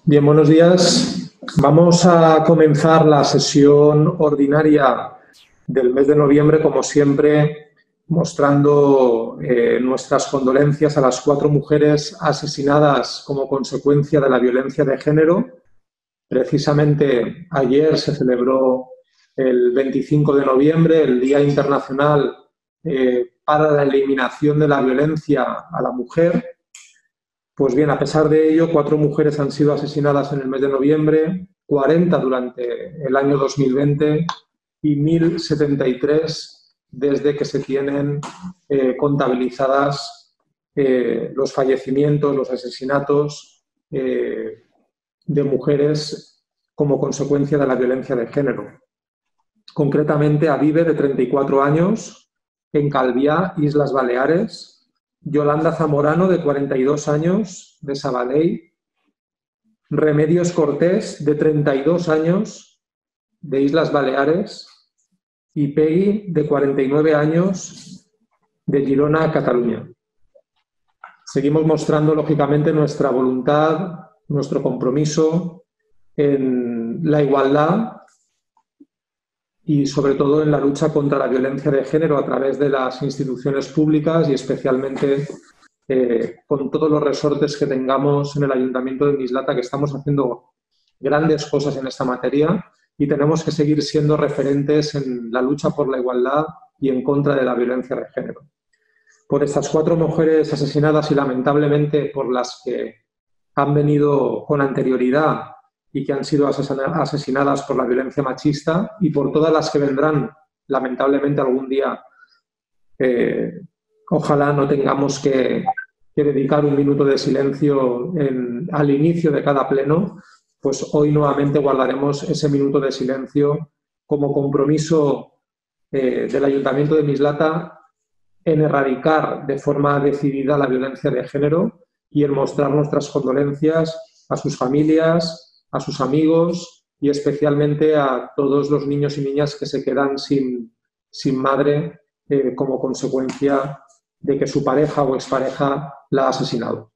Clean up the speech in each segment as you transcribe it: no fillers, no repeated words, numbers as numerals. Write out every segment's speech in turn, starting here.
Bien, buenos días. Vamos a comenzar la sesión ordinaria del mes de noviembre, como siempre, mostrando nuestras condolencias a las 4 mujeres asesinadas como consecuencia de la violencia de género. Precisamente ayer se celebró el 25 de noviembre, el Día Internacional para la Eliminación de la Violencia a la Mujer. Pues bien, a pesar de ello, 4 mujeres han sido asesinadas en el mes de noviembre, 40 durante el año 2020 y 1.073 desde que se tienen contabilizadas los fallecimientos, los asesinatos de mujeres como consecuencia de la violencia de género. Concretamente, Avive, de 34 años, en Calviá, Islas Baleares; Yolanda Zamorano, de 42 años, de Sabadell; Remedios Cortés, de 32 años, de Islas Baleares; y Peggy, de 49 años, de Girona, Cataluña. Seguimos mostrando, lógicamente, nuestra voluntad, nuestro compromiso en la igualdad y, sobre todo, en la lucha contra la violencia de género a través de las instituciones públicas y, especialmente, con todos los resortes que tengamos en el Ayuntamiento de Mislata, que estamos haciendo grandes cosas en esta materia y tenemos que seguir siendo referentes en la lucha por la igualdad y en contra de la violencia de género. Por estas 4 mujeres asesinadas y, lamentablemente, por las que han venido con anterioridad y que han sido asesinadas por la violencia machista, y por todas las que vendrán, lamentablemente, algún día, ojalá no tengamos que dedicar un minuto de silencio al inicio de cada pleno, pues hoy nuevamente guardaremos ese minuto de silencio como compromiso del Ayuntamiento de Mislata en erradicar de forma decidida la violencia de género y en mostrar nuestras condolencias a sus familias, a sus amigos y especialmente a todos los niños y niñas que se quedan sin madre como consecuencia de que su pareja o expareja la ha asesinado.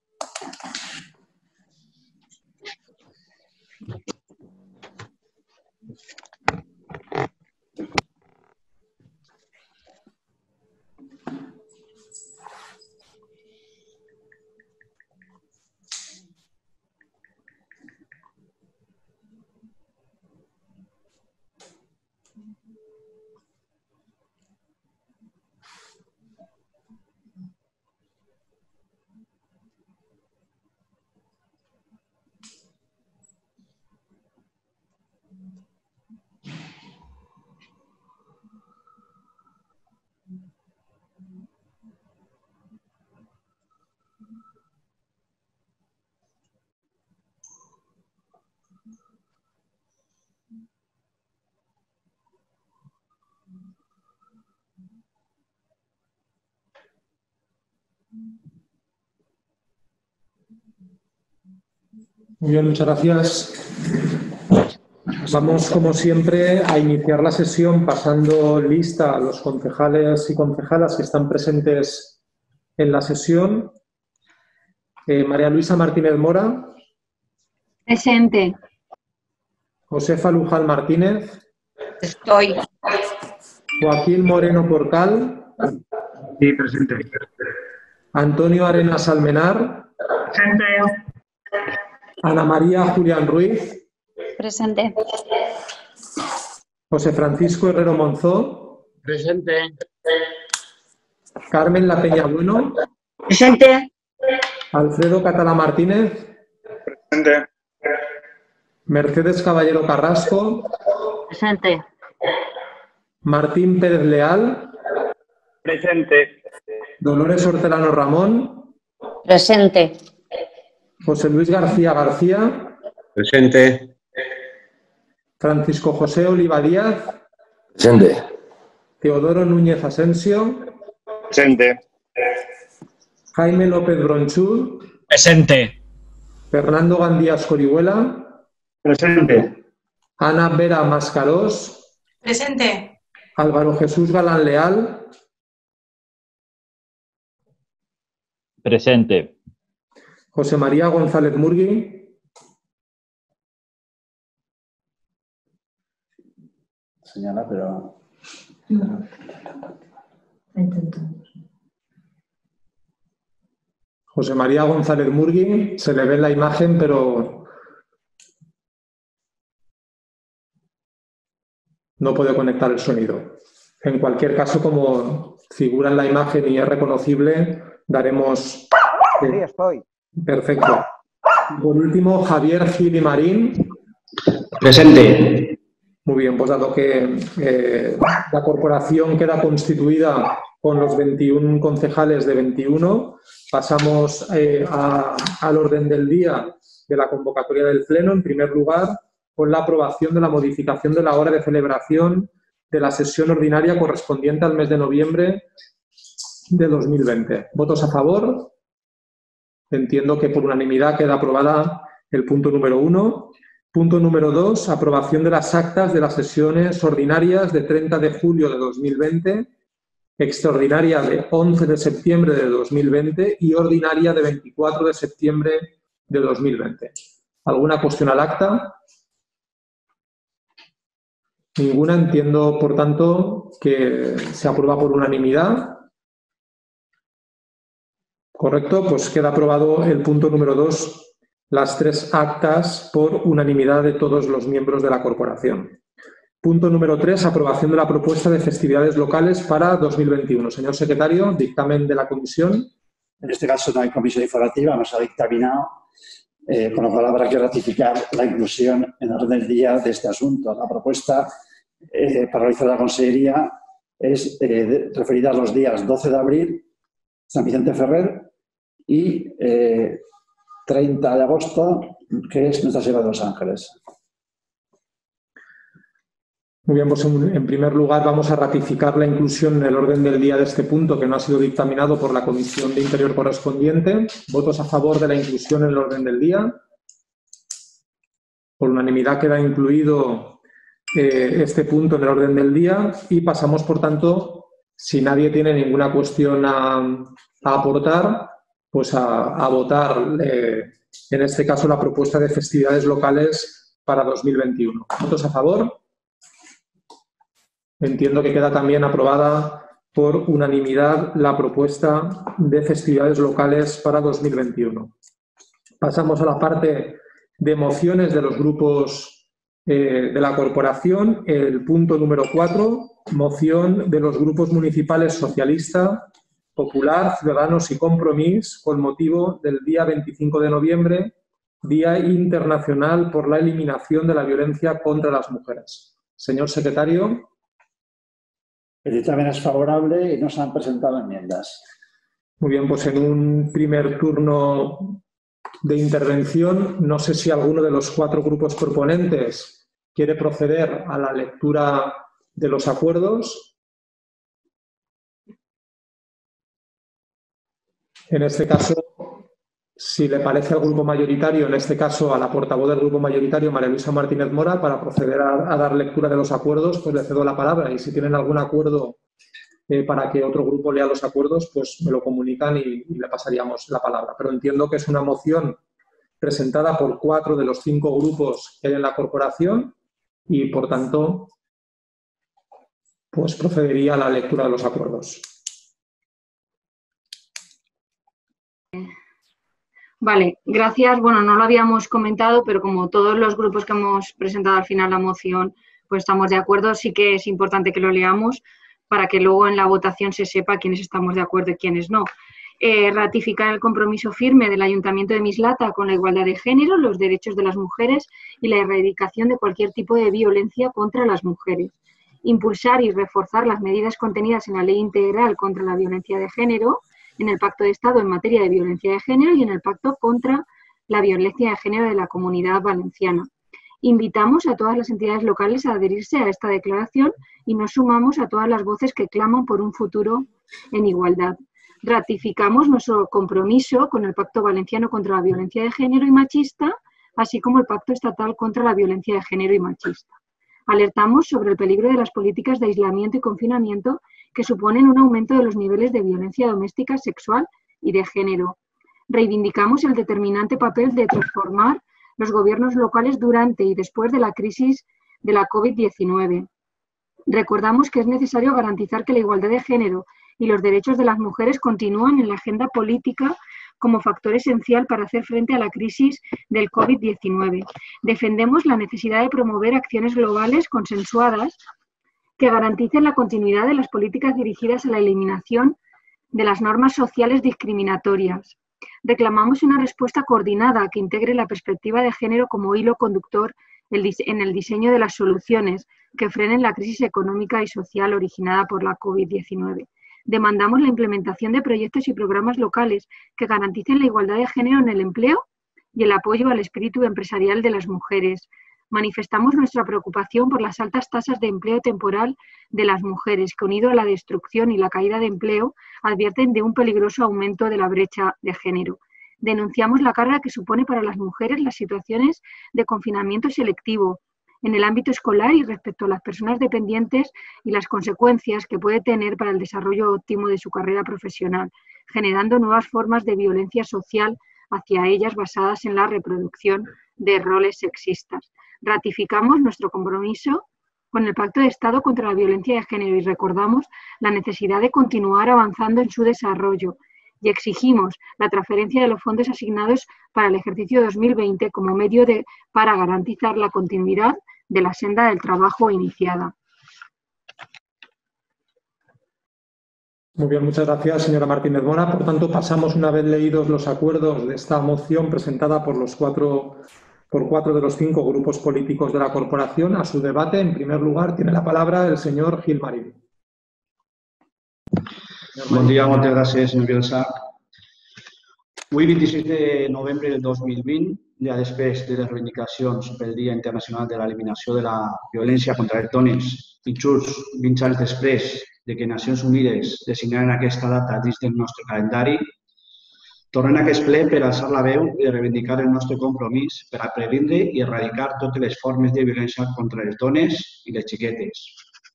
Muy bien, muchas gracias. Vamos, como siempre, a iniciar la sesión pasando lista a los concejales y concejalas que están presentes en la sesión. María Luisa Martínez Mora. Presente. Josefa Luján Martínez. Estoy. Joaquín Moreno Porcal. Sí, presente. Antonio Arenas Almenar. Presente. Ana María Julián Ruiz. Presente. José Francisco Herrero Monzó. Presente. Carmen La Peña Bueno. Presente. Alfredo Catalá Martínez. Presente. Mercedes Caballero Carrasco. Presente. Martín Pérez Leal. Presente. Dolores Hortelano Ramón. Presente. José Luis García García. Presente. Francisco José Oliva Díaz. Presente. Teodoro Núñez Asensio. Presente. Jaime López Bronchud. Presente. Fernando Gandía Escorihuela. Presente. Ana Vera Mascarós. Presente. Álvaro Jesús Galán Leal. Presente. José María González Murgui. señala, pero... José María González Murgui, se le ve en la imagen, pero no puede conectar el sonido. En cualquier caso, como figura en la imagen y es reconocible, daremos... Sí, estoy. Perfecto. Por último, Javier Gil y Marín. Presente. Muy bien, pues dado que la corporación queda constituida con los 21 concejales de 21, pasamos al orden del día de la convocatoria del Pleno. En primer lugar, con la aprobación de la modificación de la hora de celebración de la sesión ordinaria correspondiente al mes de noviembre de 2020. ¿Votos a favor? Entiendo que por unanimidad queda aprobada el punto número 1. Punto número 2, aprobación de las actas de las sesiones ordinarias de 30 de julio de 2020, extraordinaria de 11 de septiembre de 2020 y ordinaria de 24 de septiembre de 2020. ¿Alguna cuestión al acta? Ninguna. Entiendo, por tanto, que se aprueba por unanimidad. Correcto, pues queda aprobado el punto número 2, las 3 actas por unanimidad de todos los miembros de la corporación. Punto número 3, aprobación de la propuesta de festividades locales para 2021. Señor secretario, dictamen de la comisión. En este caso no hay comisión informativa, nos ha dictaminado, con lo cual habrá que ratificar la inclusión en orden del día de este asunto. La propuesta para realizar la Consellería es referida a los días 12 de abril, San Vicente Ferrer, y 30 de agosto, que es Nuestra Señora de los Ángeles. Muy bien, pues en primer lugar vamos a ratificar la inclusión en el orden del día de este punto que no ha sido dictaminado por la Comisión de Interior correspondiente. ¿Votos a favor de la inclusión en el orden del día? Por unanimidad queda incluido este punto en el orden del día y pasamos, por tanto, si nadie tiene ninguna cuestión a aportar, pues a votar, en este caso, la propuesta de festividades locales para 2021. ¿Votos a favor? Entiendo que queda también aprobada por unanimidad la propuesta de festividades locales para 2021. Pasamos a la parte de mociones de los grupos de la corporación. El punto número 4, moción de los grupos municipales Socialista, Popular, Ciudadanos y Compromís, con motivo del día 25 de noviembre, Día Internacional por la Eliminación de la Violencia contra las Mujeres. Señor secretario. El dictamen es favorable y no se han presentado enmiendas. Muy bien, pues en un primer turno de intervención, no sé si alguno de los 4 grupos proponentes quiere proceder a la lectura de los acuerdos. En este caso, si le parece al grupo mayoritario, en este caso a la portavoz del grupo mayoritario, María Luisa Martínez Mora, para proceder a dar lectura de los acuerdos, pues le cedo la palabra. Y si tienen algún acuerdo para que otro grupo lea los acuerdos, pues me lo comunican y le pasaríamos la palabra. Pero entiendo que es una moción presentada por 4 de los 5 grupos que hay en la corporación y, por tanto, pues procedería a la lectura de los acuerdos. Vale, gracias. Bueno, no lo habíamos comentado, pero como todos los grupos que hemos presentado al final la moción, pues estamos de acuerdo. Sí que es importante que lo leamos para que luego en la votación se sepa quiénes estamos de acuerdo y quiénes no. Ratificar el compromiso firme del Ayuntamiento de Mislata con la igualdad de género, los derechos de las mujeres y la erradicación de cualquier tipo de violencia contra las mujeres. Impulsar y reforzar las medidas contenidas en la Ley Integral contra la Violencia de Género, en el Pacto de Estado en materia de violencia de género y en el Pacto contra la violencia de género de la Comunidad Valenciana. Invitamos a todas las entidades locales a adherirse a esta declaración y nos sumamos a todas las voces que claman por un futuro en igualdad. Ratificamos nuestro compromiso con el Pacto Valenciano contra la Violencia de Género y Machista, así como el Pacto Estatal contra la Violencia de Género y Machista. Alertamos sobre el peligro de las políticas de aislamiento y confinamiento que suponen un aumento de los niveles de violencia doméstica, sexual y de género. Reivindicamos el determinante papel de transformar los gobiernos locales durante y después de la crisis de la COVID-19. Recordamos que es necesario garantizar que la igualdad de género y los derechos de las mujeres continúan en la agenda política como factor esencial para hacer frente a la crisis del COVID-19. Defendemos la necesidad de promover acciones globales consensuadas que garanticen la continuidad de las políticas dirigidas a la eliminación de las normas sociales discriminatorias. Reclamamos una respuesta coordinada que integre la perspectiva de género como hilo conductor en el diseño de las soluciones que frenen la crisis económica y social originada por la COVID-19. Demandamos la implementación de proyectos y programas locales que garanticen la igualdad de género en el empleo y el apoyo al espíritu empresarial de las mujeres. Manifestamos nuestra preocupación por las altas tasas de empleo temporal de las mujeres, que unido a la destrucción y la caída de empleo, advierten de un peligroso aumento de la brecha de género. Denunciamos la carga que supone para las mujeres las situaciones de confinamiento selectivo en el ámbito escolar y respecto a las personas dependientes y las consecuencias que puede tener para el desarrollo óptimo de su carrera profesional, generando nuevas formas de violencia social hacia ellas basadas en la reproducción de roles sexistas. Ratificamos nuestro compromiso con el Pacto de Estado contra la Violencia de Género y recordamos la necesidad de continuar avanzando en su desarrollo y exigimos la transferencia de los fondos asignados para el ejercicio 2020 como medio para garantizar la continuidad de la senda del trabajo iniciada. Muy bien, muchas gracias, señora Martínez Mora. Por tanto, pasamos, una vez leídos los acuerdos de esta moción presentada por cuatro de los 5 grupos políticos de la corporación, a su debate. En primer lugar, tiene la palabra el señor Gil Marín. Bon dia, moltes gràcies, senyor Bielsa. Avui, 26 de novembre del 2020, ja després de les reivindicacions pel Dia Internacional de l'Eliminació de la Violència contra les Dones i just 20 anys després de que Nacions Unides designaren aquesta data dins del nostre calendari, tornem a aquest ple per alçar la veu i reivindicar el nostre compromís per a previndre i erradicar totes les formes de violència contra les dones i les xiquetes.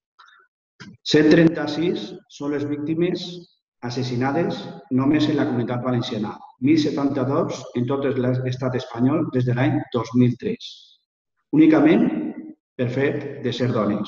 136 són les víctimes assassinades només en la Comunitat Valenciana, 1.072 en tot l'estat espanyol des de l'any 2003, únicament per fet de ser dones.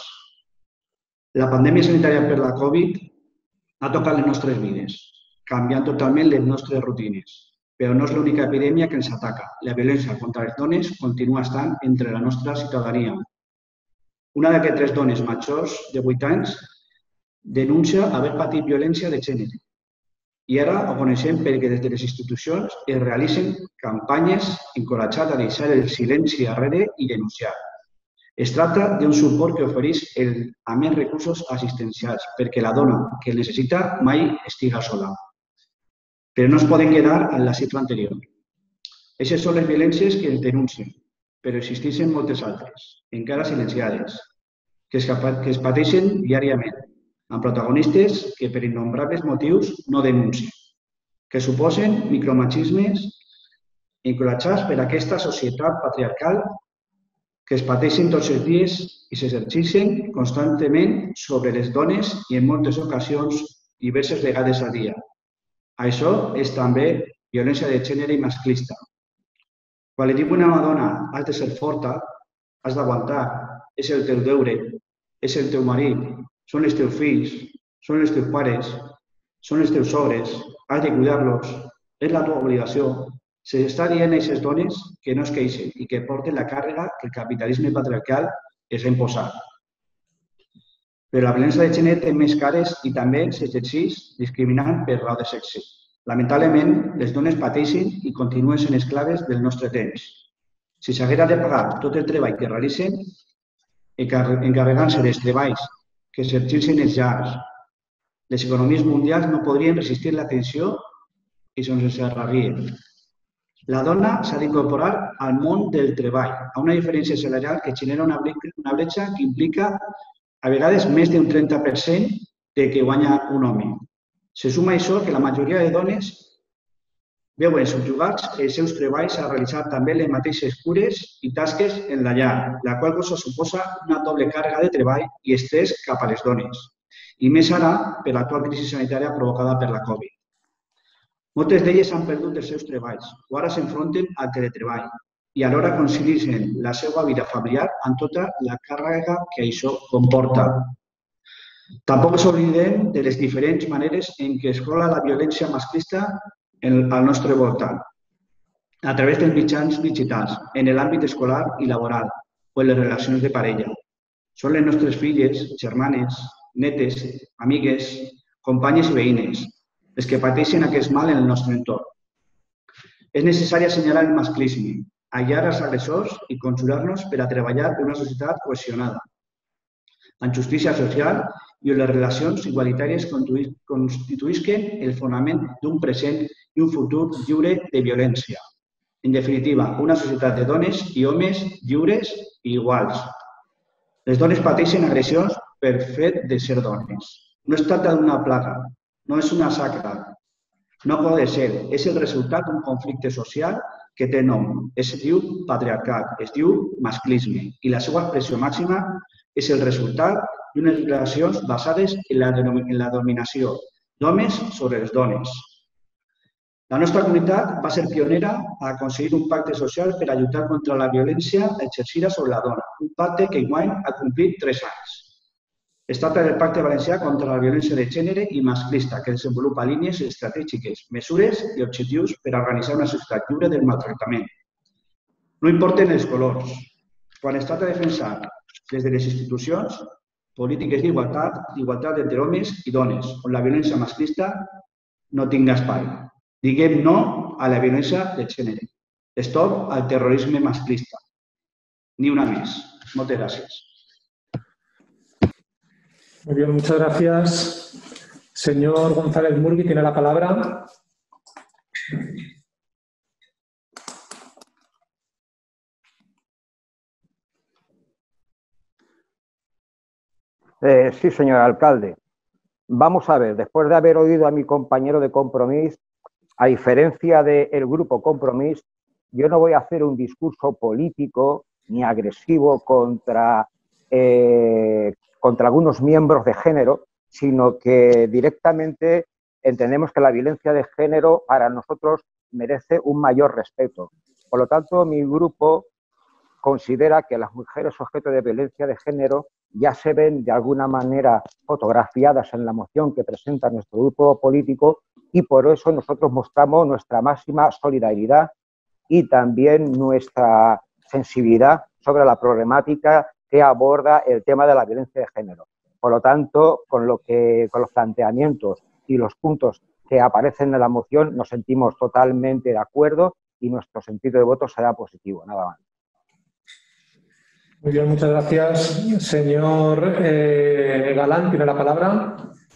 La pandèmia sanitària per la Covid ha tocat les nostres vides, canviant totalment les nostres rutines, però no és l'única epidèmia que ens ataca. La violència contra les dones continua estant entre la nostra ciutadania. Una d'aquestes 3 dones majors de 8 anys denuncia haver patit violència de gènere. I ara ho coneixem perquè des de les institucions es realitzen campanyes encoratjant a deixar el silenci darrere i denunciar. Es tracta d'un suport que ofereix a més recursos assistencials perquè la dona que el necessita mai estiga sola. Però no es poden quedar en la xifra anterior. Aquestes són les violències que es denuncien, però existeixen moltes altres, encara silenciades, que es pateixen diàriament, amb protagonistes que per innombrables motius no denuncien, que suposen micromachismes encoratjats per aquesta societat patriarcal que es pateixen tots els dies i s'exerceixen constantment sobre les dones i en moltes ocasions diverses vegades al dia. Això és també violència de gènere i masclista. Quan li dic a una dona has de ser forta, has d'aguantar, és el teu deure, és el teu marit, són els teus fills, són els teus pares, són els teus sogres, has de cuidar-los, és la teva obligació. S'està dient a aquestes dones que no es queixen i que porten la càrrega que el capitalisme patriarcal els ha imposat. Però la violència de gènere té més cares i també s'exerceix discriminant per raó de sexe. Lamentablement, les dones pateixen i continuen sent esclaves del nostre temps. Si s'haguera de pagar tot el treball que realitzen, encarregant-se dels treballs que s'exerceixen els llars, les economies mundials no podrien resistir la tensió i se'ns encerrarien. La dona s'ha d'incorporar al món del treball, a una diferència salarial que genera una bretxa que implica a vegades més d'un 30% de que guanya un home. Se suma a això que la majoria de dones veuen subjugats els seus treballs a realitzar també les mateixes cures i tasques en la llar, la qual cosa suposa una doble càrrega de treball i estrès cap a les dones, i més ara per l'actual crisi sanitària provocada per la Covid. Moltes d'elles han perdut els seus treballs o ara s'enfronten al teletreball i alhora concilien la seva vida familiar amb tota la càrrega que això comporta. Tampoc s'oblidem de les diferents maneres en què es cola la violència masclista al nostre voltant, a través dels mitjans digitals, en l'àmbit escolar i laboral o en les relacions de parella. Són les nostres filles, germanes, netes, amigues, companyes i veïnes, les que pateixen aquest mal en el nostre entorn. És necessari assenyalar el masclisme, aïllar els agressors i conjurar-nos per a treballar per una societat cohesionada, amb justícia social i on les relacions igualitàries constituïsquen el fonament d'un present i un futur lliure de violència. En definitiva, una societat de dones i homes lliures i iguals. Les dones pateixen agressions per fet de ser dones. No es tracta d'una plaga, no és una xacra. No pot ser, és el resultat d'un conflicte social que té nom. Es diu patriarcat, es diu masclisme i la seva expressió màxima és el resultat d'unes relacions basades en la dominació d'homes sobre les dones. La nostra comunitat va ser pionera a aconseguir un pacte social per a lluitar contra la violència exercida sobre la dona, un pacte que enguany ha complit 3 anys. Es tracta del Pacte Valencià contra la Violència de Gènere i Masclista, que desenvolupa línies estratègiques, mesures i objectius per a organitzar una societat lliure del maltractament. No importen els colors. Quan es tracta de defensar des de les institucions polítiques d'igualtat entre homes i dones, on la violència masclista no tinga espai. Diguem no a la violència de gènere. Stop al terrorisme masclista. Ni una més. Moltes gràcies. Muy bien, muchas gracias. Señor González Murgui, tiene la palabra. Sí, señor alcalde. Vamos a ver, después de haber oído a mi compañero de Compromís, a diferencia del grupo Compromís, yo no voy a hacer un discurso político ni agresivo contra algunos miembros de género, sino que directamente entendemos que la violencia de género para nosotros merece un mayor respeto. Por lo tanto, mi grupo considera que las mujeres objeto de violencia de género ya se ven de alguna manera fotografiadas en la moción que presenta nuestro grupo político y por eso nosotros mostramos nuestra máxima solidaridad y también nuestra sensibilidad sobre la problemática que aborda el tema de la violencia de género. Por lo tanto, con los planteamientos y los puntos que aparecen en la moción nos sentimos totalmente de acuerdo y nuestro sentido de voto será positivo, nada más. Muy bien, muchas gracias. Señor Galán, tiene la palabra.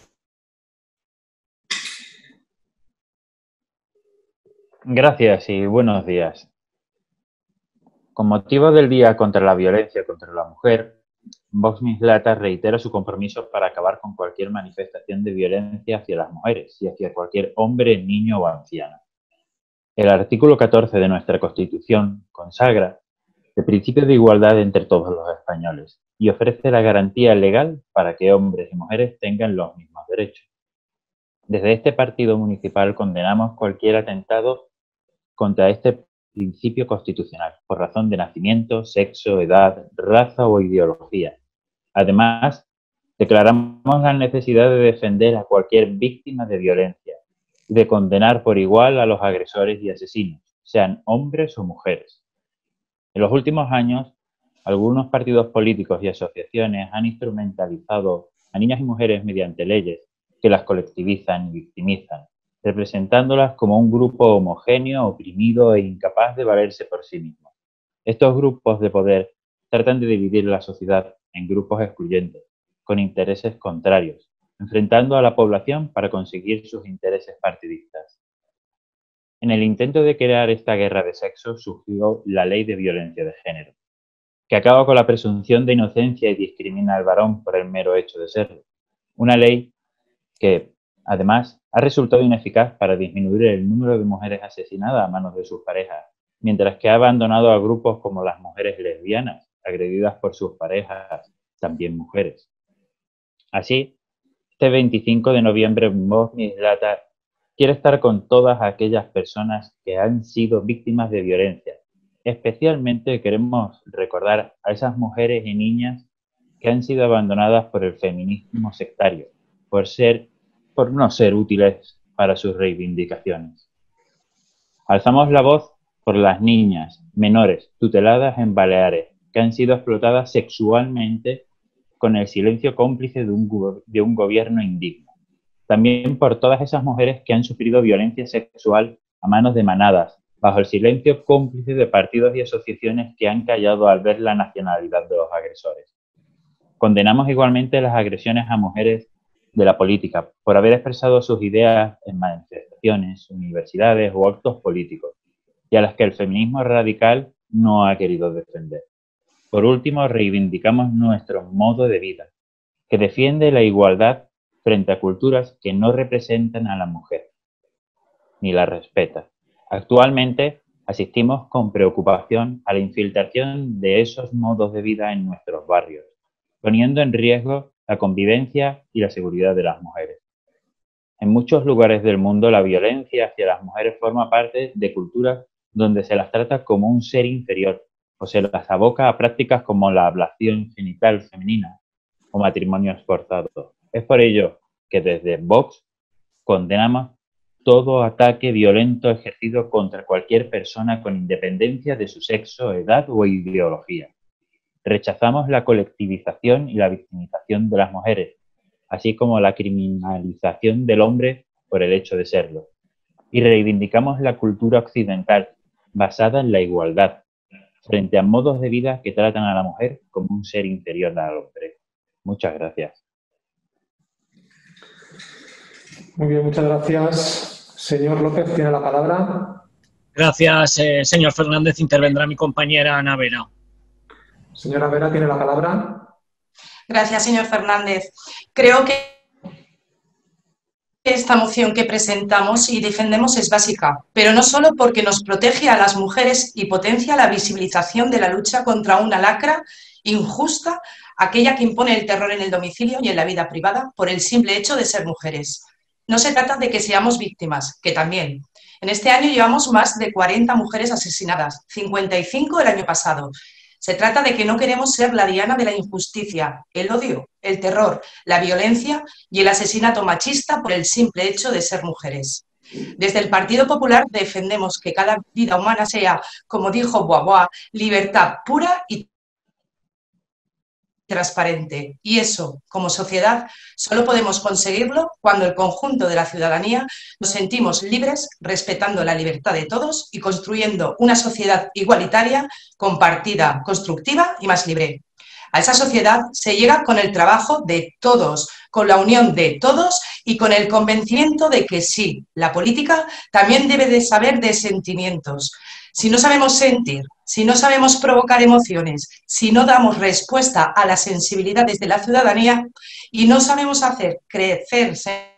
Gracias y buenos días. Con motivo del Día contra la Violencia contra la Mujer, Vox Mislata reitera su compromiso para acabar con cualquier manifestación de violencia hacia las mujeres y hacia cualquier hombre, niño o anciano. El artículo 14 de nuestra Constitución consagra el principio de igualdad entre todos los españoles y ofrece la garantía legal para que hombres y mujeres tengan los mismos derechos. Desde este partido municipal condenamos cualquier atentado contra este principio constitucional, por razón de nacimiento, sexo, edad, raza o ideología. Además, declaramos la necesidad de defender a cualquier víctima de violencia y de condenar por igual a los agresores y asesinos, sean hombres o mujeres. En los últimos años, algunos partidos políticos y asociaciones han instrumentalizado a niñas y mujeres mediante leyes que las colectivizan y victimizan, representándolas como un grupo homogéneo, oprimido e incapaz de valerse por sí mismo. Estos grupos de poder tratan de dividir la sociedad en grupos excluyentes, con intereses contrarios, enfrentando a la población para conseguir sus intereses partidistas. En el intento de crear esta guerra de sexos surgió la Ley de Violencia de Género, que acaba con la presunción de inocencia y discrimina al varón por el mero hecho de serlo. Una ley que, además, ha resultado ineficaz para disminuir el número de mujeres asesinadas a manos de sus parejas, mientras que ha abandonado a grupos como las mujeres lesbianas, agredidas por sus parejas, también mujeres. Así, este 25 de noviembre, Vox Mislata quiere estar con todas aquellas personas que han sido víctimas de violencia. Especialmente queremos recordar a esas mujeres y niñas que han sido abandonadas por el feminismo sectario, por no ser útiles para sus reivindicaciones. Alzamos la voz por las niñas menores tuteladas en Baleares, que han sido explotadas sexualmente con el silencio cómplice de un gobierno indigno. También por todas esas mujeres que han sufrido violencia sexual a manos de manadas, bajo el silencio cómplice de partidos y asociaciones que han callado al ver la nacionalidad de los agresores. Condenamos igualmente las agresiones a mujeres de la política por haber expresado sus ideas en manifestaciones, universidades o actos políticos, y a las que el feminismo radical no ha querido defender. Por último, reivindicamos nuestro modo de vida, que defiende la igualdad frente a culturas que no representan a la mujer, ni la respetan. Actualmente asistimos con preocupación a la infiltración de esos modos de vida en nuestros barrios, poniendo en riesgo la convivencia y la seguridad de las mujeres. En muchos lugares del mundo la violencia hacia las mujeres forma parte de culturas donde se las trata como un ser inferior o se las aboca a prácticas como la ablación genital femenina o matrimonios forzados. Es por ello que desde Vox condenamos todo ataque violento ejercido contra cualquier persona con independencia de su sexo, edad o ideología. Rechazamos la colectivización y la victimización de las mujeres, así como la criminalización del hombre por el hecho de serlo. Y reivindicamos la cultura occidental, basada en la igualdad, frente a modos de vida que tratan a la mujer como un ser inferior al hombre. Muchas gracias. Muy bien, muchas gracias. Señor López, tiene la palabra. Gracias, señor Fernández. Intervendrá mi compañera Ana Vera. Señora Vera, tiene la palabra. Gracias, señor Fernández. Creo que esta moción que presentamos y defendemos es básica, pero no solo porque nos protege a las mujeres y potencia la visibilización de la lucha contra una lacra injusta, aquella que impone el terror en el domicilio y en la vida privada por el simple hecho de ser mujeres. No se trata de que seamos víctimas, que también. En este año llevamos más de 40 mujeres asesinadas, 55 el año pasado. Se trata de que no queremos ser la diana de la injusticia, el odio, el terror, la violencia y el asesinato machista por el simple hecho de ser mujeres. Desde el Partido Popular defendemos que cada vida humana sea, como dijo Bois, libertad pura y transparente. Y eso, como sociedad, solo podemos conseguirlo cuando el conjunto de la ciudadanía nos sentimos libres, respetando la libertad de todos y construyendo una sociedad igualitaria, compartida, constructiva y más libre. A esa sociedad se llega con el trabajo de todos, con la unión de todos y con el convencimiento de que sí, la política también debe de saber de sentimientos. Si no sabemos sentir, si no sabemos provocar emociones, si no damos respuesta a las sensibilidades de la ciudadanía y no sabemos hacer crecer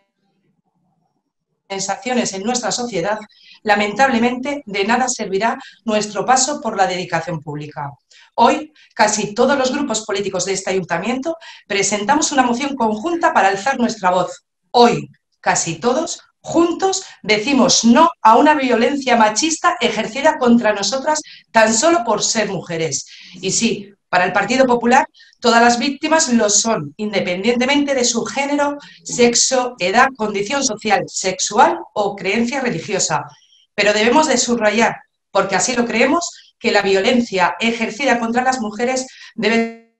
sensaciones en nuestra sociedad, lamentablemente de nada servirá nuestro paso por la dedicación pública. Hoy, casi todos los grupos políticos de este ayuntamiento presentamos una moción conjunta para alzar nuestra voz. Hoy, casi todos, juntos, decimos no a una violencia machista ejercida contra nosotras tan solo por ser mujeres. Y sí, para el Partido Popular, todas las víctimas lo son, independientemente de su género, sexo, edad, condición social, sexual o creencia religiosa. Pero debemos de subrayar, porque así lo creemos, que la violencia ejercida contra las mujeres debe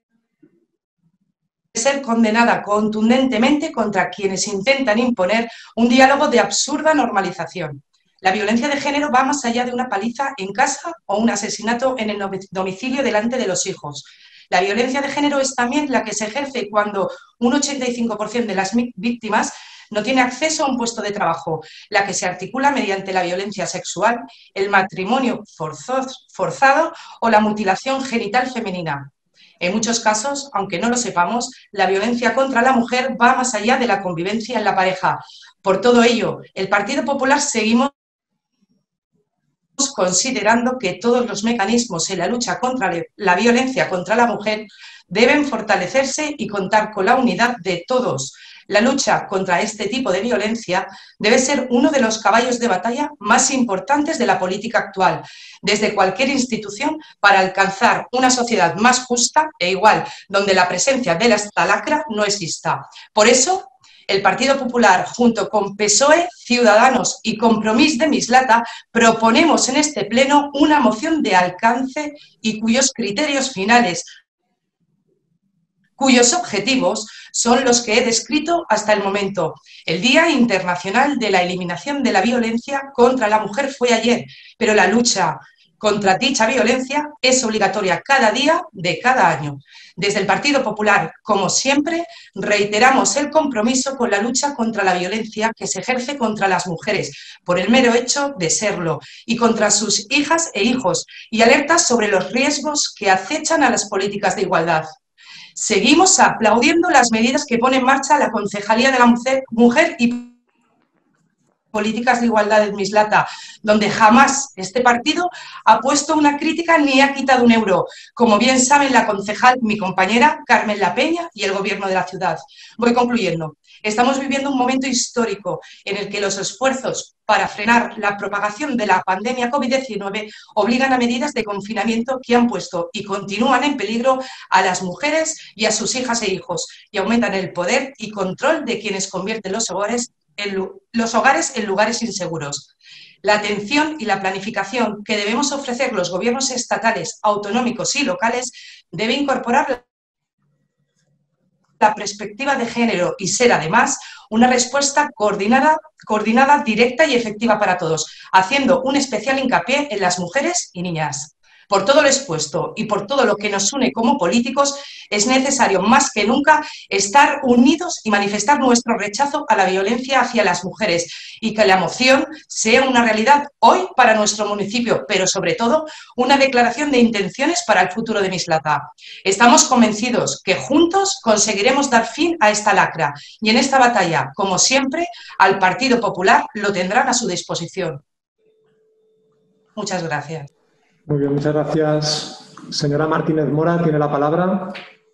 ser condenada contundentemente contra quienes intentan imponer un diálogo de absurda normalización. La violencia de género va más allá de una paliza en casa o un asesinato en el domicilio delante de los hijos. La violencia de género es también la que se ejerce cuando un 85% de las víctimas no tiene acceso a un puesto de trabajo, la que se articula mediante la violencia sexual, el matrimonio forzado o la mutilación genital femenina. En muchos casos, aunque no lo sepamos, la violencia contra la mujer va más allá de la convivencia en la pareja. Por todo ello, el Partido Popular seguimos considerando que todos los mecanismos en la lucha contra la violencia contra la mujer deben fortalecerse y contar con la unidad de todos. La lucha contra este tipo de violencia debe ser uno de los caballos de batalla más importantes de la política actual, desde cualquier institución, para alcanzar una sociedad más justa e igual, donde la presencia de esta lacra no exista. Por eso, el Partido Popular, junto con PSOE, Ciudadanos y Compromís de Mislata, proponemos en este pleno una moción de alcance y cuyos criterios finales, cuyos objetivos son los que he descrito hasta el momento. El Día Internacional de la Eliminación de la Violencia contra la Mujer fue ayer, pero la lucha contra dicha violencia es obligatoria cada día de cada año. Desde el Partido Popular, como siempre, reiteramos el compromiso con la lucha contra la violencia que se ejerce contra las mujeres por el mero hecho de serlo y contra sus hijas e hijos, y alertas sobre los riesgos que acechan a las políticas de igualdad. Seguimos aplaudiendo las medidas que pone en marcha la Concejalía de la Mujer y Políticas de Igualdad en Mislata, donde jamás este partido ha puesto una crítica ni ha quitado un euro, como bien saben la concejal, mi compañera Carmen La Peña, y el Gobierno de la ciudad. Voy concluyendo. Estamos viviendo un momento histórico en el que los esfuerzos para frenar la propagación de la pandemia COVID-19 obligan a medidas de confinamiento que han puesto y continúan en peligro a las mujeres y a sus hijas e hijos, y aumentan el poder y control de quienes convierten los hogares en lugares inseguros. La atención y la planificación que debemos ofrecer los gobiernos estatales, autonómicos y locales debe incorporar la perspectiva de género y ser, además, una respuesta coordinada, directa y efectiva para todos, haciendo un especial hincapié en las mujeres y niñas. Por todo lo expuesto y por todo lo que nos une como políticos, es necesario más que nunca estar unidos y manifestar nuestro rechazo a la violencia hacia las mujeres, y que la moción sea una realidad hoy para nuestro municipio, pero sobre todo una declaración de intenciones para el futuro de Mislata. Estamos convencidos que juntos conseguiremos dar fin a esta lacra, y en esta batalla, como siempre, al Partido Popular lo tendrán a su disposición. Muchas gracias. Muy bien, muchas gracias. Señora Martínez Mora, tiene la palabra.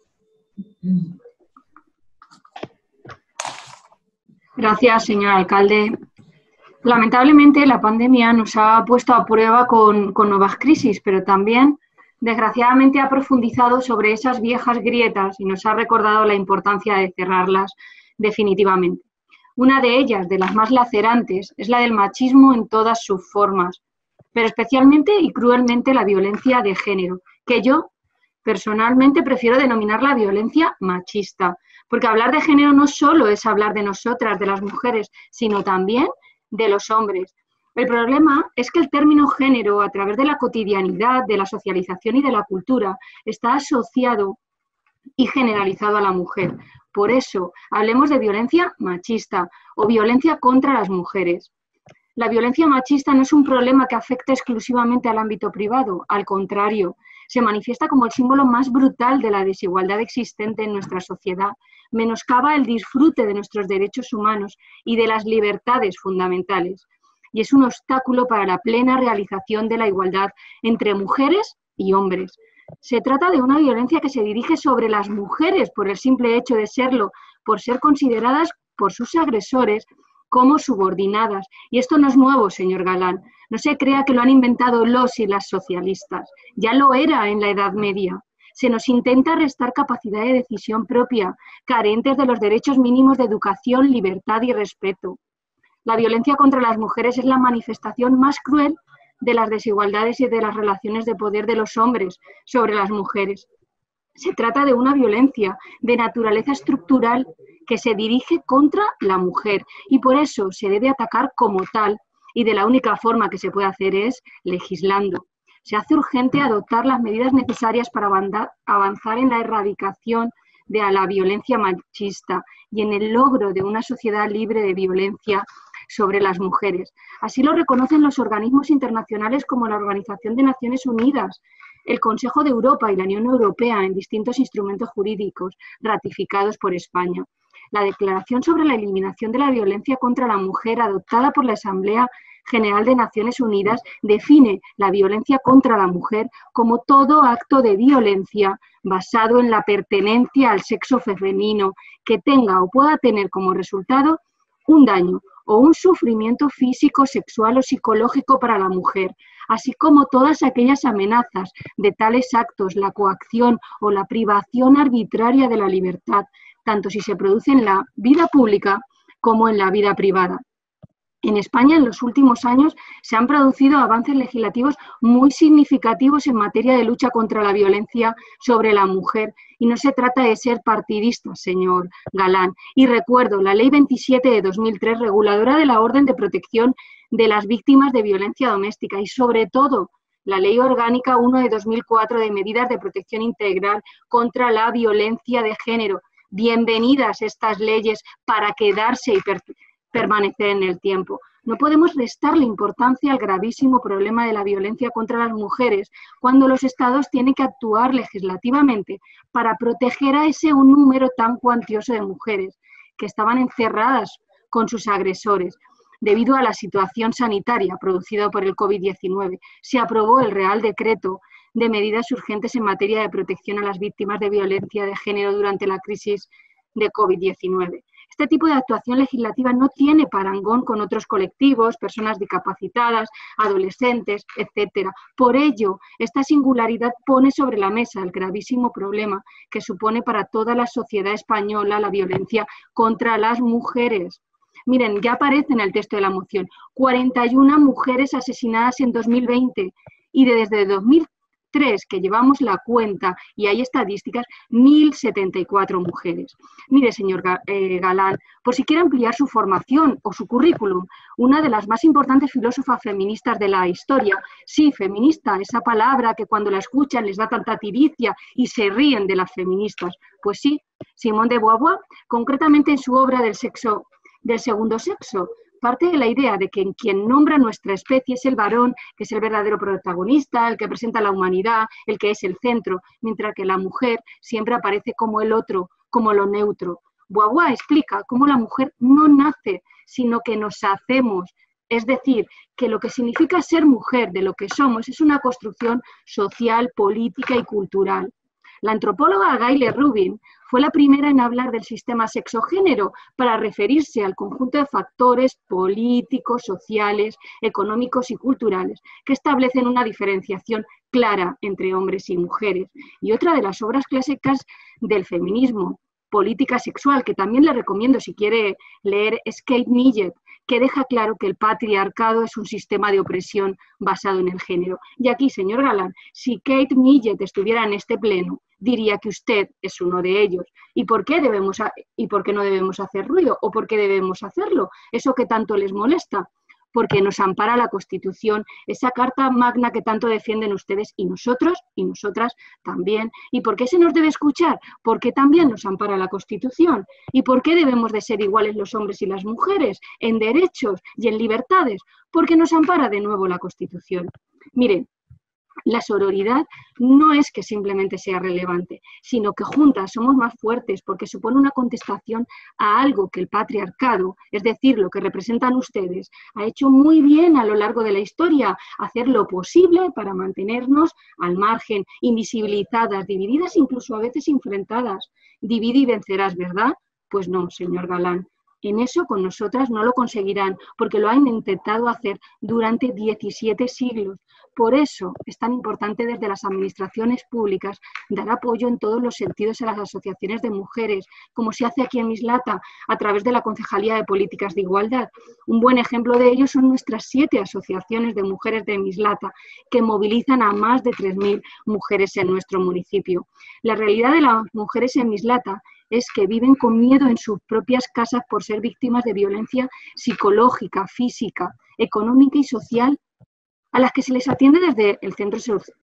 Gracias, señor alcalde. Lamentablemente, la pandemia nos ha puesto a prueba con nuevas crisis, pero también, desgraciadamente, ha profundizado sobre esas viejas grietas y nos ha recordado la importancia de cerrarlas definitivamente. Una de ellas, de las más lacerantes, es la del machismo en todas sus formas, pero especialmente y cruelmente la violencia de género, que yo personalmente prefiero denominar la violencia machista, porque hablar de género no solo es hablar de nosotras, de las mujeres, sino también de los hombres. El problema es que el término género, a través de la cotidianidad, de la socialización y de la cultura, está asociado y generalizado a la mujer. Por eso, hablemos de violencia machista o violencia contra las mujeres. La violencia machista no es un problema que afecte exclusivamente al ámbito privado, al contrario, se manifiesta como el símbolo más brutal de la desigualdad existente en nuestra sociedad, menoscaba el disfrute de nuestros derechos humanos y de las libertades fundamentales, y es un obstáculo para la plena realización de la igualdad entre mujeres y hombres. Se trata de una violencia que se dirige sobre las mujeres por el simple hecho de serlo, por ser consideradas por sus agresores como subordinadas. Y esto no es nuevo, señor Galán. No se crea que lo han inventado los y las socialistas. Ya lo era en la Edad Media. Se nos intenta restar capacidad de decisión propia, carentes de los derechos mínimos de educación, libertad y respeto. La violencia contra las mujeres es la manifestación más cruel de las desigualdades y de las relaciones de poder de los hombres sobre las mujeres. Se trata de una violencia de naturaleza estructural que se dirige contra la mujer y por eso se debe atacar como tal, y de la única forma que se puede hacer es legislando. Se hace urgente adoptar las medidas necesarias para avanzar en la erradicación de la violencia machista y en el logro de una sociedad libre de violencia sobre las mujeres. Así lo reconocen los organismos internacionales como la Organización de Naciones Unidas, el Consejo de Europa y la Unión Europea en distintos instrumentos jurídicos ratificados por España. La Declaración sobre la Eliminación de la Violencia contra la Mujer, adoptada por la Asamblea General de Naciones Unidas define la violencia contra la mujer como todo acto de violencia basado en la pertenencia al sexo femenino que tenga o pueda tener como resultado un daño o un sufrimiento físico, sexual o psicológico para la mujer, así como todas aquellas amenazas de tales actos, la coacción o la privación arbitraria de la libertad, tanto si se produce en la vida pública como en la vida privada. En España, en los últimos años, se han producido avances legislativos muy significativos en materia de lucha contra la violencia sobre la mujer. Y no se trata de ser partidistas, señor Galán. Y recuerdo la Ley 27 de 2003, reguladora de la Orden de Protección de las Víctimas de Violencia Doméstica. Y sobre todo, la Ley Orgánica 1 de 2004 de Medidas de Protección Integral contra la Violencia de Género. Bienvenidas estas leyes para quedarse y permanecer en el tiempo. No podemos restarle importancia al gravísimo problema de la violencia contra las mujeres cuando los Estados tienen que actuar legislativamente para proteger a ese un número tan cuantioso de mujeres que estaban encerradas con sus agresores. Debido a la situación sanitaria producida por el COVID-19, se aprobó el Real Decreto de medidas urgentes en materia de protección a las víctimas de violencia de género durante la crisis de COVID-19. Este tipo de actuación legislativa no tiene parangón con otros colectivos, personas discapacitadas, adolescentes, etc. Por ello, esta singularidad pone sobre la mesa el gravísimo problema que supone para toda la sociedad española la violencia contra las mujeres. Miren, ya aparece en el texto de la moción, 41 mujeres asesinadas en 2020 y desde 2003 que llevamos la cuenta, y hay estadísticas, 1.074 mujeres. Mire, señor Galán, por si quiere ampliar su formación o su currículum, una de las más importantes filósofas feministas de la historia, sí, feminista, esa palabra que cuando la escuchan les da tanta tiricia y se ríen de las feministas, pues sí, Simone de Beauvoir, concretamente en su obra del segundo sexo, parte de la idea de que quien nombra nuestra especie es el varón, que es el verdadero protagonista, el que presenta la humanidad, el que es el centro, mientras que la mujer siempre aparece como el otro, como lo neutro. Beauvoir explica cómo la mujer no nace, sino que nos hacemos. Es decir, que lo que significa ser mujer, de lo que somos, es una construcción social, política y cultural. La antropóloga Gayle Rubin fue la primera en hablar del sistema sexo-género para referirse al conjunto de factores políticos, sociales, económicos y culturales que establecen una diferenciación clara entre hombres y mujeres. Y otra de las obras clásicas del feminismo, Política Sexual, que también le recomiendo si quiere leer, es Kate Millett, que deja claro que el patriarcado es un sistema de opresión basado en el género. Y aquí, señor Galán, si Kate Millett estuviera en este pleno, diría que usted es uno de ellos. ¿Y por qué no debemos hacer ruido? ¿O por qué debemos hacerlo? Eso que tanto les molesta. Porque nos ampara la Constitución, esa Carta Magna que tanto defienden ustedes y nosotros y nosotras también. ¿Y por qué se nos debe escuchar? Porque también nos ampara la Constitución. ¿Y por qué debemos de ser iguales los hombres y las mujeres en derechos y en libertades? Porque nos ampara de nuevo la Constitución. Miren, la sororidad no es que simplemente sea relevante, sino que juntas somos más fuertes porque supone una contestación a algo que el patriarcado, es decir, lo que representan ustedes, ha hecho muy bien a lo largo de la historia, hacer lo posible para mantenernos al margen, invisibilizadas, divididas, incluso a veces enfrentadas. Divide y vencerás, ¿verdad? Pues no, señor Galán. En eso con nosotras no lo conseguirán, porque lo han intentado hacer durante 17 siglos. Por eso es tan importante desde las administraciones públicas dar apoyo en todos los sentidos a las asociaciones de mujeres, como se hace aquí en Mislata, a través de la Concejalía de Políticas de Igualdad. Un buen ejemplo de ello son nuestras 7 asociaciones de mujeres de Mislata, que movilizan a más de 3.000 mujeres en nuestro municipio. La realidad de las mujeres en Mislata es que viven con miedo en sus propias casas por ser víctimas de violencia psicológica, física, económica y social, a las que se les atiende desde el centro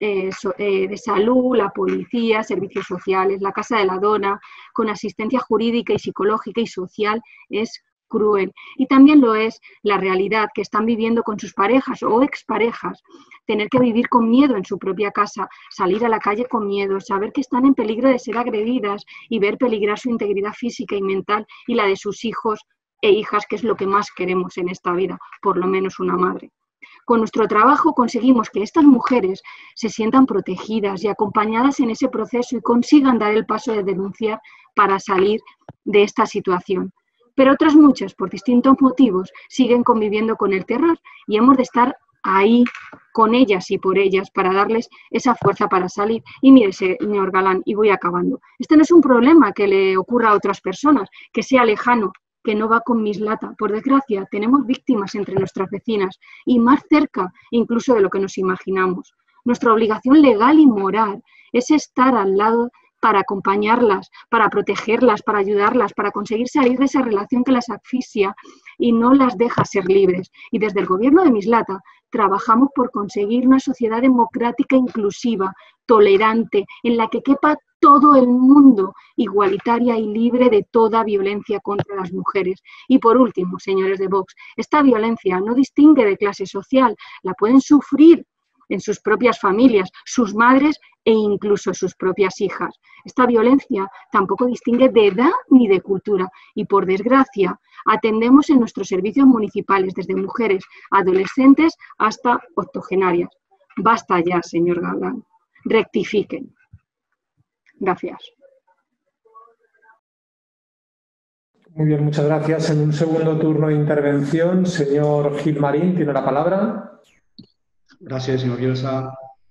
de salud, la policía, servicios sociales, la Casa de la Dona, con asistencia jurídica y psicológica y social. Es cruel. Y también lo es la realidad que están viviendo con sus parejas o exparejas, tener que vivir con miedo en su propia casa, salir a la calle con miedo, saber que están en peligro de ser agredidas y ver peligrar su integridad física y mental y la de sus hijos e hijas, que es lo que más queremos en esta vida, por lo menos una madre. Con nuestro trabajo conseguimos que estas mujeres se sientan protegidas y acompañadas en ese proceso y consigan dar el paso de denunciar para salir de esta situación. Pero otras muchas, por distintos motivos, siguen conviviendo con el terror y hemos de estar ahí con ellas y por ellas para darles esa fuerza para salir. Y mire, señor Galán, y voy acabando, este no es un problema que le ocurra a otras personas, que sea lejano, que no va con Mislata. Por desgracia, tenemos víctimas entre nuestras vecinas y más cerca incluso de lo que nos imaginamos. Nuestra obligación legal y moral es estar al lado para acompañarlas, para protegerlas, para ayudarlas, para conseguir salir de esa relación que las asfixia y no las deja ser libres. Y desde el gobierno de Mislata trabajamos por conseguir una sociedad democrática, inclusiva, tolerante, en la que quepa todo el mundo, igualitaria y libre de toda violencia contra las mujeres. Y por último, señores de Vox, esta violencia no distingue de clase social, la pueden sufrir en sus propias familias, sus madres e incluso sus propias hijas. Esta violencia tampoco distingue de edad ni de cultura y, por desgracia, atendemos en nuestros servicios municipales desde mujeres, adolescentes hasta octogenarias. Basta ya, señor Galán. Rectifiquen. Gracias. Muy bien, muchas gracias. En un segundo turno de intervención, señor Gilmarín, tiene la palabra. Gràcies, senyor Bielsa.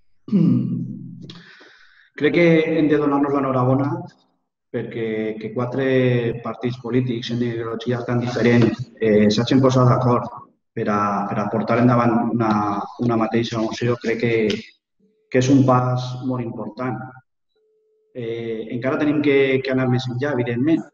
Crec que hem de donar-nos l'enhorabona perquè quatre partits polítics en ideologies tan diferents s'hagin posat d'acord per a portar endavant una mateixa moció. Crec que és un pas molt important. Encara tenim que anar més enllà, evidentment.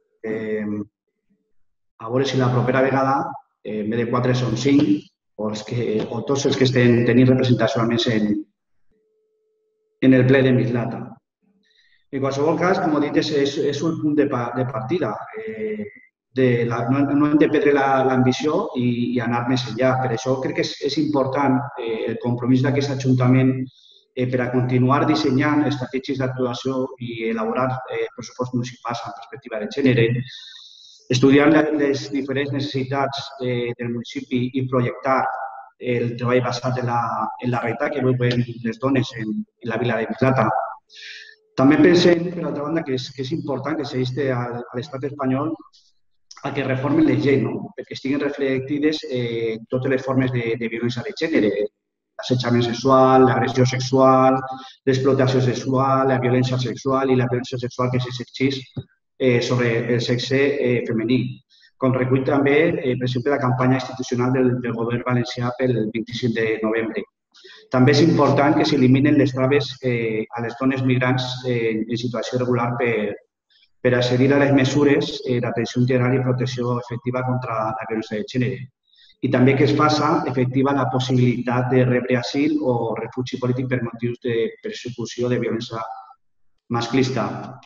A veure si la propera vegada, en vez de 4 són 5, o tots els que estem tenint representació almenys en el ple de Mislata. En qualsevol cas, com he dit, és un punt de partida. No hem de perdre l'ambició i anar més enllà. Per això crec que és important el compromís d'aquest Ajuntament per a continuar dissenyant estratègies d'actuació i elaborar pressupostos municipals amb perspectiva de gènere, estudiant les diferents necessitats del municipi i projectar el treball basat en la realitat que viuen les dones en la vila de Mislata. També pensem, per altra banda, que és important que s'insti a l'estat espanyol a que reformen les lleis, perquè estiguin reflectides totes les formes de violència de gènere, l'assetjament sexual, l'agressió sexual, l'explotació sexual, la violència sexual i la violència sexual que s'exerceix sobre el sexe femení. Com recull també, per exemple, la campanya institucional del govern valencià pel 25 de novembre. També és important que s'eliminen les traves a les dones migrants en situació irregular per accedir a les mesures d'atenció integral i protecció efectiva contra la violència de gènere. I també que es faça efectiva la possibilitat de rebre asil o refugi polític per motius de persecució de violència masclista.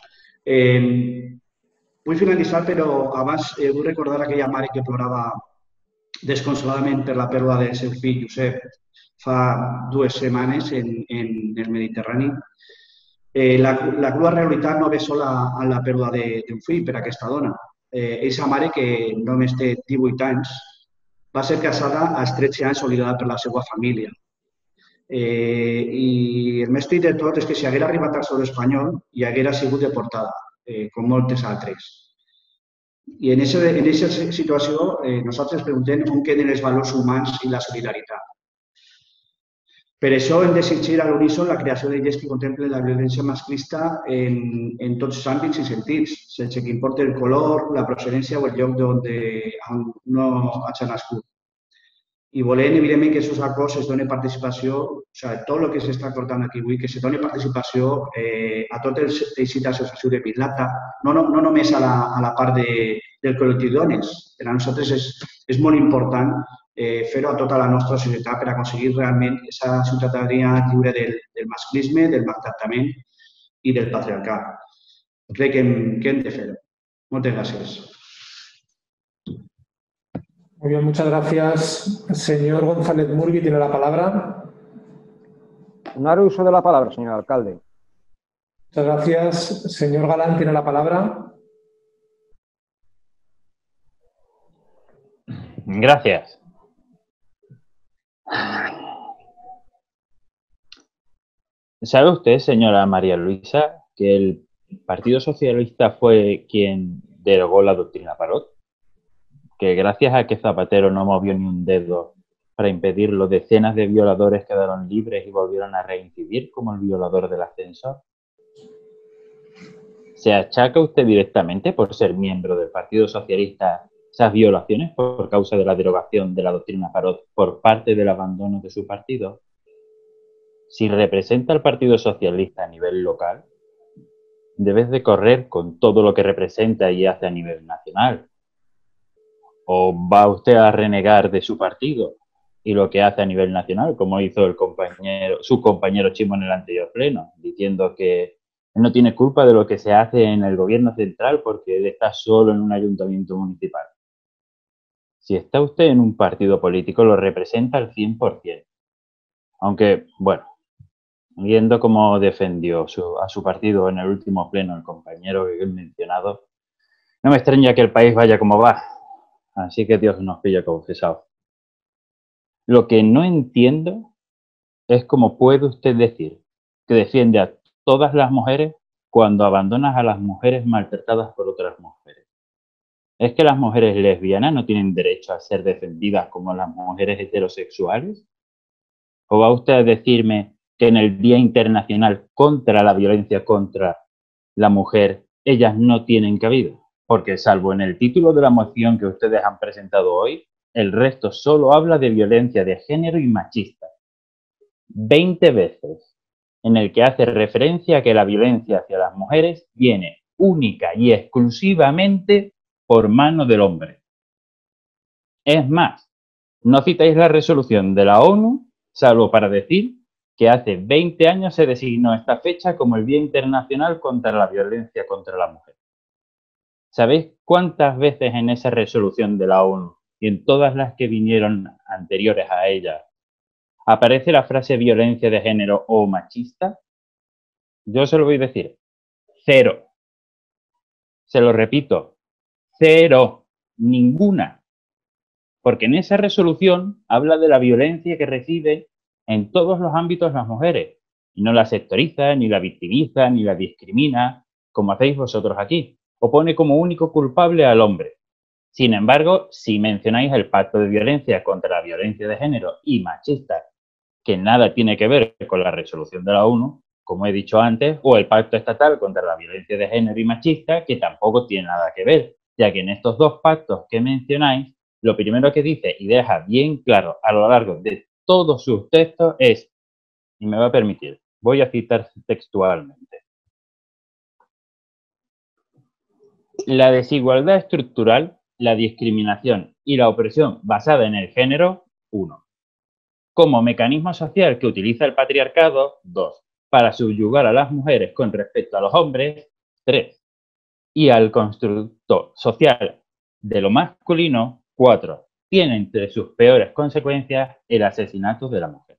Vull finalitzar, però abans vull recordar aquella mare que plorava desconsoladament per la pèrdua del seu fill, Josep, fa 2 setmanes en el Mediterrani. La crua realitat no ve sola en la pèrdua d'un fill per a aquesta dona. Aquesta mare, que només té 18 anys, va ser casada als 13 anys oblidada per la seva família. I el més trist de tot és que si haguera arribat al sol espanyol hi haguera sigut deportada, com moltes altres. I en aquesta situació nosaltres preguntem on queden els valors humans i la solidaritat. Per això hem d'exigir a l'uníson la creació de lleis que contemplen la violència masclista en tots els àmbits i sentits, sense que importi el color, la procedència o el lloc on no hagi nascut. I volem, evidentment, que aquests acords es donen participació, tot el que s'està acordant aquí avui, que se doni participació a tot el teixit associatiu de Mislata, no només a la part del col·lectiu de dones. Per a nosaltres és molt important fer-ho a tota la nostra societat per aconseguir realment aquesta ciutadania lliure del masclisme, del maltractament i del patriarcat. Crec que hem de fer-ho. Moltes gràcies. Muy bien, muchas gracias. Señor González Murgui tiene la palabra. No haré uso de la palabra, señor alcalde. Muchas gracias. Señor Galán tiene la palabra. Gracias. ¿Sabe usted, señora María Luisa, que el Partido Socialista fue quien derogó la doctrina Parot? Que gracias a que Zapatero no movió ni un dedo para impedirlo, decenas de violadores quedaron libres y volvieron a reincidir como el violador del ascensor. ¿Se achaca usted directamente por ser miembro del Partido Socialista esas violaciones por causa de la derogación de la doctrina Parot por parte del abandono de su partido? Si representa al Partido Socialista a nivel local, debes de correr con todo lo que representa y hace a nivel nacional. ¿O va usted a renegar de su partido y lo que hace a nivel nacional, como hizo su compañero Chimo en el anterior pleno, diciendo que no tiene culpa de lo que se hace en el gobierno central porque él está solo en un ayuntamiento municipal? Si está usted en un partido político, lo representa al 100%. Aunque, bueno, viendo cómo defendió a su partido en el último pleno el compañero que he mencionado, no me extraña que el país vaya como va. Así que Dios nos pilla confesados. Lo que no entiendo es cómo puede usted decir que defiende a todas las mujeres cuando abandonas a las mujeres maltratadas por otras mujeres. ¿Es que las mujeres lesbianas no tienen derecho a ser defendidas como las mujeres heterosexuales? ¿O va usted a decirme que en el Día Internacional contra la Violencia contra la Mujer ellas no tienen cabida? Porque salvo en el título de la moción que ustedes han presentado hoy, el resto solo habla de violencia de género y machista. 20 veces en el que hace referencia a que la violencia hacia las mujeres viene única y exclusivamente por mano del hombre. Es más, no citáis la resolución de la ONU, salvo para decir que hace 20 años se designó esta fecha como el Día Internacional contra la Violencia contra la Mujer. ¿Sabéis cuántas veces en esa resolución de la ONU y en todas las que vinieron anteriores a ella aparece la frase violencia de género o machista? Yo se lo voy a decir, 0. Se lo repito, 0. Ninguna. Porque en esa resolución habla de la violencia que reciben en todos los ámbitos las mujeres y no la sectoriza, ni la victimiza, ni la discrimina, como hacéis vosotros aquí, o pone como único culpable al hombre. Sin embargo, si mencionáis el Pacto de Violencia contra la Violencia de Género y machista, que nada tiene que ver con la resolución de la ONU, como he dicho antes, o el Pacto Estatal contra la Violencia de Género y machista, que tampoco tiene nada que ver, ya que en estos dos pactos que mencionáis, lo primero que dice y deja bien claro a lo largo de todos sus textos es, y me va a permitir, voy a citar textualmente: la desigualdad estructural, la discriminación y la opresión basada en el género, 1. Como mecanismo social que utiliza el patriarcado, 2. Para subyugar a las mujeres con respecto a los hombres, 3. Y al constructo social de lo masculino, 4. Tiene entre sus peores consecuencias el asesinato de la mujer.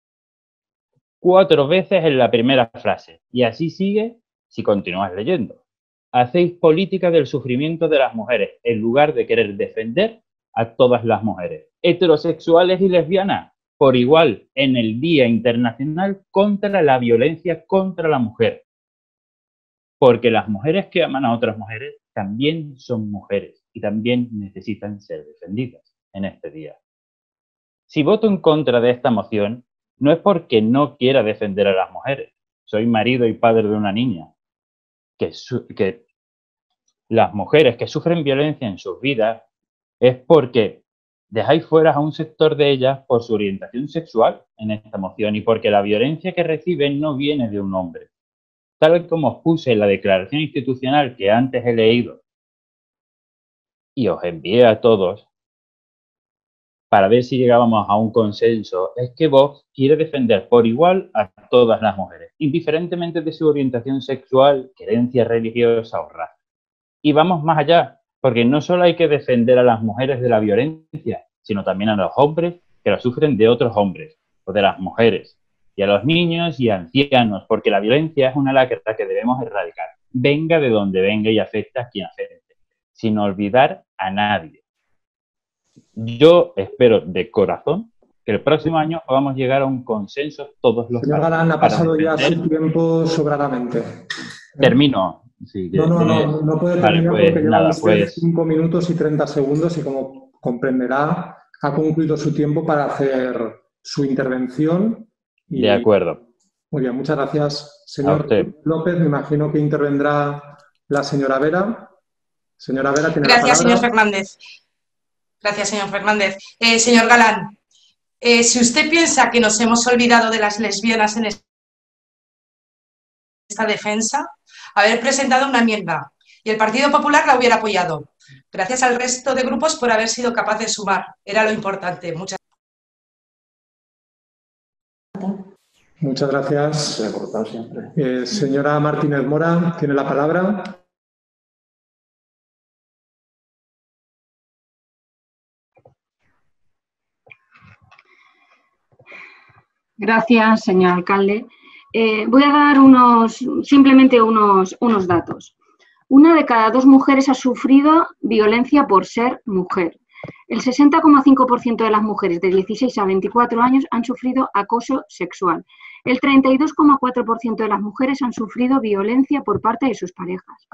4 veces en la primera frase, y así sigue si continúas leyendo. Hacéis política del sufrimiento de las mujeres en lugar de querer defender a todas las mujeres, heterosexuales y lesbianas, por igual en el Día Internacional contra la Violencia contra la Mujer. Porque las mujeres que aman a otras mujeres también son mujeres y también necesitan ser defendidas en este día. Si voto en contra de esta moción, no es porque no quiera defender a las mujeres. Soy marido y padre de una niña. Que las mujeres que sufren violencia en sus vidas es porque dejáis fuera a un sector de ellas por su orientación sexual en esta moción y porque la violencia que reciben no viene de un hombre. Tal como os puse en la declaración institucional que antes he leído y os envié a todos para ver si llegábamos a un consenso, es que Vox quiere defender por igual a todas las mujeres, indiferentemente de su orientación sexual, creencia religiosa o raza. Y vamos más allá, porque no solo hay que defender a las mujeres de la violencia, sino también a los hombres que la sufren de otros hombres, o de las mujeres, y a los niños y ancianos, porque la violencia es una lacra que debemos erradicar, venga de donde venga y afecte a quien afecte, sin olvidar a nadie. Yo espero de corazón que el próximo año podamos llegar a un consenso todos los Señor Galán, ha pasado ya su tiempo sobradamente. Termino. Sí, No puede vale, terminar pues porque lleva nada, usted pues 5 minutos y 30 segundos y como comprenderá, ha concluido su tiempo para hacer su intervención. Y, de acuerdo. muy bien, muchas gracias, A señor usted. López. Me imagino que intervendrá la señora Vera. Señora Vera, tiene la palabra. Gracias, señor Fernández. Gracias, señor Fernández. Señor Galán, si usted piensa que nos hemos olvidado de las lesbianas en esta defensa, haber presentado una enmienda y el Partido Popular la hubiera apoyado. Gracias al resto de grupos por haber sido capaz de sumar. Era lo importante. Muchas gracias. Señora Martínez Mora, tiene la palabra. Gracias, señor alcalde. Voy a dar simplemente unos datos. 1 de cada 2 mujeres ha sufrido violencia por ser mujer. El 60,5% de las mujeres de 16 a 24 años han sufrido acoso sexual. El 32,4% de las mujeres han sufrido violencia por parte de sus parejas.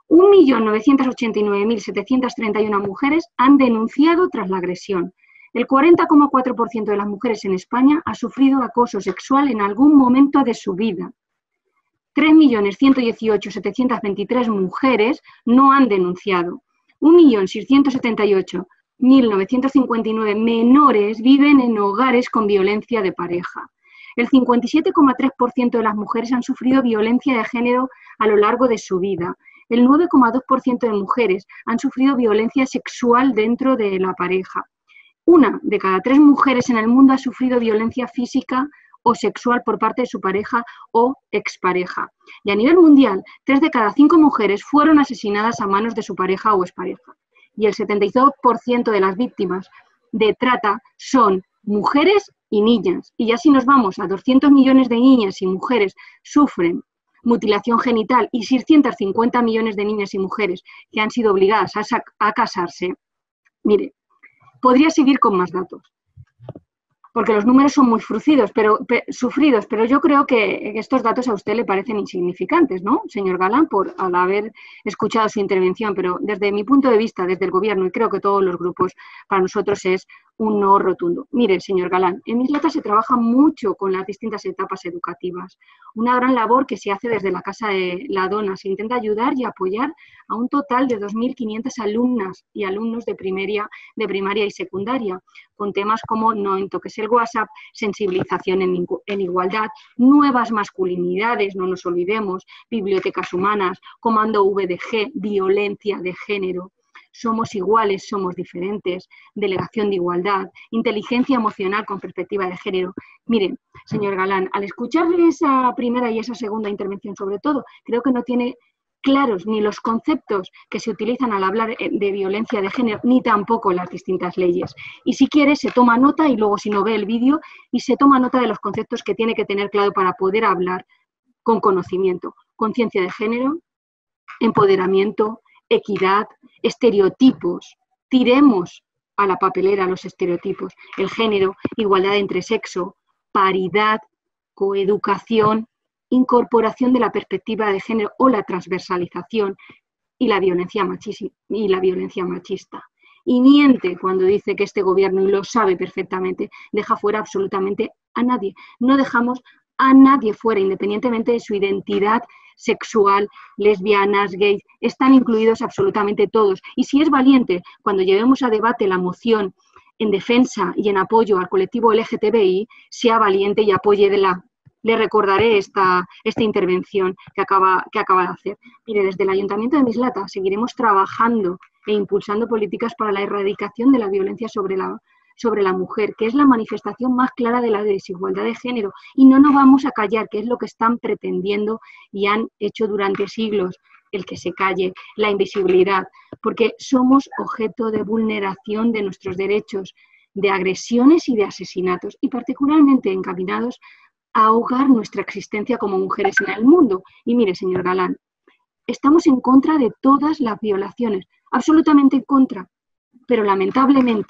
1.989.731 mujeres han denunciado tras la agresión. El 40,4% de las mujeres en España ha sufrido acoso sexual en algún momento de su vida. 3.118.723 mujeres no han denunciado. 1.678.959 menores viven en hogares con violencia de pareja. El 57,3% de las mujeres han sufrido violencia de género a lo largo de su vida. El 9,2% de mujeres han sufrido violencia sexual dentro de la pareja. 1 de cada 3 mujeres en el mundo ha sufrido violencia física o sexual por parte de su pareja o expareja. Y a nivel mundial, 3 de cada 5 mujeres fueron asesinadas a manos de su pareja o expareja. Y el 72% de las víctimas de trata son mujeres y niñas. Y ya si nos vamos a 200 millones de niñas y mujeres sufren mutilación genital y 650 millones de niñas y mujeres que han sido obligadas a casarse, mire, podría seguir con más datos, porque los números son muy sufridos, pero yo creo que estos datos a usted le parecen insignificantes, ¿no, señor Galán, al haber escuchado su intervención? Pero desde mi punto de vista, desde el Gobierno, y creo que todos los grupos, para nosotros es un no rotundo. Mire, señor Galán, en Mislata se trabaja mucho con las distintas etapas educativas. Una gran labor que se hace desde la Casa de la Dona. Se intenta ayudar y apoyar a un total de 2.500 alumnas y alumnos de primaria y secundaria, con temas como no toques el WhatsApp, sensibilización en igualdad, nuevas masculinidades, no nos olvidemos, bibliotecas humanas, comando VDG, violencia de género. Somos iguales, somos diferentes, delegación de igualdad, inteligencia emocional con perspectiva de género. Miren, señor Galán, al escucharle esa primera y esa segunda intervención sobre todo, creo que no tiene claros ni los conceptos que se utilizan al hablar de violencia de género, ni tampoco las distintas leyes. Y si quiere, se toma nota y luego si no ve el vídeo, y se toma nota de los conceptos que tiene que tener claro para poder hablar con conocimiento. Conciencia de género, empoderamiento, equidad, estereotipos. Tiremos a la papelera los estereotipos. El género, igualdad entre sexo, paridad, coeducación, incorporación de la perspectiva de género o la transversalización y la violencia machista. Y miente cuando dice que este gobierno, y lo sabe perfectamente, deja fuera absolutamente a nadie. No dejamos a nadie fuera, independientemente de su identidad sexual, lesbianas, gays, están incluidos absolutamente todos. Y si es valiente, cuando llevemos a debate la moción en defensa y en apoyo al colectivo LGTBI, sea valiente y apoye le recordaré esta intervención que acaba de hacer. Mire, desde el Ayuntamiento de Mislata seguiremos trabajando e impulsando políticas para la erradicación de la violencia sobre la mujer, que es la manifestación más clara de la desigualdad de género. Y no nos vamos a callar, que es lo que están pretendiendo y han hecho durante siglos, el que se calle, la invisibilidad, porque somos objeto de vulneración de nuestros derechos, de agresiones y de asesinatos, y particularmente encaminados a ahogar nuestra existencia como mujeres en el mundo. Y mire, señor Galán, estamos en contra de todas las violaciones, absolutamente en contra, pero lamentablemente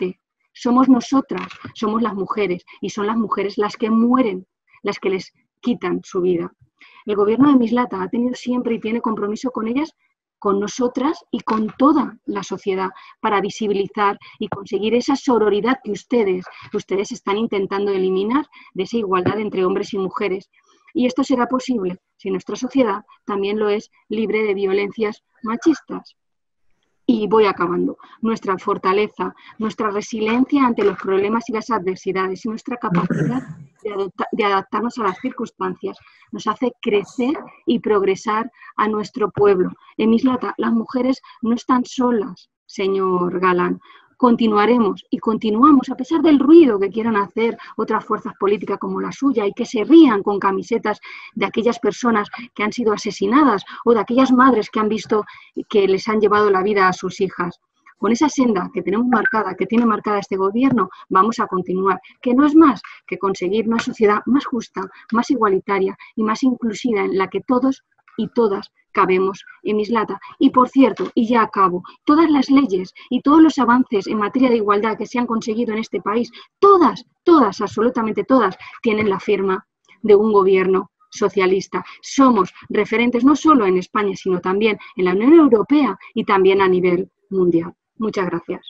somos nosotras, somos las mujeres, y son las mujeres las que mueren, las que les quitan su vida. El gobierno de Mislata ha tenido siempre y tiene compromiso con ellas, con nosotras y con toda la sociedad, para visibilizar y conseguir esa sororidad que ustedes están intentando eliminar, de esa igualdad entre hombres y mujeres. Y esto será posible si nuestra sociedad también lo es, libre de violencias machistas. Y voy acabando. Nuestra fortaleza, nuestra resiliencia ante los problemas y las adversidades y nuestra capacidad de adaptarnos a las circunstancias nos hace crecer y progresar a nuestro pueblo. En Mislata, las mujeres no están solas, señor Galán. Continuaremos y continuamos, a pesar del ruido que quieran hacer otras fuerzas políticas como la suya y que se rían con camisetas de aquellas personas que han sido asesinadas o de aquellas madres que han visto que les han llevado la vida a sus hijas. Con esa senda que tenemos marcada, que tiene marcada este gobierno, vamos a continuar, que no es más que conseguir una sociedad más justa, más igualitaria y más inclusiva en la que todos y todas cabemos en Mislata. Y por cierto, y ya acabo, todas las leyes y todos los avances en materia de igualdad que se han conseguido en este país, todas, absolutamente todas, tienen la firma de un gobierno socialista. Somos referentes no solo en España, sino también en la Unión Europea y también a nivel mundial. Muchas gracias.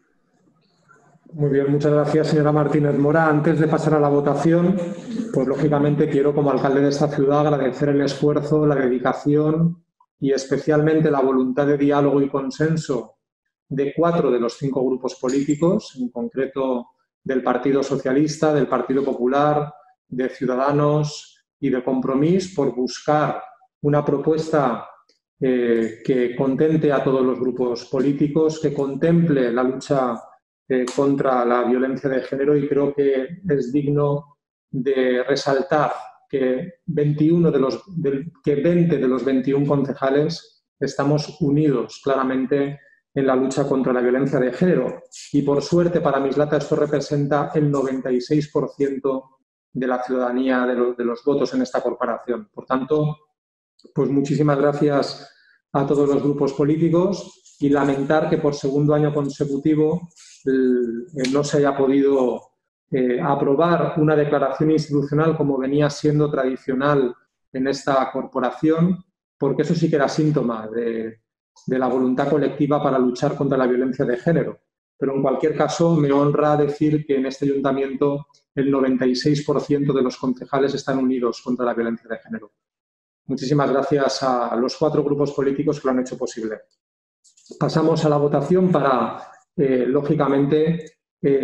Muy bien, muchas gracias, señora Martínez Mora. Antes de pasar a la votación, pues lógicamente quiero, como alcalde de esta ciudad, agradecer el esfuerzo, la dedicación y especialmente la voluntad de diálogo y consenso de 4 de los 5 grupos políticos, en concreto del Partido Socialista, del Partido Popular, de Ciudadanos y de Compromís, por buscar una propuesta que contente a todos los grupos políticos, que contemple la lucha contra la violencia de género, y creo que es digno de resaltar que 20 de los 21 concejales estamos unidos claramente en la lucha contra la violencia de género. Y por suerte para Mislata esto representa el 96% de la ciudadanía de los votos en esta corporación. Por tanto, pues muchísimas gracias a todos los grupos políticos y lamentar que por segundo año consecutivo no se haya podido aprobar una declaración institucional como venía siendo tradicional en esta corporación, porque eso sí que era síntoma de la voluntad colectiva para luchar contra la violencia de género. Pero en cualquier caso me honra decir que en este ayuntamiento el 96% de los concejales están unidos contra la violencia de género. Muchísimas gracias a los 4 grupos políticos que lo han hecho posible. Pasamos a la votación para, lógicamente,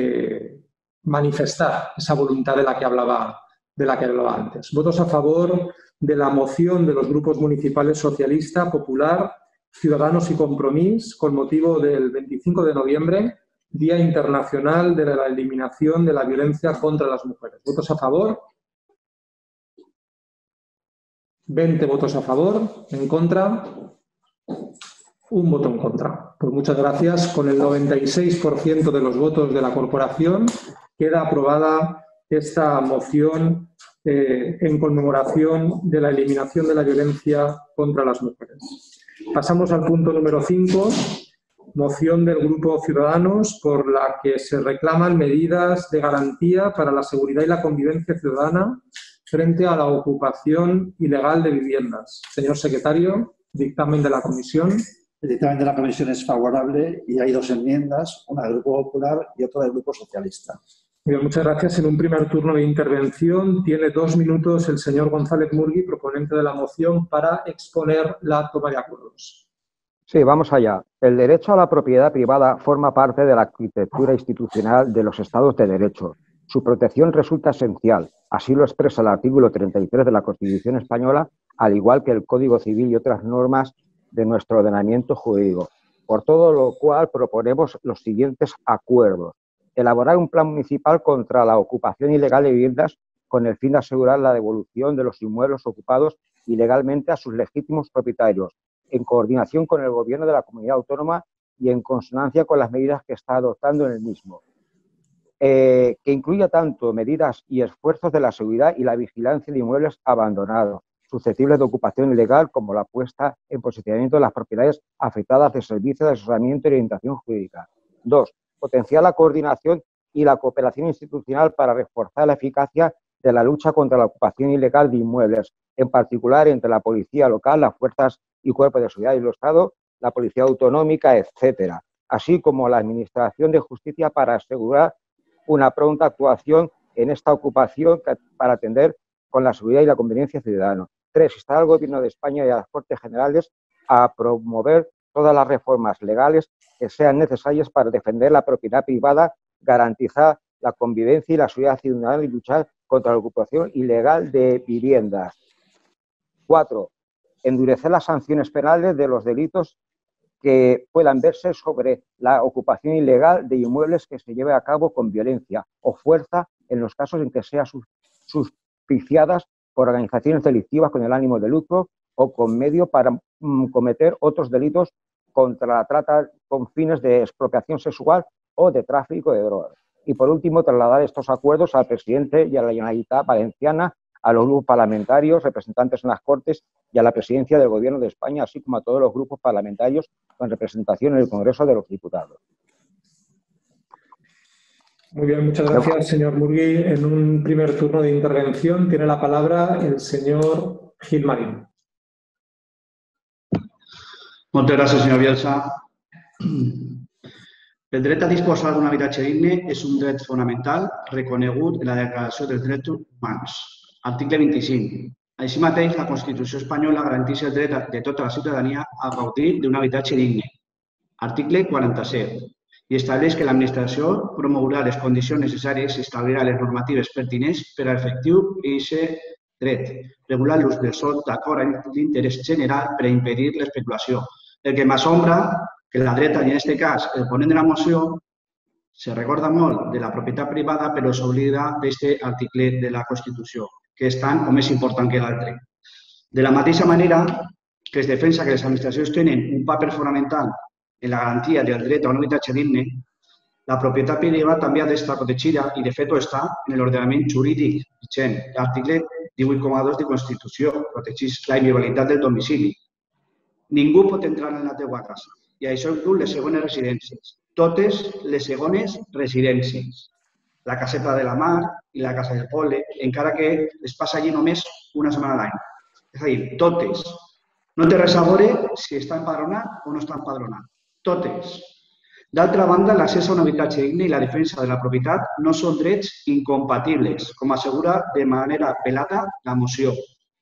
manifestar esa voluntad de la que hablaba antes. Votos a favor de la moción de los grupos municipales Socialista, Popular, Ciudadanos y Compromís con motivo del 25 de noviembre, Día Internacional de la Eliminación de la Violencia contra las Mujeres. ¿Votos a favor? 20 votos a favor. ¿En contra? 1 voto en contra. Pues muchas gracias. Con el 96% de los votos de la corporación queda aprobada esta moción en conmemoración de la eliminación de la violencia contra las mujeres. Pasamos al punto número 5, moción del Grupo Ciudadanos por la que se reclaman medidas de garantía para la seguridad y la convivencia ciudadana frente a la ocupación ilegal de viviendas. Señor secretario, dictamen de la comisión. El dictamen de la comisión es favorable y hay 2 enmiendas, una del Grupo Popular y otra del Grupo Socialista. Bien, muchas gracias. En un primer turno de intervención tiene 2 minutos el señor González Murgui, proponente de la moción, para exponer la toma de acuerdos. Sí, vamos allá. El derecho a la propiedad privada forma parte de la arquitectura institucional de los Estados de Derecho. Su protección resulta esencial. Así lo expresa el artículo 33 de la Constitución española, al igual que el Código Civil y otras normas de nuestro ordenamiento jurídico. Por todo lo cual proponemos los siguientes acuerdos. Elaborar un plan municipal contra la ocupación ilegal de viviendas con el fin de asegurar la devolución de los inmuebles ocupados ilegalmente a sus legítimos propietarios, en coordinación con el Gobierno de la Comunidad Autónoma y en consonancia con las medidas que está adoptando en el mismo. Que incluya tanto medidas y esfuerzos de la seguridad y la vigilancia de inmuebles abandonados, susceptibles de ocupación ilegal, como la puesta en posicionamiento de las propiedades afectadas de servicios de asesoramiento y orientación jurídica. 2. Potenciar la coordinación y la cooperación institucional para reforzar la eficacia de la lucha contra la ocupación ilegal de inmuebles, en particular entre la policía local, las fuerzas y cuerpos de seguridad del Estado, la policía autonómica, etcétera, así como la Administración de Justicia para asegurar una pronta actuación en esta ocupación para atender con la seguridad y la conveniencia ciudadana. 3. Instar al Gobierno de España y a las Cortes Generales a promover todas las reformas legales que sean necesarias para defender la propiedad privada, garantizar la convivencia y la seguridad ciudadana y luchar contra la ocupación ilegal de viviendas. 4. Endurecer las sanciones penales de los delitos que puedan verse sobre la ocupación ilegal de inmuebles que se lleve a cabo con violencia o fuerza en los casos en que sean suspiciadas por organizaciones delictivas con el ánimo de lucro o con medio para cometer otros delitos contra la trata con fines de expropiación sexual o de tráfico de drogas. Y por último, trasladar estos acuerdos al presidente y a la Generalitat Valenciana, a los grupos parlamentarios, representantes en las Cortes y a la presidencia del Gobierno de España, así como a todos los grupos parlamentarios con representación en el Congreso de los Diputados. Muy bien, muchas gracias, señor Murgui. En un primer turno de intervención tiene la palabra el señor Gil Marín. Moltes gràcies, senyor Bielsa. El dret a disposar d'un habitatge digne és un dret fonamental reconegut en la Declaració dels Drets Humans, article 25. Així mateix, la Constitució espanyola garanteix el dret de tota la ciutadania a gaudir d'un habitatge digne, article 47, i estableix que l'administració promourà les condicions necessàries i establirà les normatives pertinents per a l'efectiu d'aquest dret, regular l'ús del sòl d'acord amb l'interès general per a impedir l'especulació. El que m'assombra que la dreta, i en aquest cas el ponent de la moció, se recorda molt de la propietat privada però s'oblida d'aquest article de la Constitució, que és tant o més important que l'altre. De la mateixa manera que es defensa que les administracions tenen un paper fonamental en la garantia del dret a un habitatge digne, la propietat privada també ha d'estar protegida i de fet ho està en l'ordenament jurídic vigent. L'article 18,2 de Constitució protegeix la inviolabilitat del domicili. Ningú pot entrar en la teva casa i això inclou les segones residències, totes les segones residències, la caseta de la mar i la casa del poble, encara que es passa allí només una setmana a l'any. És a dir, totes. No té res a veure si està empadronat o no està empadronat. Totes. D'altra banda, l'accés a un habitatge digne i la defensa de la propietat no són drets incompatibles, com assegura de manera velada la moció.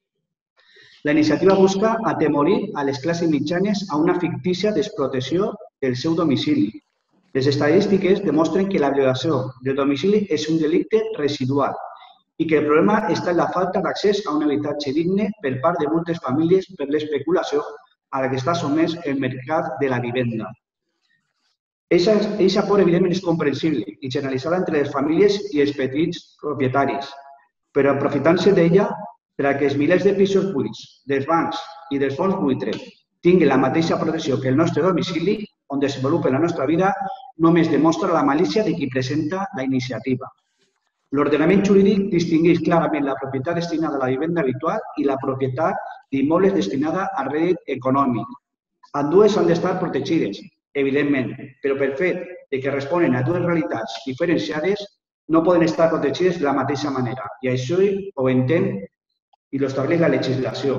La iniciativa busca atemorir a les classes mitjanes a una fictícia desprotecció del seu domicili. Les estadístiques demostren que la violació del domicili és un delicte residual i que el problema està en la falta d'accés a un habitatge digne per part de moltes famílies per l'especulació a la que està sotmès el mercat de la vivenda. Eixa por, evidentment, és comprensible i generalitzada entre les famílies i els petits propietaris, però aprofitant-se d'ella per a que els milers de pisos buits dels bancs i dels fons buitre tinguin la mateixa protecció que el nostre domicili, on desenvolupen la nostra vida, només demostra la malícia de qui presenta la iniciativa. L'ordenament jurídic distingeix clarament la propietat destinada a la vivenda habitual i la propietat d'immobles destinada a rèdit econòmic. Ambdues han d'estar protegides, evidentment, però pel fet que responen a dues realitats diferenciades no poden estar protegides de la mateixa manera, i això ho entén i lo estableix la legislació.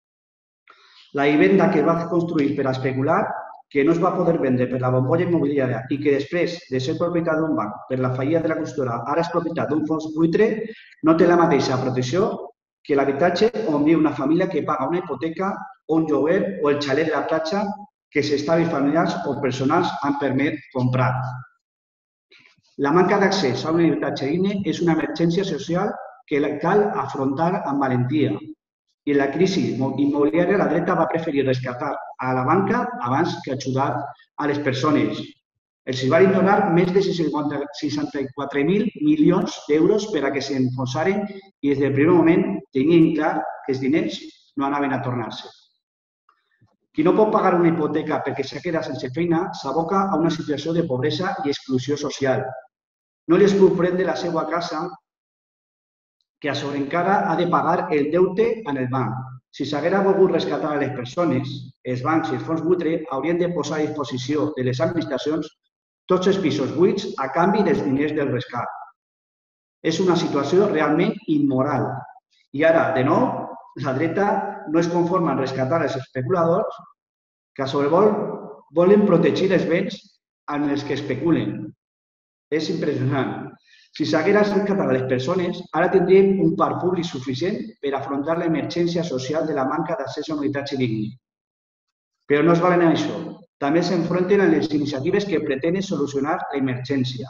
La vivenda que va construir per a especular, que no es va poder vendre per la bombolla immobiliària i que després de ser propietat d'un banc per la fallida de la constructora ara és propietat d'un fons buitre, no té la mateixa protecció que l'habitatge on viu una família que paga una hipoteca o un lloguer o el xalet de la platja que els estalvis familiars o personals han permès comprar. La manca d'accés a un habitatge digne és una emergència social que cal afrontar amb valentia. I en la crisi immobiliària la dreta va preferir rescatar a la banca abans que ajudar a les persones. Els van donar més de 64.000 milions d'euros per a que s'enfonsaren i des del primer moment tenien clar que els diners no anaven a tornar-se. Qui no pot pagar una hipoteca perquè s'ha quedat sense feina s'aboca a una situació de pobresa i exclusió social. No li es comprèn de la seva casa que a sobre encara ha de pagar el deute en el banc. Si s'haguera volgut rescatar a les persones, els bancs i els fons buitre haurien de posar a disposició de les administracions tots els pisos buits a canvi dels diners del rescat. És una situació realment immoral. I ara, de nou, la dreta no es conforma en rescatar els especuladors que a sobre volen protegir els béns en els que especulen. És impressionant. Si s'hagués rescatat a les persones, ara tindríem un parc públic suficient per afrontar l'emergència social de la manca d'accés a un habitatge digne. Però no es valen a això. També s'enfronten a les iniciatives que pretenen solucionar l'emergència.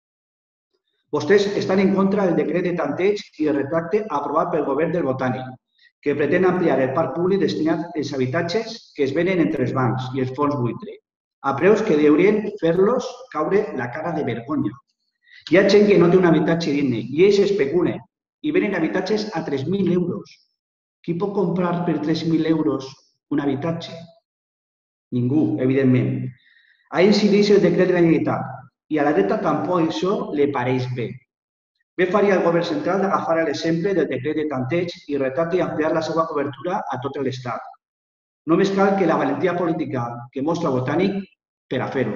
Vostès estan en contra del decret de tanteig i el retracte aprovat pel govern del Botànic, que pretén ampliar el parc públic destinat als habitatges que es venen entre els bancs i els fons buitre, a preus que haurien fer-los caure la cara de vergonya. Hi ha gent que no té un habitatge digne i ells especulen i venen habitatges a 3.000 euros. Qui pot comprar per 3.000 euros un habitatge? Ningú, evidentment. Ahí incideix el decret de la Generalitat i a la dreta tampoc això li pareix bé. Bé faria el govern central d'agafar l'exemple del decret de tanteig i retracte i ampliar la seva cobertura a tot l'Estat. Només cal que la valentia política que mostra Botànic per a fer-ho.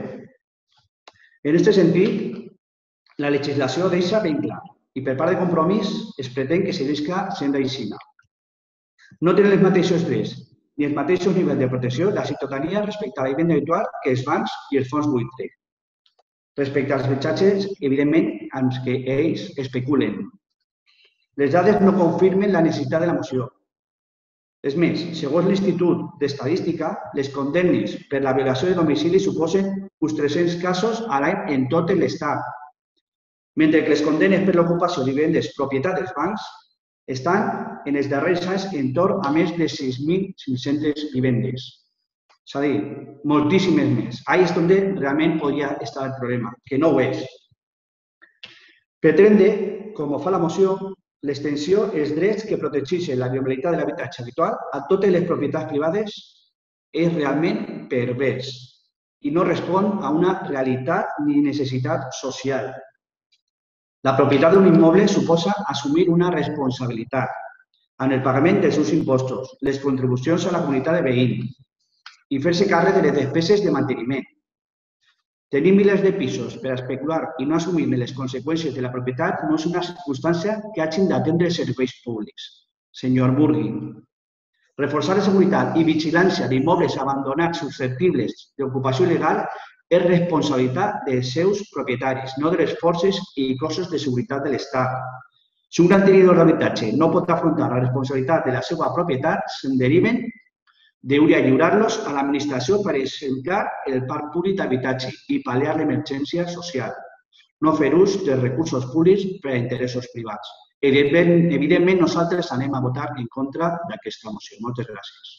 En aquest sentit, la legislació deixa ben clar i per part de Compromís es pretén que seguisca sent aixina. No tenen els mateixos drets ni els mateixos nivells de protecció la ciutadania respecte a la vivenda habitual que els bancs i els fons buitre. Respecte als habitatges, evidentment, amb què ells especulen. Les dades no confirmen la necessitat de la moció. És més, segons l'Institut d'Estadística, les condemnes per la violació de domicili suposen uns 300 casos a l'any en tot l'Estat, mentre que les condemnes per l'ocupació de vivendes propietat dels bancs estan en els darrers anys entorn a més de 6.500 vivendes. És a dir, moltíssimes més. Ahí és on realment podria estar el problema, que no ho és. Pretendre, com ho fa la moció, l'extensió dels drets que protegeixen la viabilitat de l'habitatge habitual a totes les propietats privades és realment pervers i no respon a una realitat ni necessitat social. La propietat d'un immoble suposa assumir una responsabilitat en el pagament dels seus impostos, les contribucions a la comunitat de veïns i fer-se càrrec de les despeses de manteniment. Tenir milers de pisos per especular i no assumir-ne les conseqüències de la propietat no és una circumstància que hagin d'atendre els serveis públics. Senyor Burgui, reforçar la seguretat i vigilància d'immobles abandonats susceptibles d'ocupació il·legal és responsabilitat dels seus propietaris, no de les forces i cossos de seguretat de l'Estat. Si un gran tenidor d'habitatge no pot afrontar la responsabilitat de la seva propietat, se'n deriven, hauria de lliurar-los a l'administració per exemplar el parc públic d'habitatge i pal·liar l'emergència social, no fer ús dels recursos públics per a interessos privats. Evidentment, nosaltres anem a votar en contra d'aquesta moció. Moltes gràcies.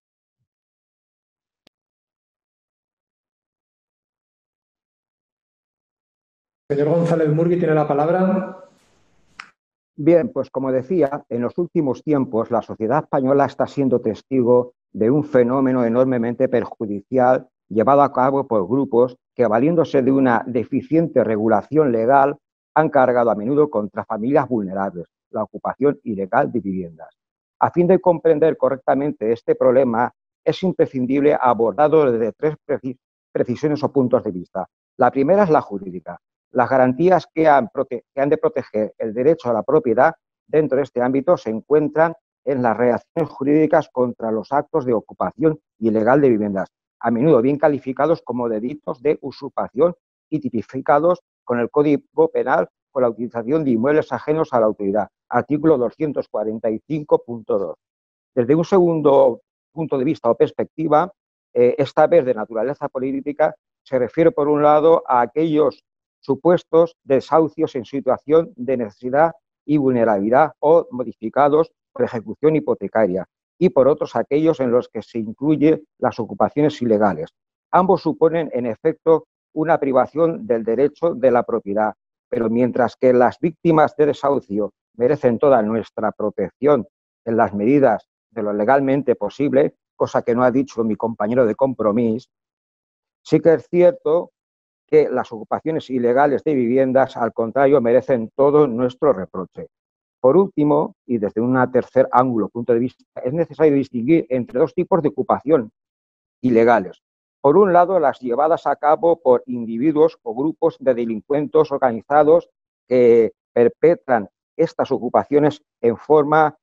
Señor González Murgui tiene la palabra. Bien, pues como decía, en los últimos tiempos la sociedad española está siendo testigo de un fenómeno enormemente perjudicial llevado a cabo por grupos que, valiéndose de una deficiente regulación legal, han cargado a menudo contra familias vulnerables, la ocupación ilegal de viviendas. A fin de comprender correctamente este problema, es imprescindible abordarlo desde tres precisiones o puntos de vista. La primera es la jurídica. Las garantías que han de proteger el derecho a la propiedad dentro de este ámbito se encuentran en las reacciones jurídicas contra los actos de ocupación ilegal de viviendas, a menudo bien calificados como delitos de usurpación y tipificados con el Código Penal con la utilización de inmuebles ajenos a la autoridad, artículo 245.2. Desde un segundo punto de vista o perspectiva, esta vez de naturaleza política, se refiere por un lado a aquellos supuestos desahucios en situación de necesidad y vulnerabilidad o modificados por ejecución hipotecaria y por otros aquellos en los que se incluyen las ocupaciones ilegales. Ambos suponen, en efecto, una privación del derecho de la propiedad, pero mientras que las víctimas de desahucio merecen toda nuestra protección en las medidas de lo legalmente posible, cosa que no ha dicho mi compañero de Compromís, sí que es cierto que las ocupaciones ilegales de viviendas, al contrario, merecen todo nuestro reproche. Por último, y desde un tercer ángulo, punto de vista, es necesario distinguir entre dos tipos de ocupación ilegales. Por un lado, las llevadas a cabo por individuos o grupos de delincuentes organizados que perpetran estas ocupaciones en forma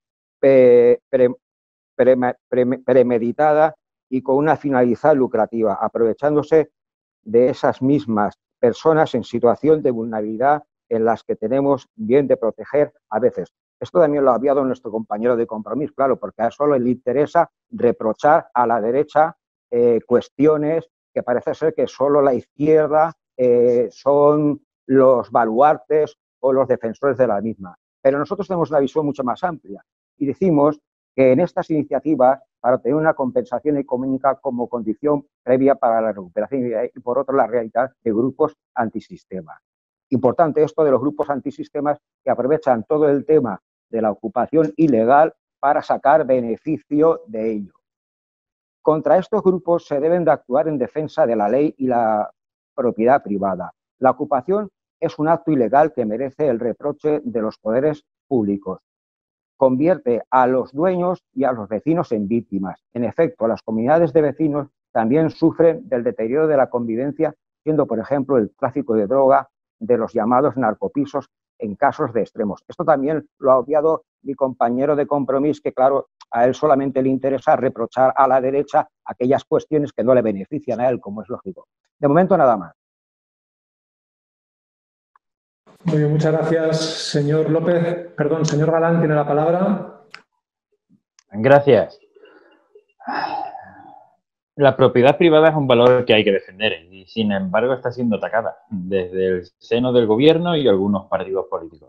premeditada y con una finalidad lucrativa, aprovechándose de esas mismas personas en situación de vulnerabilidad en las que tenemos bien de proteger a veces. Esto también lo ha hablado nuestro compañero de Compromís, claro, porque a él solo le interesa reprochar a la derecha cuestiones que parece ser que solo la izquierda son los baluartes o los defensores de la misma. Pero nosotros tenemos una visión mucho más amplia y decimos que en estas iniciativas, para tener una compensación económica como condición previa para la recuperación y, por otro, la realidad de grupos antisistemas. Importante esto de los grupos antisistemas que aprovechan todo el tema de la ocupación ilegal para sacar beneficio de ello. Contra estos grupos se deben de actuar en defensa de la ley y la propiedad privada. La ocupación es un acto ilegal que merece el reproche de los poderes públicos. Convierte a los dueños y a los vecinos en víctimas. En efecto, las comunidades de vecinos también sufren del deterioro de la convivencia, siendo, por ejemplo, el tráfico de droga de los llamados narcopisos en casos de extremos. Esto también lo ha obviado mi compañero de Compromís, que claro, a él solamente le interesa reprochar a la derecha aquellas cuestiones que no le benefician a él, como es lógico. De momento, nada más. Muy bien, muchas gracias, señor López. Perdón, señor Galán, tiene la palabra. Gracias. La propiedad privada es un valor que hay que defender y, sin embargo, está siendo atacada desde el seno del gobierno y algunos partidos políticos.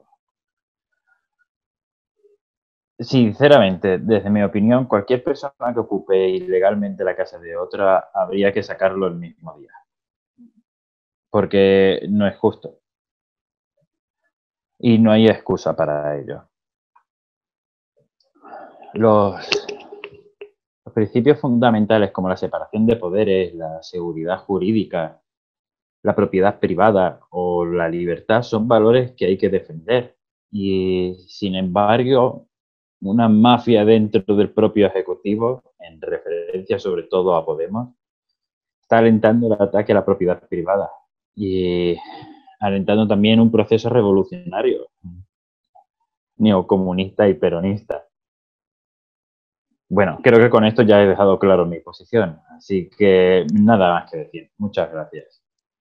Sinceramente, desde mi opinión, cualquier persona que ocupe ilegalmente la casa de otra habría que sacarlo el mismo día, porque no es justo y no hay excusa para ello. Los principios fundamentales como la separación de poderes, la seguridad jurídica, la propiedad privada o la libertad son valores que hay que defender y, sin embargo, una mafia dentro del propio Ejecutivo, en referencia sobre todo a Podemos, está alentando el ataque a la propiedad privada y alentando también un proceso revolucionario, neocomunista y peronista. Bueno, creo que con esto ya he dejado claro mi posición, así que nada más que decir. Muchas gracias.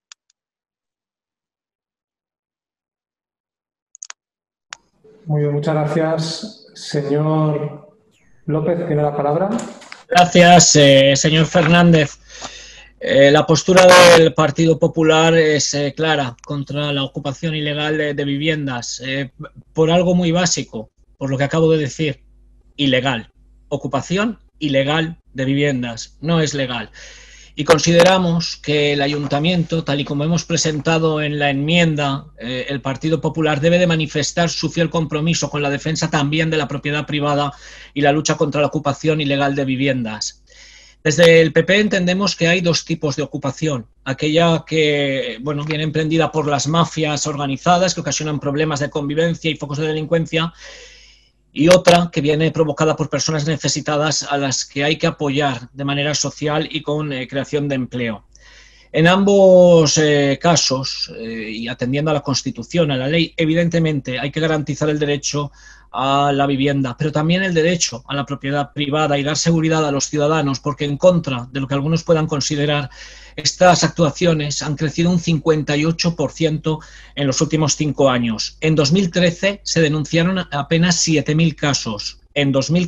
Muy bien, muchas gracias. Señor López, ¿tiene la palabra? Gracias, señor Fernández. La postura del Partido Popular es clara contra la ocupación ilegal de viviendas, por algo muy básico, por lo que acabo de decir, ilegal. Ocupación ilegal de viviendas, no es legal. Y consideramos que el Ayuntamiento, tal y como hemos presentado en la enmienda, el Partido Popular debe de manifestar su fiel compromiso con la defensa también de la propiedad privada y la lucha contra la ocupación ilegal de viviendas. Desde el PP entendemos que hay dos tipos de ocupación. Aquella que viene emprendida por las mafias organizadas que ocasionan problemas de convivencia y focos de delincuencia, y otra que viene provocada por personas necesitadas a las que hay que apoyar de manera social y con creación de empleo. En ambos casos, y atendiendo a la Constitución, a la ley, evidentemente hay que garantizar el derecho a la vivienda, pero también el derecho a la propiedad privada y dar seguridad a los ciudadanos, porque en contra de lo que algunos puedan considerar, estas actuaciones han crecido un 58% en los últimos 5 años. En 2013 se denunciaron apenas 7.000 casos. En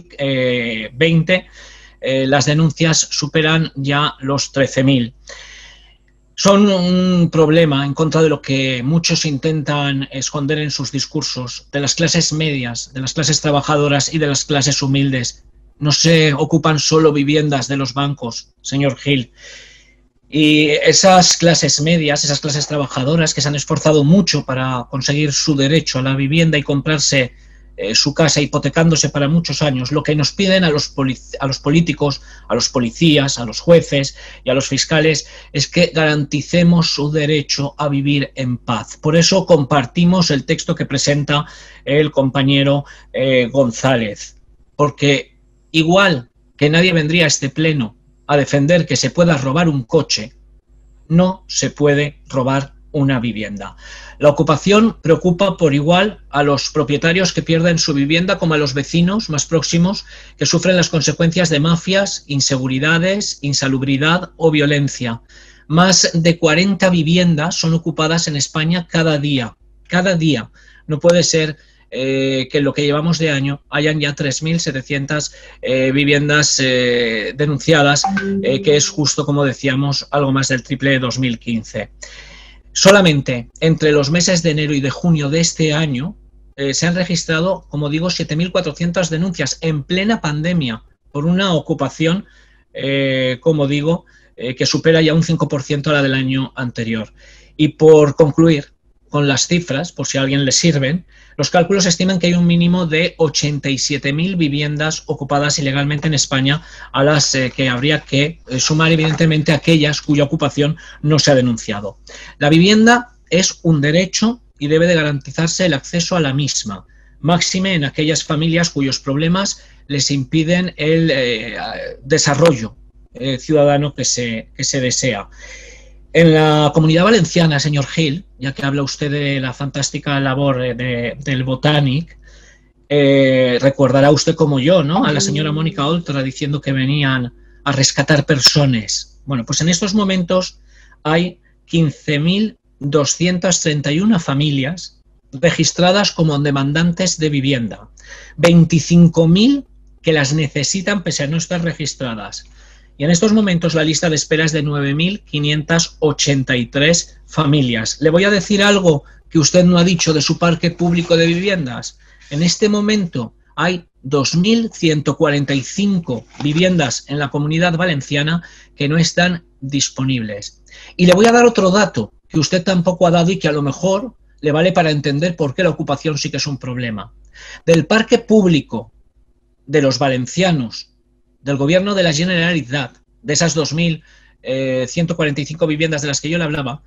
2020 las denuncias superan ya los 13.000. Son un problema en contra de lo que muchos intentan esconder en sus discursos, de las clases medias, de las clases trabajadoras y de las clases humildes. No se ocupan solo viviendas de los bancos, señor Gil. Y esas clases medias, esas clases trabajadoras que se han esforzado mucho para conseguir su derecho a la vivienda y comprarse su casa hipotecándose para muchos años, lo que nos piden a los políticos, a los policías, a los jueces y a los fiscales es que garanticemos su derecho a vivir en paz. Por eso compartimos el texto que presenta el compañero González, porque igual que nadie vendría a este pleno a defender que se pueda robar un coche, no se puede robar una vivienda. La ocupación preocupa por igual a los propietarios que pierden su vivienda como a los vecinos más próximos que sufren las consecuencias de mafias, inseguridades, insalubridad o violencia. Más de 40 viviendas son ocupadas en España cada día. Cada día. No puede ser que en lo que llevamos de año hayan ya 3.700 viviendas denunciadas, que es justo, como decíamos, algo más del triple de 2015. Solamente entre los meses de enero y de junio de este año se han registrado, como digo, 7.400 denuncias en plena pandemia por una ocupación, como digo, que supera ya un 5% a la del año anterior. Y por concluir con las cifras, por si a alguien le sirven, los cálculos estiman que hay un mínimo de 87.000 viviendas ocupadas ilegalmente en España, a las que habría que sumar evidentemente aquellas cuya ocupación no se ha denunciado. La vivienda es un derecho y debe de garantizarse el acceso a la misma, máxime en aquellas familias cuyos problemas les impiden el desarrollo ciudadano que se desea. En la Comunidad Valenciana, señor Gil, ya que habla usted de la fantástica labor del Botànic, recordará usted como yo, ¿no?, a la señora Mónica Oltra diciendo que venían a rescatar personas. Bueno, pues en estos momentos hay 15.231 familias registradas como demandantes de vivienda, 25.000 que las necesitan pese a no estar registradas. Y en estos momentos la lista de espera es de 9.583 familias. Le voy a decir algo que usted no ha dicho de su parque público de viviendas. En este momento hay 2.145 viviendas en la Comunidad Valenciana que no están disponibles. Y le voy a dar otro dato que usted tampoco ha dado y que a lo mejor le vale para entender por qué la ocupación sí que es un problema. Del parque público de los valencianos, del Gobierno de la Generalitat, de esas 2.145 viviendas de las que yo le hablaba,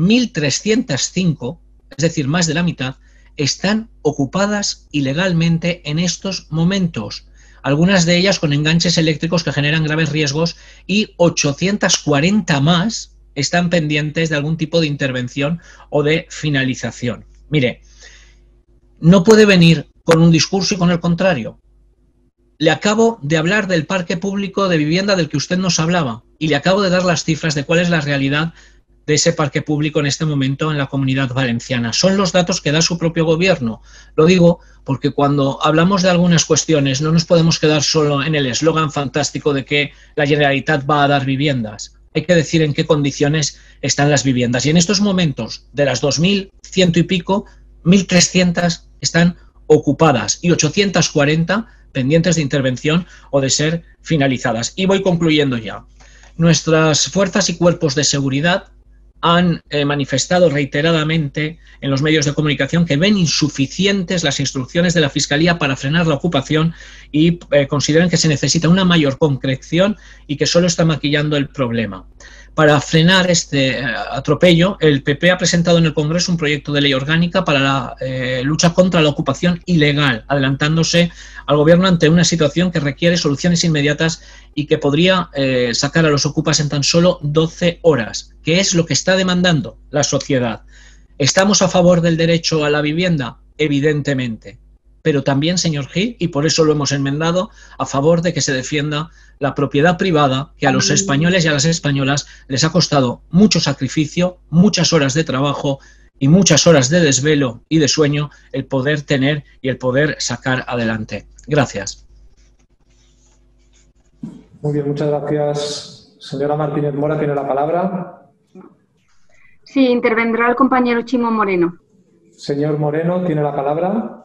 1.305, es decir, más de la mitad, están ocupadas ilegalmente en estos momentos. Algunas de ellas con enganches eléctricos que generan graves riesgos y 840 más están pendientes de algún tipo de intervención o de finalización. Mire, no puede venir con un discurso y con el contrario. Le acabo de hablar del parque público de vivienda del que usted nos hablaba y le acabo de dar las cifras de cuál es la realidad de ese parque público en este momento en la Comunidad Valenciana. Son los datos que da su propio gobierno. Lo digo porque cuando hablamos de algunas cuestiones no nos podemos quedar solo en el eslogan fantástico de que la Generalitat va a dar viviendas. Hay que decir en qué condiciones están las viviendas. Y en estos momentos, de las 2.100 y pico, 1.300 están ocupadas y 840 pendientes de intervención o de ser finalizadas. Y voy concluyendo ya. Nuestras fuerzas y cuerpos de seguridad han manifestado reiteradamente en los medios de comunicación que ven insuficientes las instrucciones de la Fiscalía para frenar la ocupación y consideran que se necesita una mayor concreción y que solo está maquillando el problema. Para frenar este atropello, el PP ha presentado en el Congreso un proyecto de ley orgánica para la lucha contra la ocupación ilegal, adelantándose al Gobierno ante una situación que requiere soluciones inmediatas y que podría sacar a los ocupas en tan solo 12 horas, que es lo que está demandando la sociedad. ¿Estamos a favor del derecho a la vivienda? Evidentemente. Pero también, señor Gil, y por eso lo hemos enmendado, a favor de que se defienda la propiedad privada, que a los españoles y a las españolas les ha costado mucho sacrificio, muchas horas de trabajo y muchas horas de desvelo y de sueño el poder tener y el poder sacar adelante. Gracias. Muy bien, muchas gracias. Señora Martínez Mora tiene la palabra. Sí, intervendrá el compañero Chimo Moreno. Señor Moreno tiene la palabra.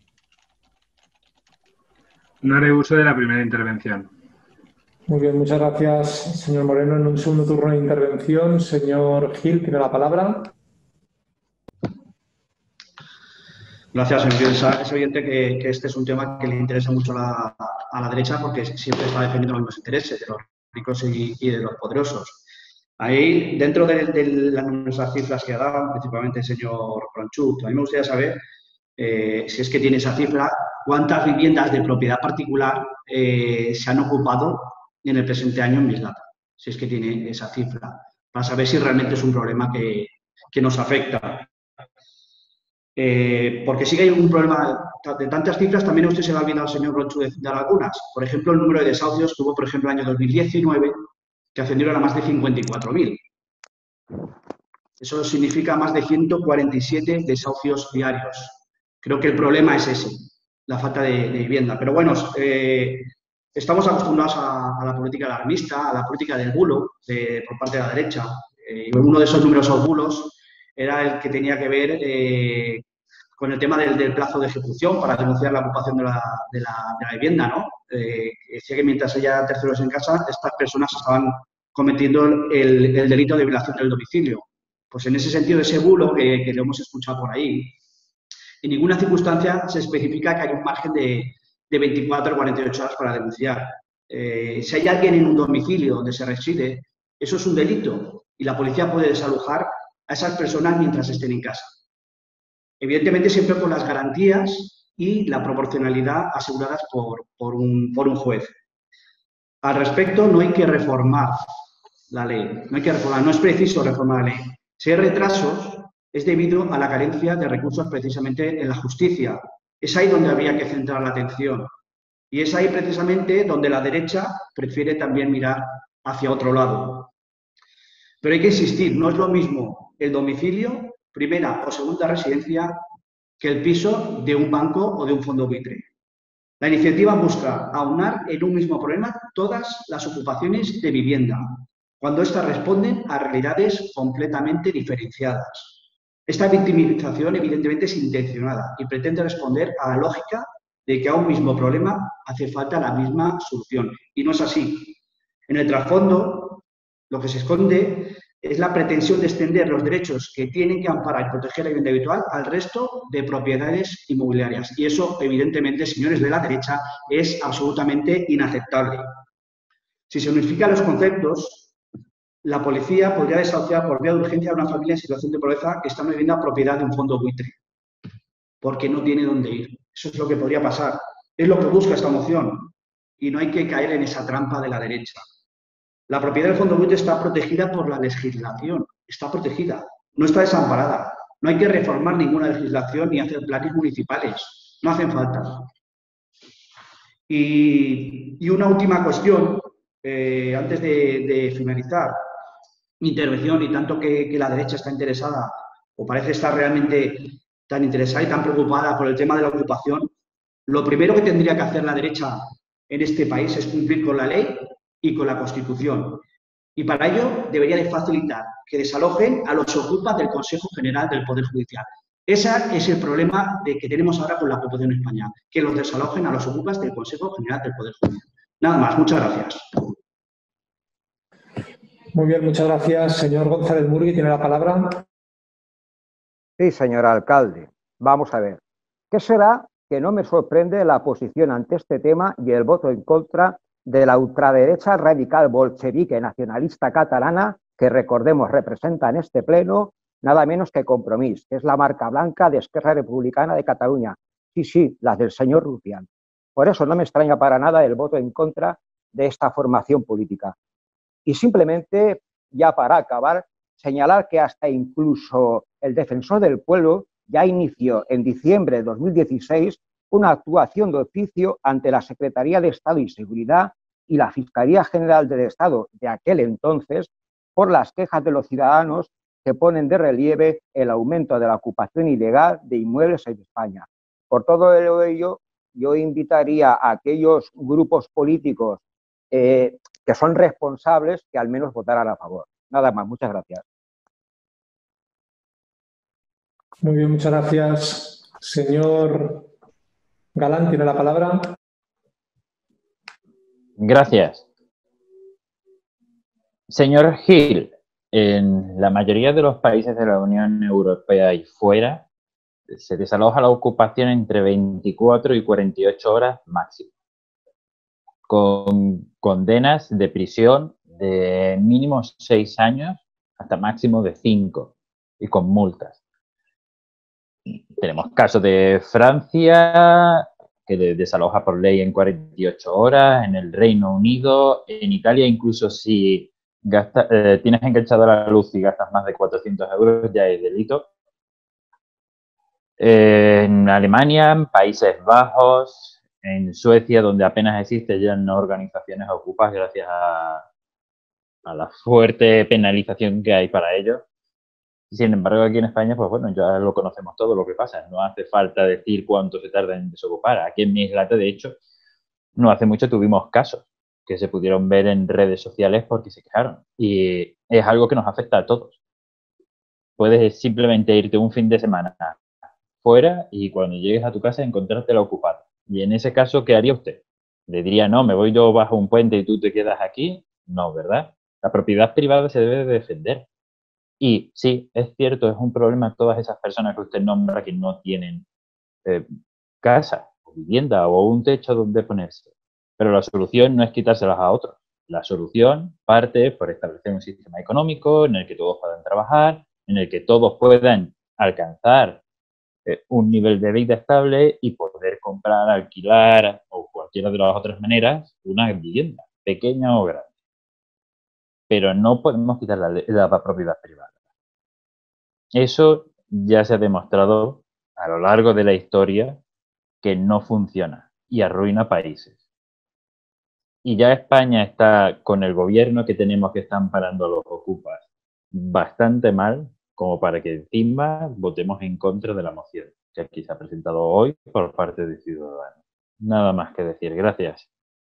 No haré uso de la primera intervención. Muy bien, muchas gracias, señor Moreno. En un segundo turno de intervención, señor Gil, tiene la palabra. Gracias, señor Gil. Es evidente que este es un tema que le interesa mucho a la derecha porque siempre está defendiendo los mismos intereses de los ricos y de los poderosos. Ahí, dentro de las numerosas cifras que ha dado, principalmente el señor Ronchut, a mí me gustaría saber, si es que tiene esa cifra, cuántas viviendas de propiedad particular se han ocupado en el presente año en Mislata, si es que tiene esa cifra, para saber si realmente es un problema que nos afecta. Porque sí que hay un problema de tantas cifras, también a usted se le ha olvidado, señor Ronchu, de dar algunas. Por ejemplo, el número de desahucios tuvo, por ejemplo, el año 2019, que ascendieron a más de 54.000. Eso significa más de 147 desahucios diarios. Creo que el problema es ese, la falta de vivienda. Pero bueno, estamos acostumbrados a la política alarmista, a la política del bulo por parte de la derecha. Y uno de esos numerosos bulos era el que tenía que ver con el tema del plazo de ejecución para denunciar la ocupación de la vivienda, ¿no? Decía que mientras haya terceros en casa, estas personas estaban cometiendo el delito de violación del domicilio. Pues en ese sentido, ese bulo que lo hemos escuchado por ahí, en ninguna circunstancia se especifica que hay un margen de 24 o 48 horas para denunciar. Si hay alguien en un domicilio donde se reside, eso es un delito y la policía puede desalojar a esas personas mientras estén en casa. Evidentemente, siempre con las garantías y la proporcionalidad aseguradas por un juez. Al respecto, no hay que reformar la ley, no es preciso reformar la ley. Si hay retrasos, es debido a la carencia de recursos precisamente en la justicia. Es ahí donde habría que centrar la atención. Y es ahí precisamente donde la derecha prefiere también mirar hacia otro lado. Pero hay que insistir, no es lo mismo el domicilio, primera o segunda residencia, que el piso de un banco o de un fondo buitre. La iniciativa busca aunar en un mismo problema todas las ocupaciones de vivienda, cuando éstas responden a realidades completamente diferenciadas. Esta victimización, evidentemente, es intencionada y pretende responder a la lógica de que a un mismo problema hace falta la misma solución. Y no es así. En el trasfondo, lo que se esconde es la pretensión de extender los derechos que tienen que amparar y proteger la vivienda habitual al resto de propiedades inmobiliarias. Y eso, evidentemente, señores de la derecha, es absolutamente inaceptable. Si se unifican los conceptos, la policía podría desahuciar por vía de urgencia a una familia en situación de pobreza que está en una vivienda propiedad de un fondo buitre, porque no tiene dónde ir. Eso es lo que podría pasar. Es lo que busca esta moción y no hay que caer en esa trampa de la derecha. La propiedad del fondo buitre está protegida por la legislación, está protegida, no está desamparada. No hay que reformar ninguna legislación ni hacer planes municipales, no hacen falta. Y una última cuestión, antes de finalizar mi intervención, y tanto que la derecha está interesada, o parece estar realmente tan interesada y tan preocupada por el tema de la ocupación, lo primero que tendría que hacer la derecha en este país es cumplir con la ley y con la Constitución. Y para ello debería de facilitar que desalojen a los ocupas del Consejo General del Poder Judicial. Ese es el problema que tenemos ahora con la ocupación en España, que los desalojen a los ocupas del Consejo General del Poder Judicial. Nada más, muchas gracias. Muy bien, muchas gracias. Señor González Murgui, tiene la palabra. Sí, señor alcalde. Vamos a ver. ¿Qué será que no me sorprende la posición ante este tema y el voto en contra de la ultraderecha radical bolchevique nacionalista catalana que, recordemos, representa en este pleno nada menos que Compromís, que es la marca blanca de Esquerra Republicana de Cataluña? Sí, las del señor Rufián. Por eso no me extraña para nada el voto en contra de esta formación política. Y simplemente, ya para acabar, señalar que hasta incluso el Defensor del Pueblo ya inició en diciembre de 2016 una actuación de oficio ante la Secretaría de Estado y Seguridad y la Fiscalía General del Estado de aquel entonces por las quejas de los ciudadanos que ponen de relieve el aumento de la ocupación ilegal de inmuebles en España. Por todo ello, yo invitaría a aquellos grupos políticos que son responsables que al menos votaran a favor. Nada más, muchas gracias. Muy bien, muchas gracias. Señor Galán, tiene la palabra. Gracias. Señor Gil, en la mayoría de los países de la Unión Europea y fuera, se desaloja la ocupación entre 24 y 48 horas máximo, con condenas de prisión de mínimo 6 años hasta máximo de 5 y con multas. Tenemos casos de Francia, que desaloja por ley en 48 horas, en el Reino Unido, en Italia, incluso si tienes enganchado la luz y gastas más de 400 euros, ya es delito. En Alemania, en Países Bajos, en Suecia, donde apenas existen ya no organizaciones ocupas gracias a la fuerte penalización que hay para ellos. Sin embargo, aquí en España, pues bueno, ya lo conocemos todo lo que pasa. No hace falta decir cuánto se tarda en desocupar. Aquí en Mislata, de hecho, no hace mucho tuvimos casos que se pudieron ver en redes sociales porque se quejaron. Y es algo que nos afecta a todos. Puedes simplemente irte un fin de semana fuera y cuando llegues a tu casa encontrártela ocupada. Y en ese caso, ¿qué haría usted? ¿Le diría, no, me voy yo bajo un puente y tú te quedas aquí? No, ¿verdad? La propiedad privada se debe de defender. Y sí, es cierto, es un problema todas esas personas que usted nombra que no tienen casa, o vivienda o un techo donde ponerse. Pero la solución no es quitárselas a otros. La solución parte por establecer un sistema económico en el que todos puedan trabajar, en el que todos puedan alcanzar un nivel de vida estable y poder comprar, alquilar o cualquiera de las otras maneras una vivienda, pequeña o grande. Pero no podemos quitar la propiedad privada. Eso ya se ha demostrado a lo largo de la historia que no funciona y arruina países. Y ya España está con el gobierno que tenemos que están parando a los ocupas bastante mal como para que encima votemos en contra de la moción que aquí se ha presentado hoy por parte de Ciudadanos. Nada más que decir. Gracias.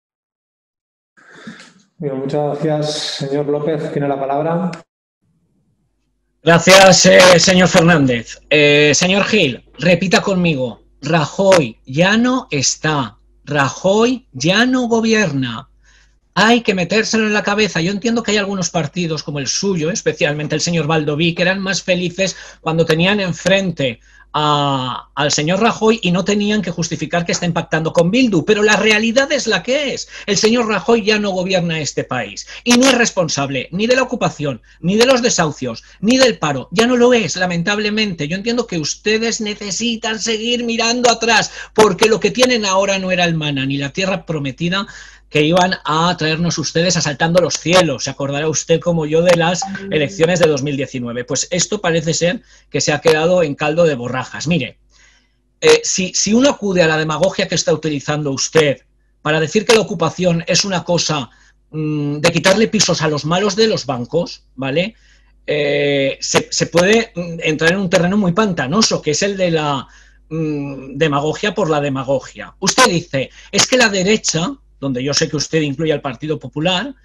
Bien, muchas gracias, señor López. Tiene la palabra. Gracias, señor Fernández. Señor Gil, repita conmigo. Rajoy ya no está. Rajoy ya no gobierna. Hay que metérselo en la cabeza. Yo entiendo que hay algunos partidos como el suyo, especialmente el señor Baldoví, que eran más felices cuando tenían enfrente al señor Rajoy y no tenían que justificar que está impactando con Bildu, pero la realidad es la que es. El señor Rajoy ya no gobierna este país y no es responsable ni de la ocupación, ni de los desahucios, ni del paro. Ya no lo es, lamentablemente. Yo entiendo que ustedes necesitan seguir mirando atrás porque lo que tienen ahora no era el maná ni la tierra prometida que iban a traernos ustedes asaltando los cielos. Se acordará usted como yo de las elecciones de 2019. Pues esto parece ser que se ha quedado en caldo de borrajas. Mire, si uno acude a la demagogia que está utilizando usted para decir que la ocupación es una cosa de quitarle pisos a los malos de los bancos, ¿vale? Se puede entrar en un terreno muy pantanoso, que es el de la demagogia por la demagogia. Usted dice, es que la derecha, donde yo sé que usted incluye al Partido Popular,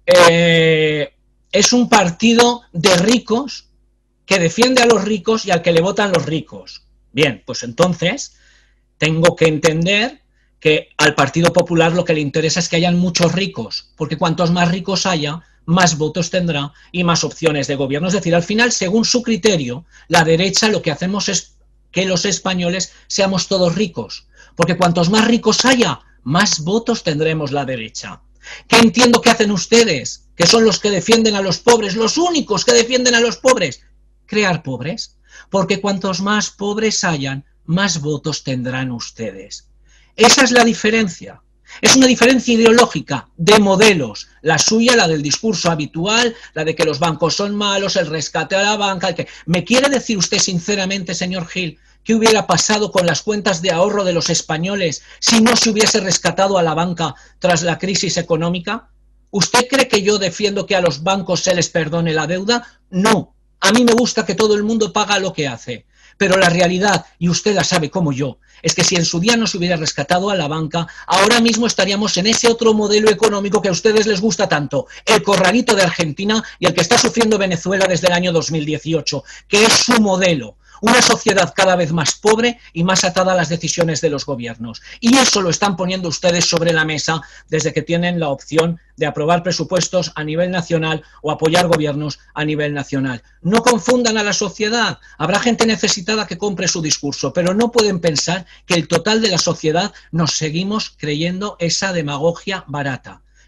es un partido de ricos que defiende a los ricos y al que le votan los ricos. Bien, pues entonces tengo que entender que al Partido Popular lo que le interesa es que hayan muchos ricos, porque cuantos más ricos haya, más votos tendrá y más opciones de gobierno. Es decir, al final, según su criterio, la derecha lo que hacemos es que los españoles seamos todos ricos, porque cuantos más ricos haya, más votos tendremos la derecha. ¿Qué entiendo que hacen ustedes? Que son los que defienden a los pobres, los únicos que defienden a los pobres. Crear pobres, porque cuantos más pobres hayan, más votos tendrán ustedes. Esa es la diferencia. Es una diferencia ideológica de modelos. La suya, la del discurso habitual, la de que los bancos son malos, el rescate a la banca. ¿Me quiere decir usted sinceramente, señor Gil, qué hubiera pasado con las cuentas de ahorro de los españoles si no se hubiese rescatado a la banca tras la crisis económica? ¿Usted cree que yo defiendo que a los bancos se les perdone la deuda? No. A mí me gusta que todo el mundo paga lo que hace. Pero la realidad, y usted la sabe como yo, es que si en su día no se hubiera rescatado a la banca, ahora mismo estaríamos en ese otro modelo económico que a ustedes les gusta tanto, el corralito de Argentina y el que está sufriendo Venezuela desde el año 2018, que es su modelo. Una sociedad cada vez más pobre y más atada a las decisiones de los gobiernos. Y eso lo están poniendo ustedes sobre la mesa desde que tienen la opción de aprobar presupuestos a nivel nacional o apoyar gobiernos a nivel nacional. No confundan a la sociedad. Habrá gente necesitada que compre su discurso, pero no pueden pensar que el total de la sociedad nos seguimos creyendo esa demagogia barata.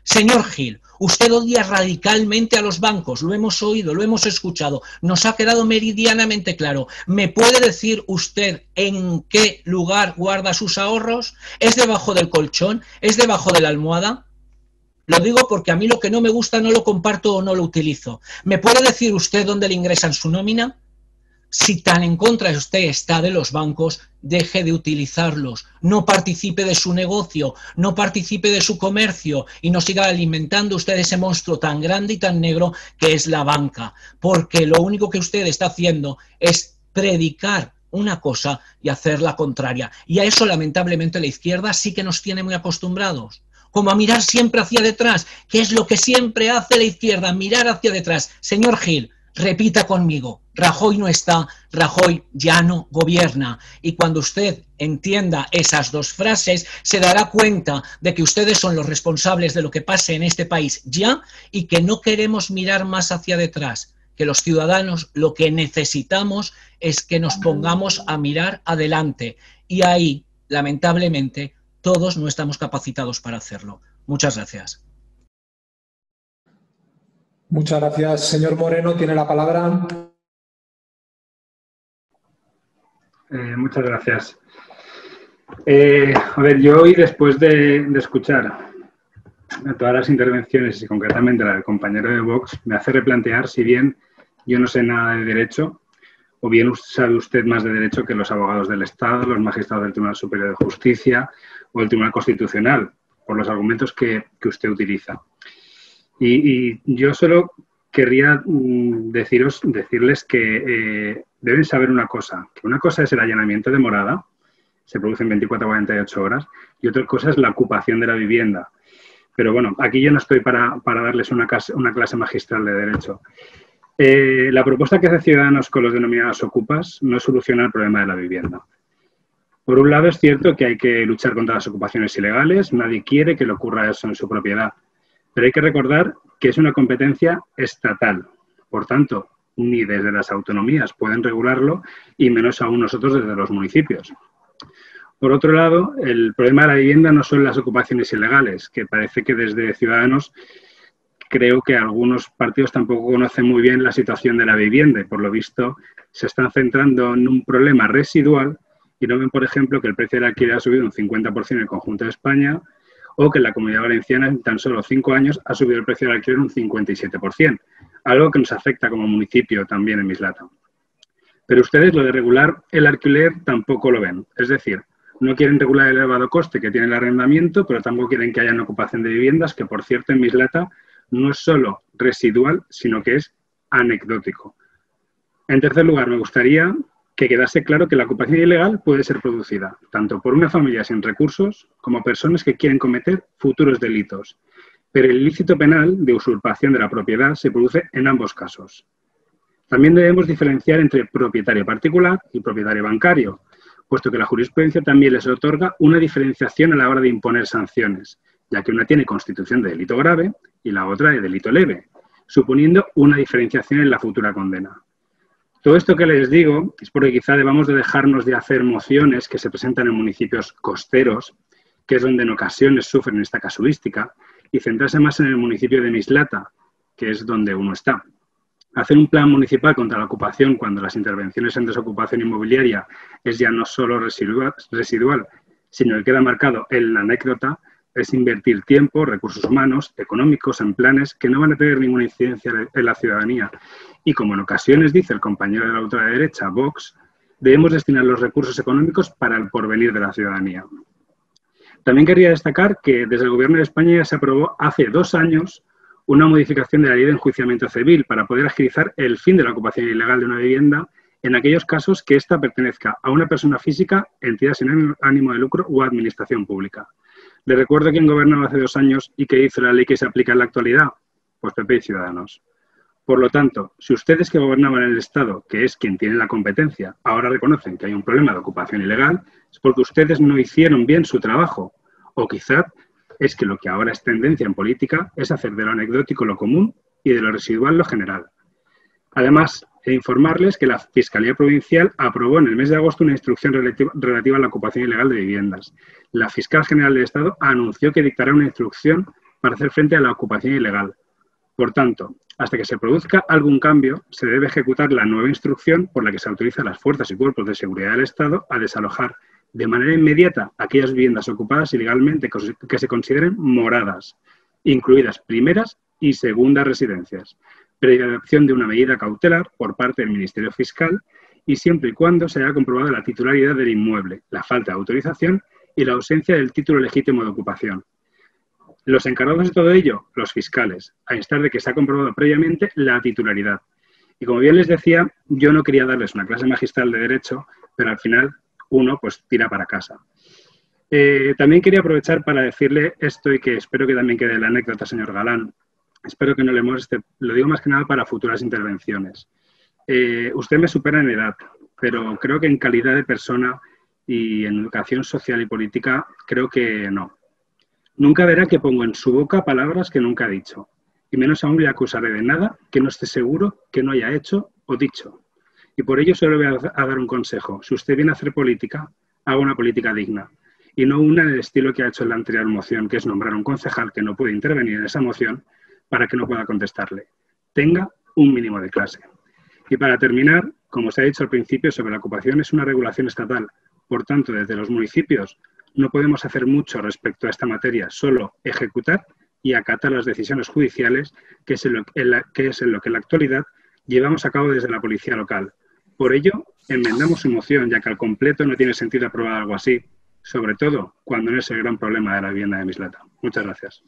Señor Gil, usted odia radicalmente a los bancos, lo hemos oído, lo hemos escuchado, nos ha quedado meridianamente claro. ¿Me puede decir usted en qué lugar guarda sus ahorros? ¿Es debajo del colchón? ¿Es debajo de la almohada? Lo digo porque a mí lo que no me gusta no lo comparto o no lo utilizo. ¿Me puede decir usted dónde le ingresan su nómina? Si tan en contra usted está de los bancos, deje de utilizarlos, no participe de su negocio, no participe de su comercio y no siga alimentando usted ese monstruo tan grande y tan negro que es la banca, porque lo único que usted está haciendo es predicar una cosa y hacer la contraria. Y a eso lamentablemente la izquierda sí que nos tiene muy acostumbrados, como a mirar siempre hacia detrás, que es lo que siempre hace la izquierda, mirar hacia detrás. Señor Gil, repita conmigo, Rajoy no está, Rajoy ya no gobierna. Y cuando usted entienda esas dos frases, se dará cuenta de que ustedes son los responsables de lo que pase en este país ya y que no queremos mirar más hacia detrás, que los ciudadanos lo que necesitamos es que nos pongamos a mirar adelante. Y ahí, lamentablemente, todos no estamos capacitados para hacerlo. Muchas gracias. Muchas gracias, señor Moreno. Tiene la palabra. Muchas gracias. A ver, yo hoy, después de escuchar todas las intervenciones y concretamente la del compañero de Vox, me hace replantear si bien yo no sé nada de derecho o bien sabe usted más de derecho que los abogados del Estado, los magistrados del Tribunal Superior de Justicia o el Tribunal Constitucional, por los argumentos que usted utiliza. Y yo solo querría decirles que deben saber una cosa, que una cosa es el allanamiento de morada, se produce en 24 a 48 horas, y otra cosa es la ocupación de la vivienda. Pero bueno, aquí yo no estoy para darles una clase magistral de derecho. La propuesta que hace Ciudadanos con los denominados ocupas no soluciona el problema de la vivienda. Por un lado es cierto que hay que luchar contra las ocupaciones ilegales, nadie quiere que le ocurra eso en su propiedad, pero hay que recordar que es una competencia estatal. Por tanto, ni desde las autonomías pueden regularlo y menos aún nosotros desde los municipios. Por otro lado, el problema de la vivienda no son las ocupaciones ilegales, que parece que desde Ciudadanos creo que algunos partidos tampoco conocen muy bien la situación de la vivienda y por lo visto se están centrando en un problema residual y no ven, por ejemplo, que el precio del alquiler ha subido un 50% en el conjunto de España o que en la Comunidad Valenciana en tan solo 5 años ha subido el precio del alquiler un 57%, algo que nos afecta como municipio también en Mislata. Pero ustedes lo de regular el alquiler tampoco lo ven, es decir, no quieren regular el elevado coste que tiene el arrendamiento, pero tampoco quieren que haya una ocupación de viviendas, que por cierto en Mislata no es solo residual, sino que es anecdótico. En tercer lugar, me gustaría que quedase claro que la ocupación ilegal puede ser producida tanto por una familia sin recursos como personas que quieren cometer futuros delitos. Pero el ilícito penal de usurpación de la propiedad se produce en ambos casos. También debemos diferenciar entre propietario particular y propietario bancario, puesto que la jurisprudencia también les otorga una diferenciación a la hora de imponer sanciones, ya que una tiene constitución de delito grave y la otra de delito leve, suponiendo una diferenciación en la futura condena. Todo esto que les digo es porque quizá debamos de dejarnos de hacer mociones que se presentan en municipios costeros, que es donde en ocasiones sufren esta casuística, y centrarse más en el municipio de Mislata, que es donde uno está. Hacer un plan municipal contra la ocupación cuando las intervenciones en desocupación inmobiliaria es ya no solo residual, sino que queda marcado en la anécdota, es invertir tiempo, recursos humanos, económicos en planes que no van a tener ninguna incidencia en la ciudadanía. Y como en ocasiones dice el compañero de la ultraderecha, Vox, debemos destinar los recursos económicos para el porvenir de la ciudadanía. También quería destacar que desde el Gobierno de España ya se aprobó hace 2 años una modificación de la ley de enjuiciamiento civil para poder agilizar el fin de la ocupación ilegal de una vivienda en aquellos casos que ésta pertenezca a una persona física, entidad sin ánimo de lucro o administración pública. Le recuerdo quién gobernaba hace 2 años y qué hizo la ley que se aplica en la actualidad. Pues PP y Ciudadanos. Por lo tanto, si ustedes que gobernaban en el Estado, que es quien tiene la competencia, ahora reconocen que hay un problema de ocupación ilegal, es porque ustedes no hicieron bien su trabajo. O quizá es que lo que ahora es tendencia en política es hacer de lo anecdótico lo común y de lo residual lo general. Además, he de informarles que la Fiscalía Provincial aprobó en el mes de agosto una instrucción relativa a la ocupación ilegal de viviendas. La Fiscal General del Estado anunció que dictará una instrucción para hacer frente a la ocupación ilegal. Por tanto, hasta que se produzca algún cambio, se debe ejecutar la nueva instrucción por la que se autoriza a las fuerzas y cuerpos de seguridad del Estado a desalojar de manera inmediata aquellas viviendas ocupadas ilegalmente que se consideren moradas, incluidas primeras y segundas residencias, previa adopción de una medida cautelar por parte del Ministerio Fiscal y siempre y cuando se haya comprobado la titularidad del inmueble, la falta de autorización y la ausencia del título legítimo de ocupación. Los encargados de todo ello, los fiscales, a instar de que se ha comprobado previamente la titularidad. Y como bien les decía, yo no quería darles una clase magistral de Derecho, pero al final uno pues tira para casa. También quería aprovechar para decirle esto y que espero que también quede la anécdota, señor Galán. Espero que no le moleste, lo digo más que nada para futuras intervenciones. Usted me supera en edad, pero creo que en calidad de persona y en educación social y política, creo que no. Nunca verá que pongo en su boca palabras que nunca ha dicho, y menos aún le acusaré de nada que no esté seguro que no haya hecho o dicho. Y por ello solo le voy a dar un consejo. Si usted viene a hacer política, haga una política digna, y no una en el estilo que ha hecho en la anterior moción, que es nombrar a un concejal que no puede intervenir en esa moción para que no pueda contestarle. Tenga un mínimo de clase. Y para terminar, como se ha dicho al principio, sobre la ocupación es una regulación estatal. Por tanto, desde los municipios no podemos hacer mucho respecto a esta materia, solo ejecutar y acatar las decisiones judiciales, que es en lo que en la actualidad llevamos a cabo desde la policía local. Por ello, enmendamos su moción, ya que al completo no tiene sentido aprobar algo así, sobre todo cuando no es el gran problema de la vivienda de Mislata. Muchas gracias.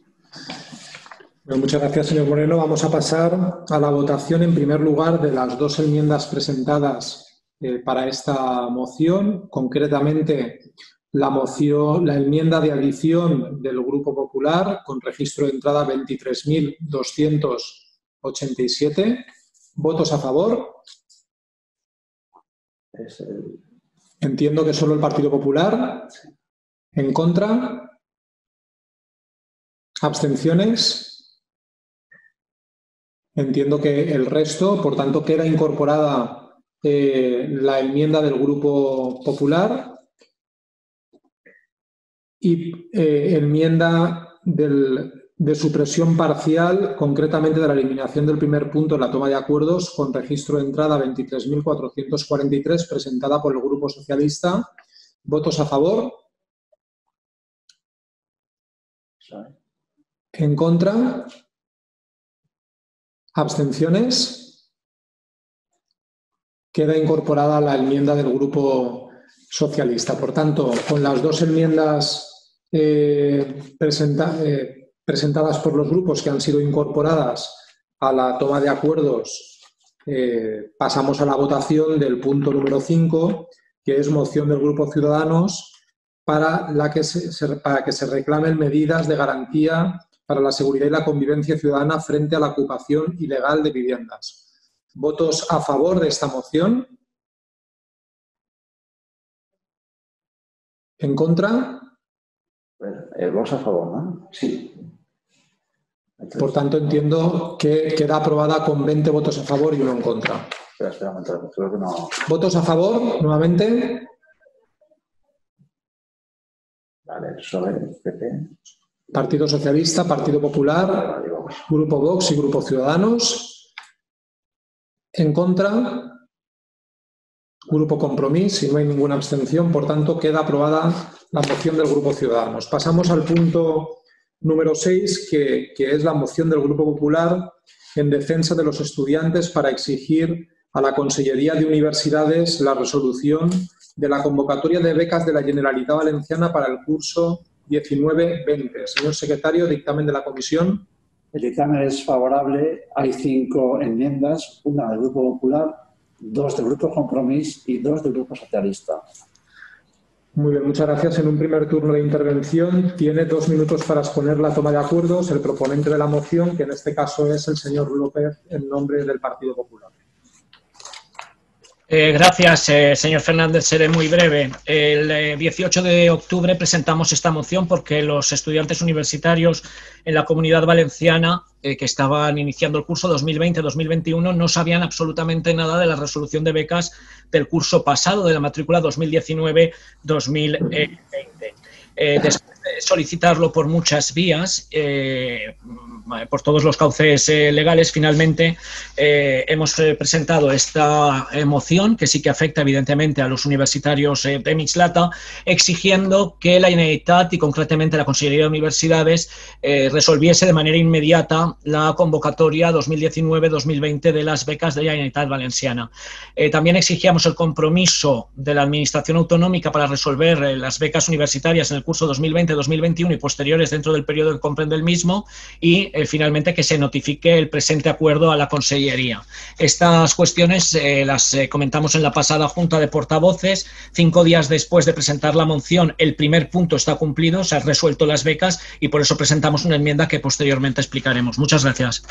Bueno, muchas gracias, señor Moreno. Vamos a pasar a la votación, en primer lugar, de las dos enmiendas presentadas para esta moción, concretamente la enmienda de adición del Grupo Popular con registro de entrada 23.287. ¿Votos a favor? Entiendo que solo el Partido Popular. ¿En contra? ¿Abstenciones? Entiendo que el resto, por tanto, queda incorporada la enmienda del Grupo Popular. Y enmienda de supresión parcial, concretamente de la eliminación del primer punto en la toma de acuerdos con registro de entrada 23.443, presentada por el Grupo Socialista. ¿Votos a favor? ¿En contra? ¿Abstenciones? Queda incorporada la enmienda del Grupo Socialista. Por tanto, con las dos enmiendas presentadas por los grupos que han sido incorporadas a la toma de acuerdos, pasamos a la votación del punto número 5, que es moción del Grupo Ciudadanos para que se reclamen medidas de garantía para la seguridad y la convivencia ciudadana frente a la ocupación ilegal de viviendas. ¿Votos a favor de esta moción? ¿En contra? Votos a favor, ¿no? Sí. Por tanto, entiendo que queda aprobada con 20 votos a favor y 1 en contra. Espera un momento, creo que no. ¿Votos a favor, nuevamente? Vale, PSOE, PP. Partido Socialista, Partido Popular, Grupo Vox y Grupo Ciudadanos. ¿En contra? Grupo Compromís, y no hay ninguna abstención, por tanto queda aprobada la moción del Grupo Ciudadanos. Pasamos al punto número 6, que es la moción del Grupo Popular en defensa de los estudiantes para exigir a la Consellería de Universidades la resolución de la convocatoria de becas de la Generalitat Valenciana para el curso 19-20. Señor secretario, dictamen de la comisión. El dictamen es favorable. Hay 5 enmiendas, una del Grupo Popular, 2 del Grupo Compromís y 2 del Grupo Socialista. Muy bien, muchas gracias. En un primer turno de intervención tiene 2 minutos para exponer la toma de acuerdos el proponente de la moción, que en este caso es el señor López, en nombre del Partido Popular. Gracias, señor Fernández. Seré muy breve. El 18 de octubre presentamos esta moción porque los estudiantes universitarios en la Comunidad Valenciana que estaban iniciando el curso 2020-2021 no sabían absolutamente nada de la resolución de becas del curso pasado, de la matrícula 2019-2020. después de solicitarlo por muchas vías, por todos los cauces legales, finalmente hemos presentado esta moción, que sí que afecta evidentemente a los universitarios de Mislata, exigiendo que la Generalitat y concretamente la Consellería de Universidades resolviese de manera inmediata la convocatoria 2019-2020 de las becas de la Generalitat Valenciana. También exigíamos el compromiso de la Administración Autonómica para resolver las becas universitarias en el curso 2020-2021 y posteriores dentro del periodo que comprende el mismo, y finalmente que se notifique el presente acuerdo a la Consellería. Estas cuestiones las comentamos en la pasada Junta de Portavoces. 5 días después de presentar la moción, el primer punto está cumplido, se han resuelto las becas y por eso presentamos una enmienda que posteriormente explicaremos. Muchas gracias.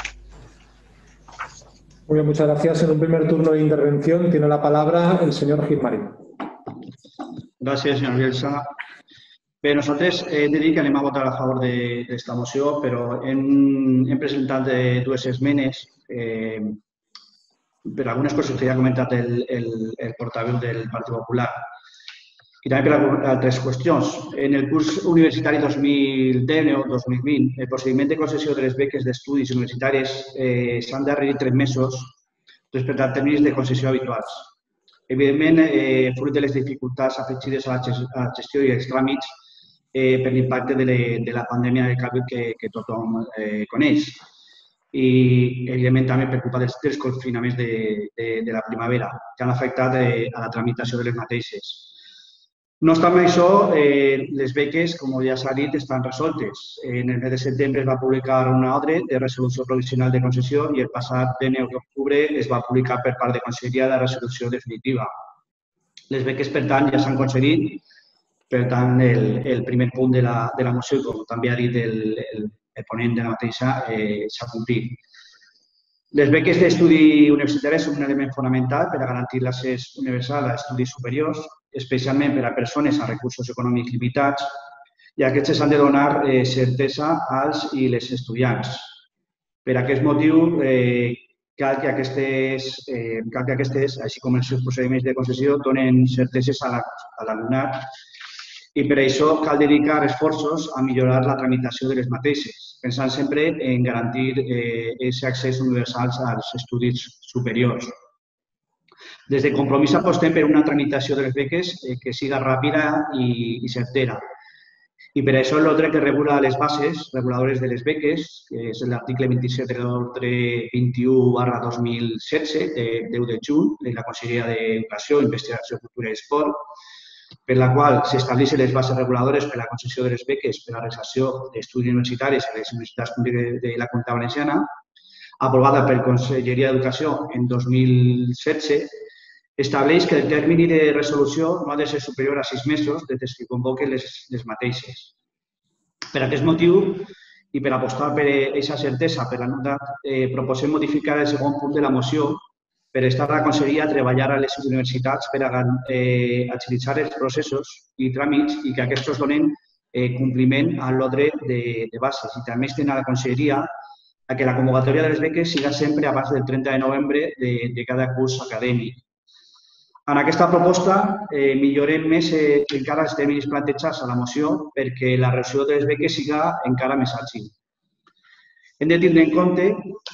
Muy bien, muchas gracias. En un primer turno de intervención tiene la palabra el señor Gilmarín. Gràcies, senyor Bielsa. Bé, nosaltres hem de dir que anem a votar a favor d'esta moció, però hem presentat 2 esmenes per algunes coses que ja ha comentat el portaveu del Partit Popular i també per altres qüestions. En el curs universitari 2010 o 2020, el procediment de concessió de les beques d'estudis universitaris s'han d'arribar 3 mesos respecte als terminis de concessió habituals. Evidentment, fruit de les dificultats afegides a la gestió i els tràmits per l'impacte de la pandèmia del Covid que tothom coneix i, evidentment, també per culpa dels confinaments de la primavera que han afectat a la tramitació de les mateixes. No obstant això, les beques, com ja s'ha dit, estan resoltes. En el mes de setembre es va publicar una ordre de resolució provisional de concessió i el passat 9 d'octubre es va publicar per part de Conselleria la resolució definitiva. Les beques, per tant, ja s'han concedit. Per tant, el primer punt de la moció, com també ha dit el ponent de la mateixa, s'ha complit. Les beques d'estudi universitari són un element fonamental per a garantir l'accés universal a estudis superiors, especialment per a persones amb recursos econòmics limitats, i aquests s'han de donar certesa als i les estudiants. Per aquest motiu, cal que aquestes, així com els seus procediments de concessió, donen certeses a l'alumnat i per això cal dedicar esforços a millorar la tramitació de les mateixes, pensant sempre en garantir aquest accés universal als estudis superiors. Des de Compromís apostem per una tramitació de les beques que siga ràpida i certera. I per això l'ordre que regula les bases reguladores de les beques, que és l'article 27 de l'ordre 21/2016, de 10 de juny, de la Conselleria d'Educació, Investigació, Cultura i Esport, per la qual s'estableixen les bases reguladores per a la concessió de les beques per a la realització d'estudis universitaris a les universitats públiques de la Comunitat Valenciana, aprovada per la Conselleria d'Educació en 2016, estableix que el termini de resolució no ha de ser superior a 6 mesos des que convoquen les mateixes. Per aquest motiu i per apostar per aquesta certesa per l'alumnat, proposem modificar el segon punt de la moció per estar la Conselleria a treballar a les universitats per agilitzar els processos i tràmits i que aquests donen compliment a l'ordre de bases. I també estem a la Conselleria a que la convocatòria de les beques siga sempre abans del 30 de novembre de cada curs acadèmic. En aquesta proposta millorem més encara els terminis plantejats a la moció perquè la resolució de les beques siga encara més àgil. Hem de tindre en compte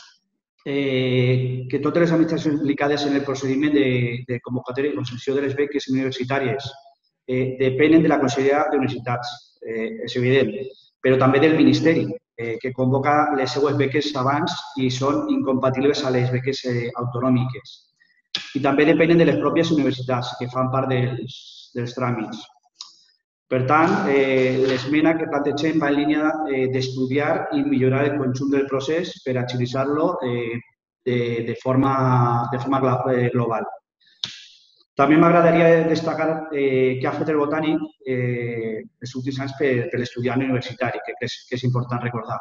que totes les administracions implicades en el procediment de convocatòria i concessió de les beques universitàries depenen de la Conselleria d'Universitats, és evident, però també del Ministeri, que convoca les seues beques abans i són incompatibles a les beques autonòmiques. I també depenen de les pròpies universitats, que fan part dels tràmits. Per tant, l'esmena que plantegem va en línia d'estudiar i millorar el conjunt del procés per agilitzar-lo de forma global. També m'agradaria destacar què ha fet el Botànic els últims anys per l'estudiant universitari, que crec que és important recordar.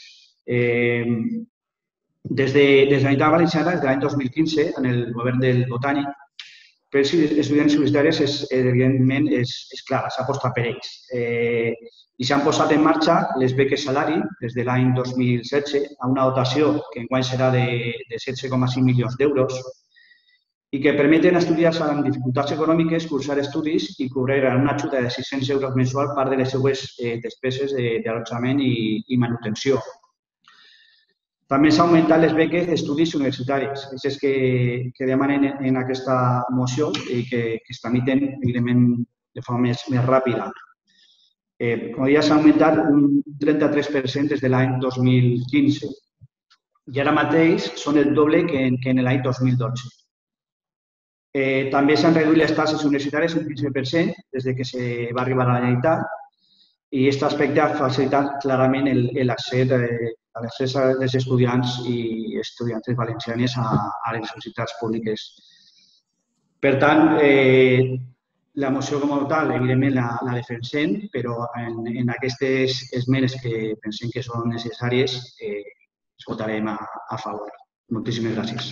Des de la Generalitat Valenciana, des de l'any 2015, en el govern del Botànic, per als estudiants universitaris, evidentment, és clar, s'ha apostat per ells. I s'han posat en marxa les beques salari des de l'any 2016 a una dotació que enguany serà de 16,5 milions d'euros i que permeten a estudiants amb dificultats econòmiques cursar estudis i cobrir una ajuda de 600 euros mensual part de les seues despeses d'allotjament i manutenció. També s'han augmentat les beques d'estudis universitaris, aquestes que demanen en aquesta moció i que es tramiten, evidentment, de forma més ràpida. Com deia, s'ha augmentat un 33% des de l'any 2015 i ara mateix són el doble que en l'any 2012. També s'han reduït les taxes universitàries un 15% des que se va arribar a la Generalitat i aquest aspecte ha facilitat clarament l'accés dels estudiants i estudiantes valencianes a les universitats públiques. Per tant, la moció com a tal, evidentment, la defensem, però en aquestes esmenes que pensem que són necessàries, les votarem a favor. Moltíssimes gràcies.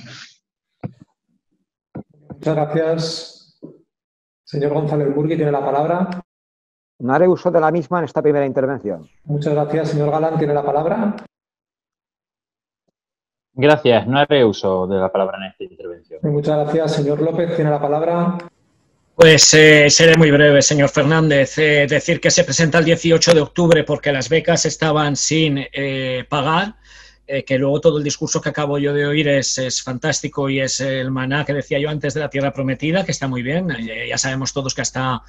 Muchas gracias. Señor González Burgui, tiene la palabra. No haré uso de la misma en esta primera intervención. Muchas gracias. Señor Galán, tiene la palabra. Gracias. No haré uso de la palabra en esta intervención. Muchas gracias. Señor López, tiene la palabra. Pues seré muy breve, señor Fernández. Decir que se presenta el 18 de octubre porque las becas estaban sin pagar. Que luego todo el discurso que acabo yo de oír es fantástico y es el maná que decía yo antes de la tierra prometida, que está muy bien. Ya sabemos todos que hasta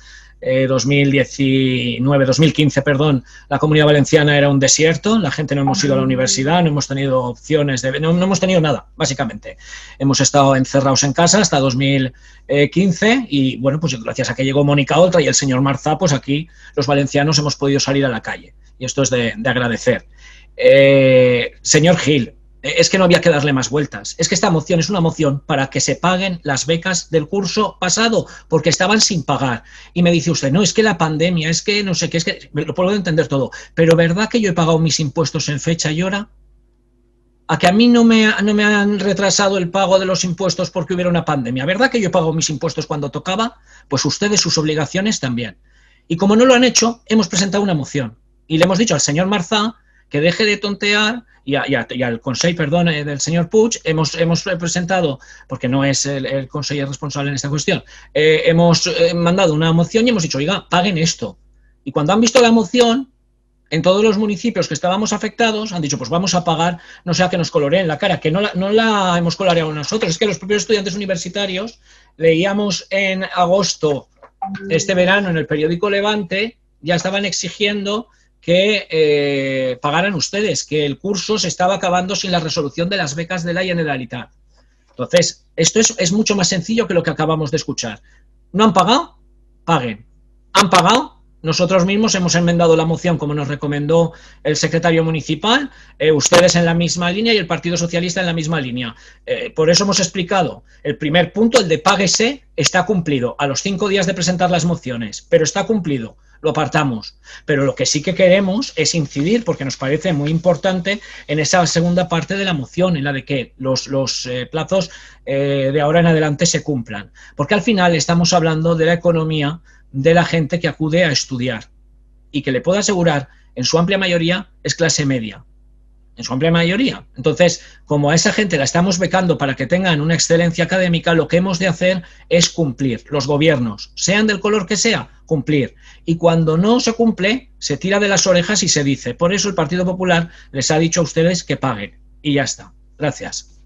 2015, la Comunidad Valenciana era un desierto, la gente no hemos ido a la universidad, no hemos tenido opciones, no hemos tenido nada, básicamente. Hemos estado encerrados en casa hasta 2015 y, bueno, pues gracias a que llegó Mónica Oltra y el señor Marzá, pues aquí los valencianos hemos podido salir a la calle y esto es de agradecer. Señor Gil, es que no había que darle más vueltas. Es que esta moción es una moción para que se paguen las becas del curso pasado, porque estaban sin pagar. Y me dice usted, no, es que la pandemia, es que no sé qué, es que lo puedo entender todo. Pero ¿verdad que yo he pagado mis impuestos en fecha y hora? ¿A que a mí no me han retrasado el pago de los impuestos porque hubiera una pandemia? ¿Verdad que yo he pagado mis impuestos cuando tocaba? Pues ustedes sus obligaciones también. Y como no lo han hecho, hemos presentado una moción. Y le hemos dicho al señor Marzá que deje de tontear y al Consell, perdón, del señor Puig, hemos presentado, porque no es el Consell responsable en esta cuestión, hemos mandado una moción y hemos dicho, oiga, paguen esto. Y cuando han visto la moción, en todos los municipios que estábamos afectados, han dicho, pues vamos a pagar, no sea que nos coloreen la cara, que no la hemos coloreado nosotros, es que los propios estudiantes universitarios leíamos en agosto, este verano, en el periódico Levante, ya estaban exigiendo que pagaran ustedes, que el curso se estaba acabando sin la resolución de las becas de la Generalitat. Entonces, esto es mucho más sencillo que lo que acabamos de escuchar. ¿No han pagado? Paguen. ¿Han pagado? Nosotros mismos hemos enmendado la moción como nos recomendó el secretario municipal, ustedes en la misma línea y el Partido Socialista en la misma línea. Por eso hemos explicado, el primer punto, el de páguese, está cumplido a los 5 días de presentar las mociones, pero está cumplido. Lo apartamos, pero lo que sí que queremos es incidir, porque nos parece muy importante, en esa segunda parte de la moción, en la de que los plazos de ahora en adelante se cumplan, porque al final estamos hablando de la economía de la gente que acude a estudiar y que le puedo asegurar, en su amplia mayoría, es clase media. En su amplia mayoría. Entonces, como a esa gente la estamos becando para que tengan una excelencia académica, lo que hemos de hacer es cumplir. Los gobiernos, sean del color que sea, cumplir. Y cuando no se cumple, se tira de las orejas y se dice. Por eso el Partido Popular les ha dicho a ustedes que paguen. Y ya está. Gracias.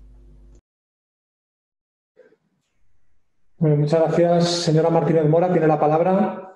Muchas gracias. Señora Martínez Mora, tiene la palabra.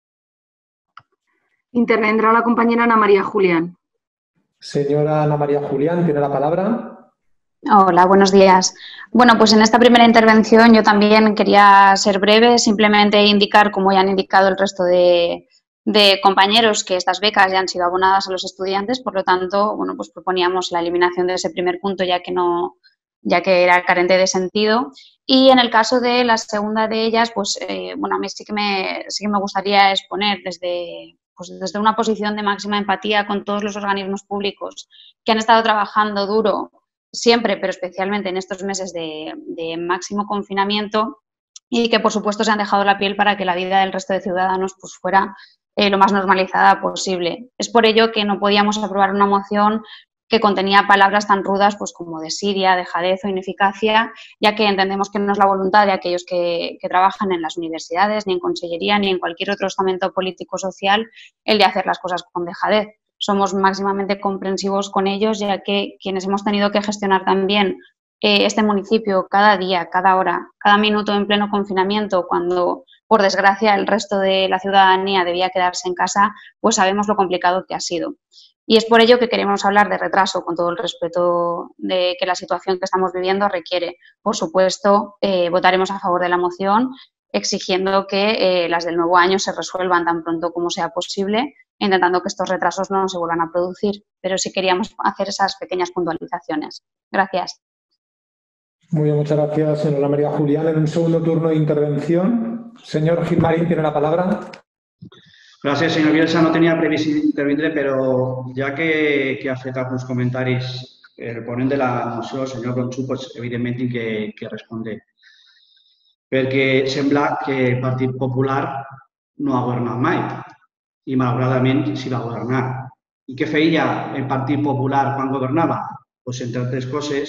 Intervendrá la compañera Ana María Julián. Señora Ana María Julián, tiene la palabra. Hola, buenos días. Bueno, pues en esta primera intervención yo también quería ser breve, simplemente indicar, como ya han indicado el resto de compañeros, que estas becas ya han sido abonadas a los estudiantes, por lo tanto, bueno, pues proponíamos la eliminación de ese primer punto ya que era carente de sentido. Y en el caso de la segunda de ellas, pues bueno, a mí sí que me gustaría exponer desde una posición de máxima empatía con todos los organismos públicos que han estado trabajando duro siempre, pero especialmente en estos meses de máximo confinamiento y que, por supuesto, se han dejado la piel para que la vida del resto de ciudadanos pues fuera lo más normalizada posible. Es por ello que no podíamos aprobar una moción que contenía palabras tan rudas pues, como desidia, dejadez o ineficacia, ya que entendemos que no es la voluntad de aquellos que trabajan en las universidades, ni en consellería, ni en cualquier otro estamento político-social, el de hacer las cosas con dejadez. Somos máximamente comprensivos con ellos, ya que quienes hemos tenido que gestionar también este municipio cada día, cada hora, cada minuto en pleno confinamiento, cuando, por desgracia, el resto de la ciudadanía debía quedarse en casa, pues sabemos lo complicado que ha sido. Y es por ello que queremos hablar de retraso, con todo el respeto de que la situación que estamos viviendo requiere. Por supuesto, votaremos a favor de la moción, exigiendo que las del nuevo año se resuelvan tan pronto como sea posible, intentando que estos retrasos no se vuelvan a producir. Pero sí queríamos hacer esas pequeñas puntualizaciones. Gracias. Muy bien, muchas gracias, señora María Julián. En un segundo turno de intervención, señor Gilmarín tiene la palabra. Gràcies, senyor Bielsa. No tenia previst intervindre, però ja que ha fet alguns comentaris el ponent de la moció, el senyor Ronxú, doncs, evidentment tinc que respondre. Perquè sembla que el Partit Popular no ha governat mai i, malauradament, s'hi va governar. I què feia el Partit Popular quan governava? Doncs, entre altres coses,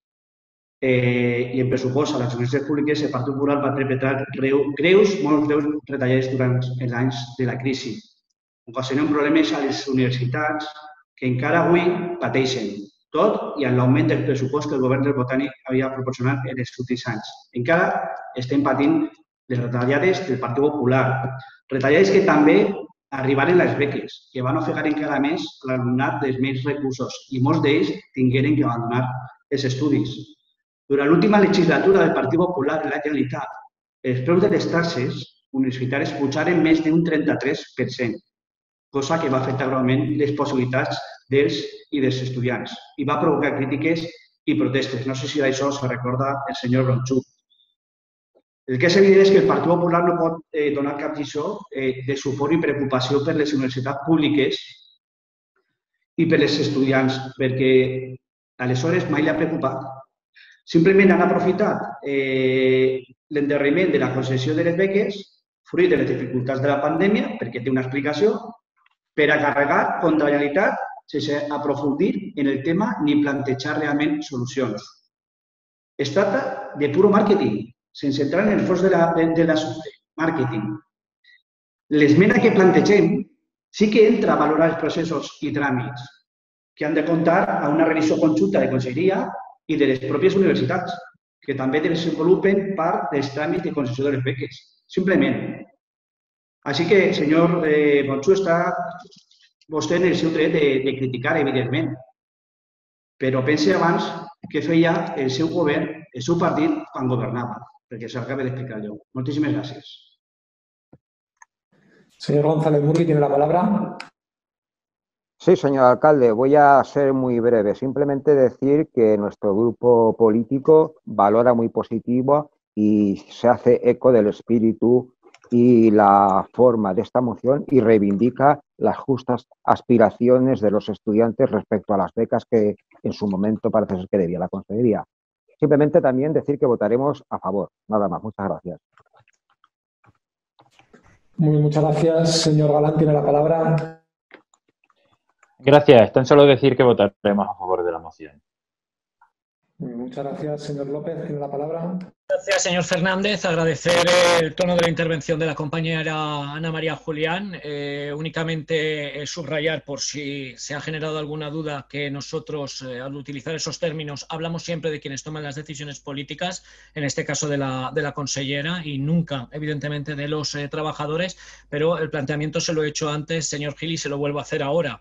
i en pressupost a les universitats públiques, el Partit Popular va perpetrar molt greus retallades durant els anys de la crisi, ocasionant problemes a les universitats que encara avui pateixen, tot i amb l'augment del pressupost que el govern del Botànic havia proporcionat en els últims anys. Encara estem patint les retallades del Partit Popular, retallades que també arribaren les beques, que van ofegar encara més l'alumnat dels menys recursos i molts d'ells tingueren que abandonar els estudis. Durant l'última legislatura del Partit Popular de la Generalitat, els preus de les taxes universitàries pujaren més d'un 33%, cosa que va afectar greument les possibilitats dels i dels estudiants i va provocar crítiques i protestes. No sé si d'això se recorda el senyor Ronxú. El que és evident és que el Partit Popular no pot donar cap lliçó de suport i preocupació per les universitats públiques i per els estudiants, perquè aleshores mai li ha preocupat. Simplement han aprofitat l'endarreriment de la concessió de les beques, fruit de les dificultats de la pandèmia, perquè té una explicació, per a carregar contra la Generalitat sense aprofundir en el tema ni plantejar realment solucions. Es tracta de puro màrqueting, sense entrar en el fons de l'assumpte, màrqueting. L'esmena que plantegem sí que entra a valorar els processos i tràmits que han de comptar a una revisió conjunta de conselleria i de les pròpies universitats, que també desenvolupen part dels tràmits de concessió de les beques, simplement. Així que, senyor Ronxú, està vostè en el seu dret de criticar, evidentment, però pense abans què feia el seu govern, el seu partit, quan governava, perquè s'acaba d'explicar jo. Moltíssimes gràcies. Señor González Murgui tiene la palabra. Sí, señor alcalde, voy a ser muy breve. Simplemente decir que nuestro grupo político valora muy positivo y se hace eco del espíritu y la forma de esta moción y reivindica las justas aspiraciones de los estudiantes respecto a las becas que en su momento parece ser que debía la consejería. Simplemente también decir que votaremos a favor. Nada más. Muchas gracias. Muchas gracias. Señor Galán tiene la palabra. Gracias. Tan solo decir que votaremos a favor de la moción. Muchas gracias. Señor López tiene la palabra. Gracias, señor Fernández. Agradecer el tono de la intervención de la compañera Ana María Julián. Únicamente subrayar, por si se ha generado alguna duda, que nosotros, al utilizar esos términos, hablamos siempre de quienes toman las decisiones políticas, en este caso de la consellera, y nunca, evidentemente, de los trabajadores, pero el planteamiento se lo he hecho antes, señor Gil, y se lo vuelvo a hacer ahora.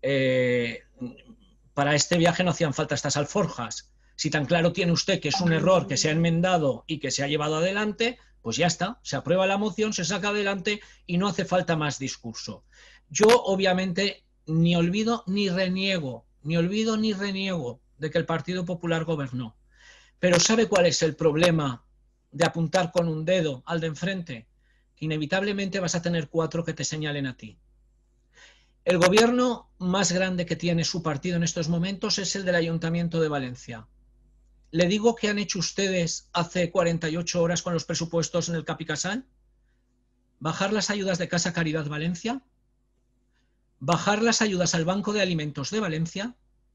Para este viaje no hacían falta estas alforjas. Si tan claro tiene usted que es un error que se ha enmendado y que se ha llevado adelante, pues ya está, se aprueba la moción, se saca adelante y no hace falta más discurso. Yo, obviamente, ni olvido ni reniego de que el Partido Popular gobernó. Pero ¿sabe cuál es el problema de apuntar con un dedo al de enfrente? Que inevitablemente vas a tener 4 que te señalen a ti. El gobierno más grande que tiene su partido en estos momentos es el del Ayuntamiento de Valencia. ¿Le digo qué han hecho ustedes hace 48 horas con los presupuestos en el Capicasal? Bajar las ayudas de Casa Caridad Valencia, bajar las ayudas al Banco de Alimentos de Valencia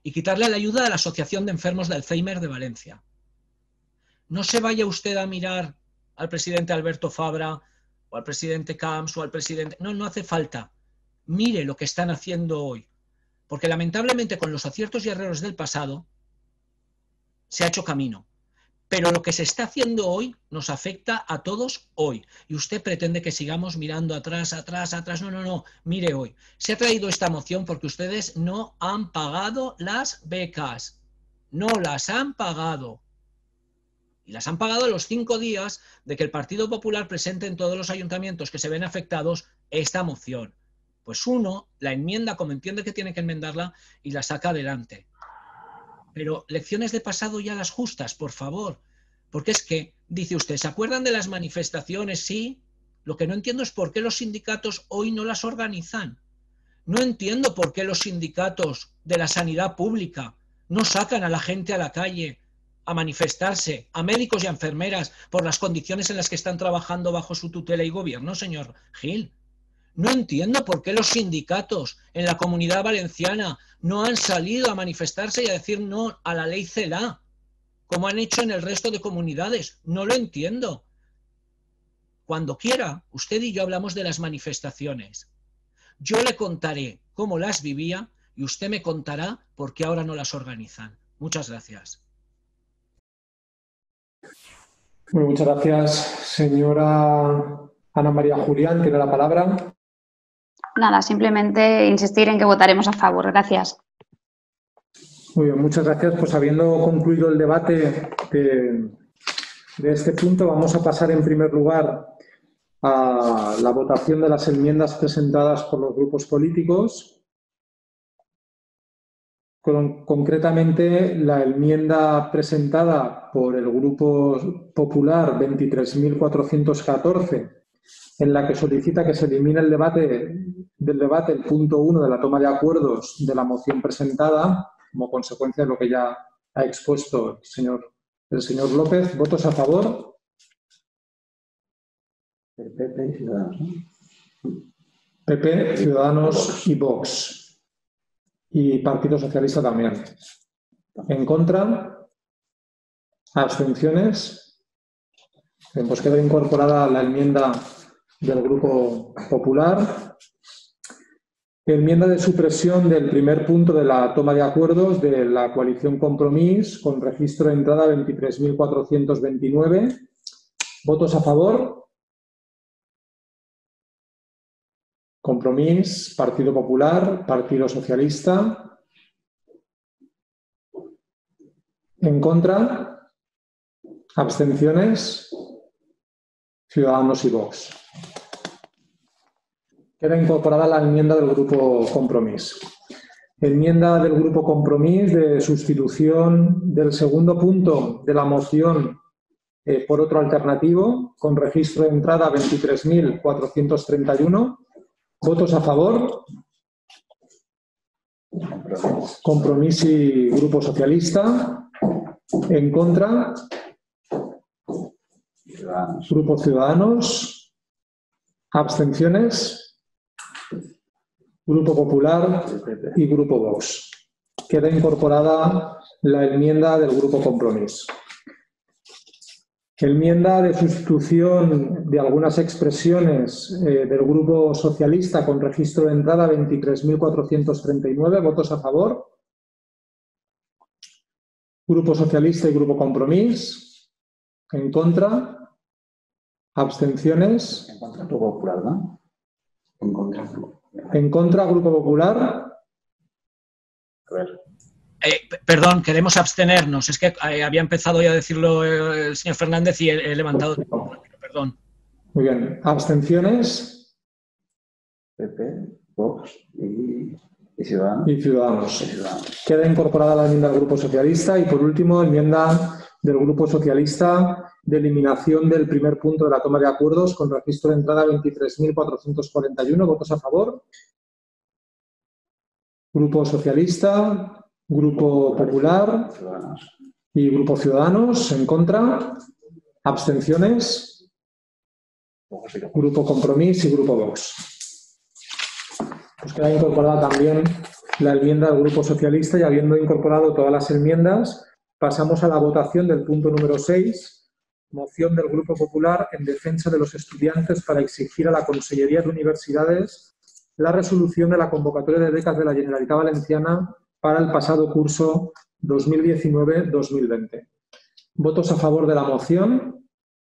y quitarle la ayuda a la Asociación de Enfermos de Alzheimer de Valencia. No se vaya usted a mirar al presidente Alberto Fabra o al presidente Camps o al presidente... No, no hace falta. Mire lo que están haciendo hoy. Porque lamentablemente con los aciertos y errores del pasado se ha hecho camino. Pero lo que se está haciendo hoy nos afecta a todos hoy. Y usted pretende que sigamos mirando atrás, atrás, atrás. No, no, no. Mire hoy. Se ha traído esta moción porque ustedes no han pagado las becas. No las han pagado. Y las han pagado a los 5 días de que el Partido Popular presente en todos los ayuntamientos que se ven afectados esta moción. Pues uno la enmienda como entiende que tiene que enmendarla y la saca adelante. Pero lecciones de pasado ya las justas, por favor. Porque es que, dice usted, ¿se acuerdan de las manifestaciones? Sí. Lo que no entiendo es por qué los sindicatos hoy no las organizan. No entiendo por qué los sindicatos de la sanidad pública no sacan a la gente a la calle a manifestarse, a médicos y a enfermeras, por las condiciones en las que están trabajando bajo su tutela y gobierno, señor Gil. No entiendo por qué los sindicatos en la Comunidad Valenciana no han salido a manifestarse y a decir no a la ley CELA, como han hecho en el resto de comunidades. No lo entiendo. Cuando quiera, usted y yo hablamos de las manifestaciones. Yo le contaré cómo las vivía y usted me contará por qué ahora no las organizan. Muchas gracias. Bueno, muchas gracias. Señora Ana María Julián, tiene la palabra. Nada, simplemente insistir en que votaremos a favor. Gracias. Muy bien, muchas gracias. Pues habiendo concluido el debate de este punto, vamos a pasar en primer lugar a la votación de las enmiendas presentadas por los grupos políticos. Concretamente, la enmienda presentada por el Grupo Popular 23.414, en la que solicita que se elimine el debate el punto 1 de la toma de acuerdos de la moción presentada, como consecuencia de lo que ya ha expuesto el señor López. ¿Votos a favor? PP, Ciudadanos y Vox. Y Partido Socialista también. ¿En contra? ¿Abstenciones? Bien, pues queda incorporada la enmienda del Grupo Popular. Enmienda de supresión del primer punto de la toma de acuerdos de la coalición Compromís, con registro de entrada 23.429. ¿Votos a favor? Compromís, Partido Popular, Partido Socialista. ¿En contra? ¿Abstenciones? Ciudadanos y Vox. Queda incorporada la enmienda del Grupo Compromís. Enmienda del Grupo Compromís de sustitución del segundo punto de la moción por otro alternativo, con registro de entrada 23.431. ¿Votos a favor? Compromís y Grupo Socialista. ¿En contra? Grupo Ciudadanos. ¿Abstenciones? Grupo Popular y Grupo Vox. Queda incorporada la enmienda del Grupo Compromís. Enmienda de sustitución de algunas expresiones del Grupo Socialista con registro de entrada 23.439. ¿Votos a favor? Grupo Socialista y Grupo Compromís. ¿En contra? ¿Abstenciones? En contra, Grupo Popular, ¿no? En contra. ¿En contra, Grupo Popular? A ver. Perdón, queremos abstenernos. Es que había empezado ya a decirlo el señor Fernández y he levantado. Perdón. Muy bien. ¿Abstenciones? PP, Vox y Ciudadanos. Y Ciudadanos. Queda incorporada la enmienda del Grupo Socialista y, por último, enmienda del Grupo Socialista de eliminación del primer punto de la toma de acuerdos con registro de entrada 23.441. ¿Votos a favor? Grupo Socialista, Grupo Popular y Grupo Ciudadanos. ¿En contra? ¿Abstenciones? Grupo Compromís y Grupo Vox. Pues queda incorporada también la enmienda del Grupo Socialista y habiendo incorporado todas las enmiendas, pasamos a la votación del punto número 6, moción del Grupo Popular en defensa de los estudiantes para exigir a la Consellería de Universidades la resolución de la convocatoria de becas de la Generalitat Valenciana para el pasado curso 2019-2020. ¿Votos a favor de la moción?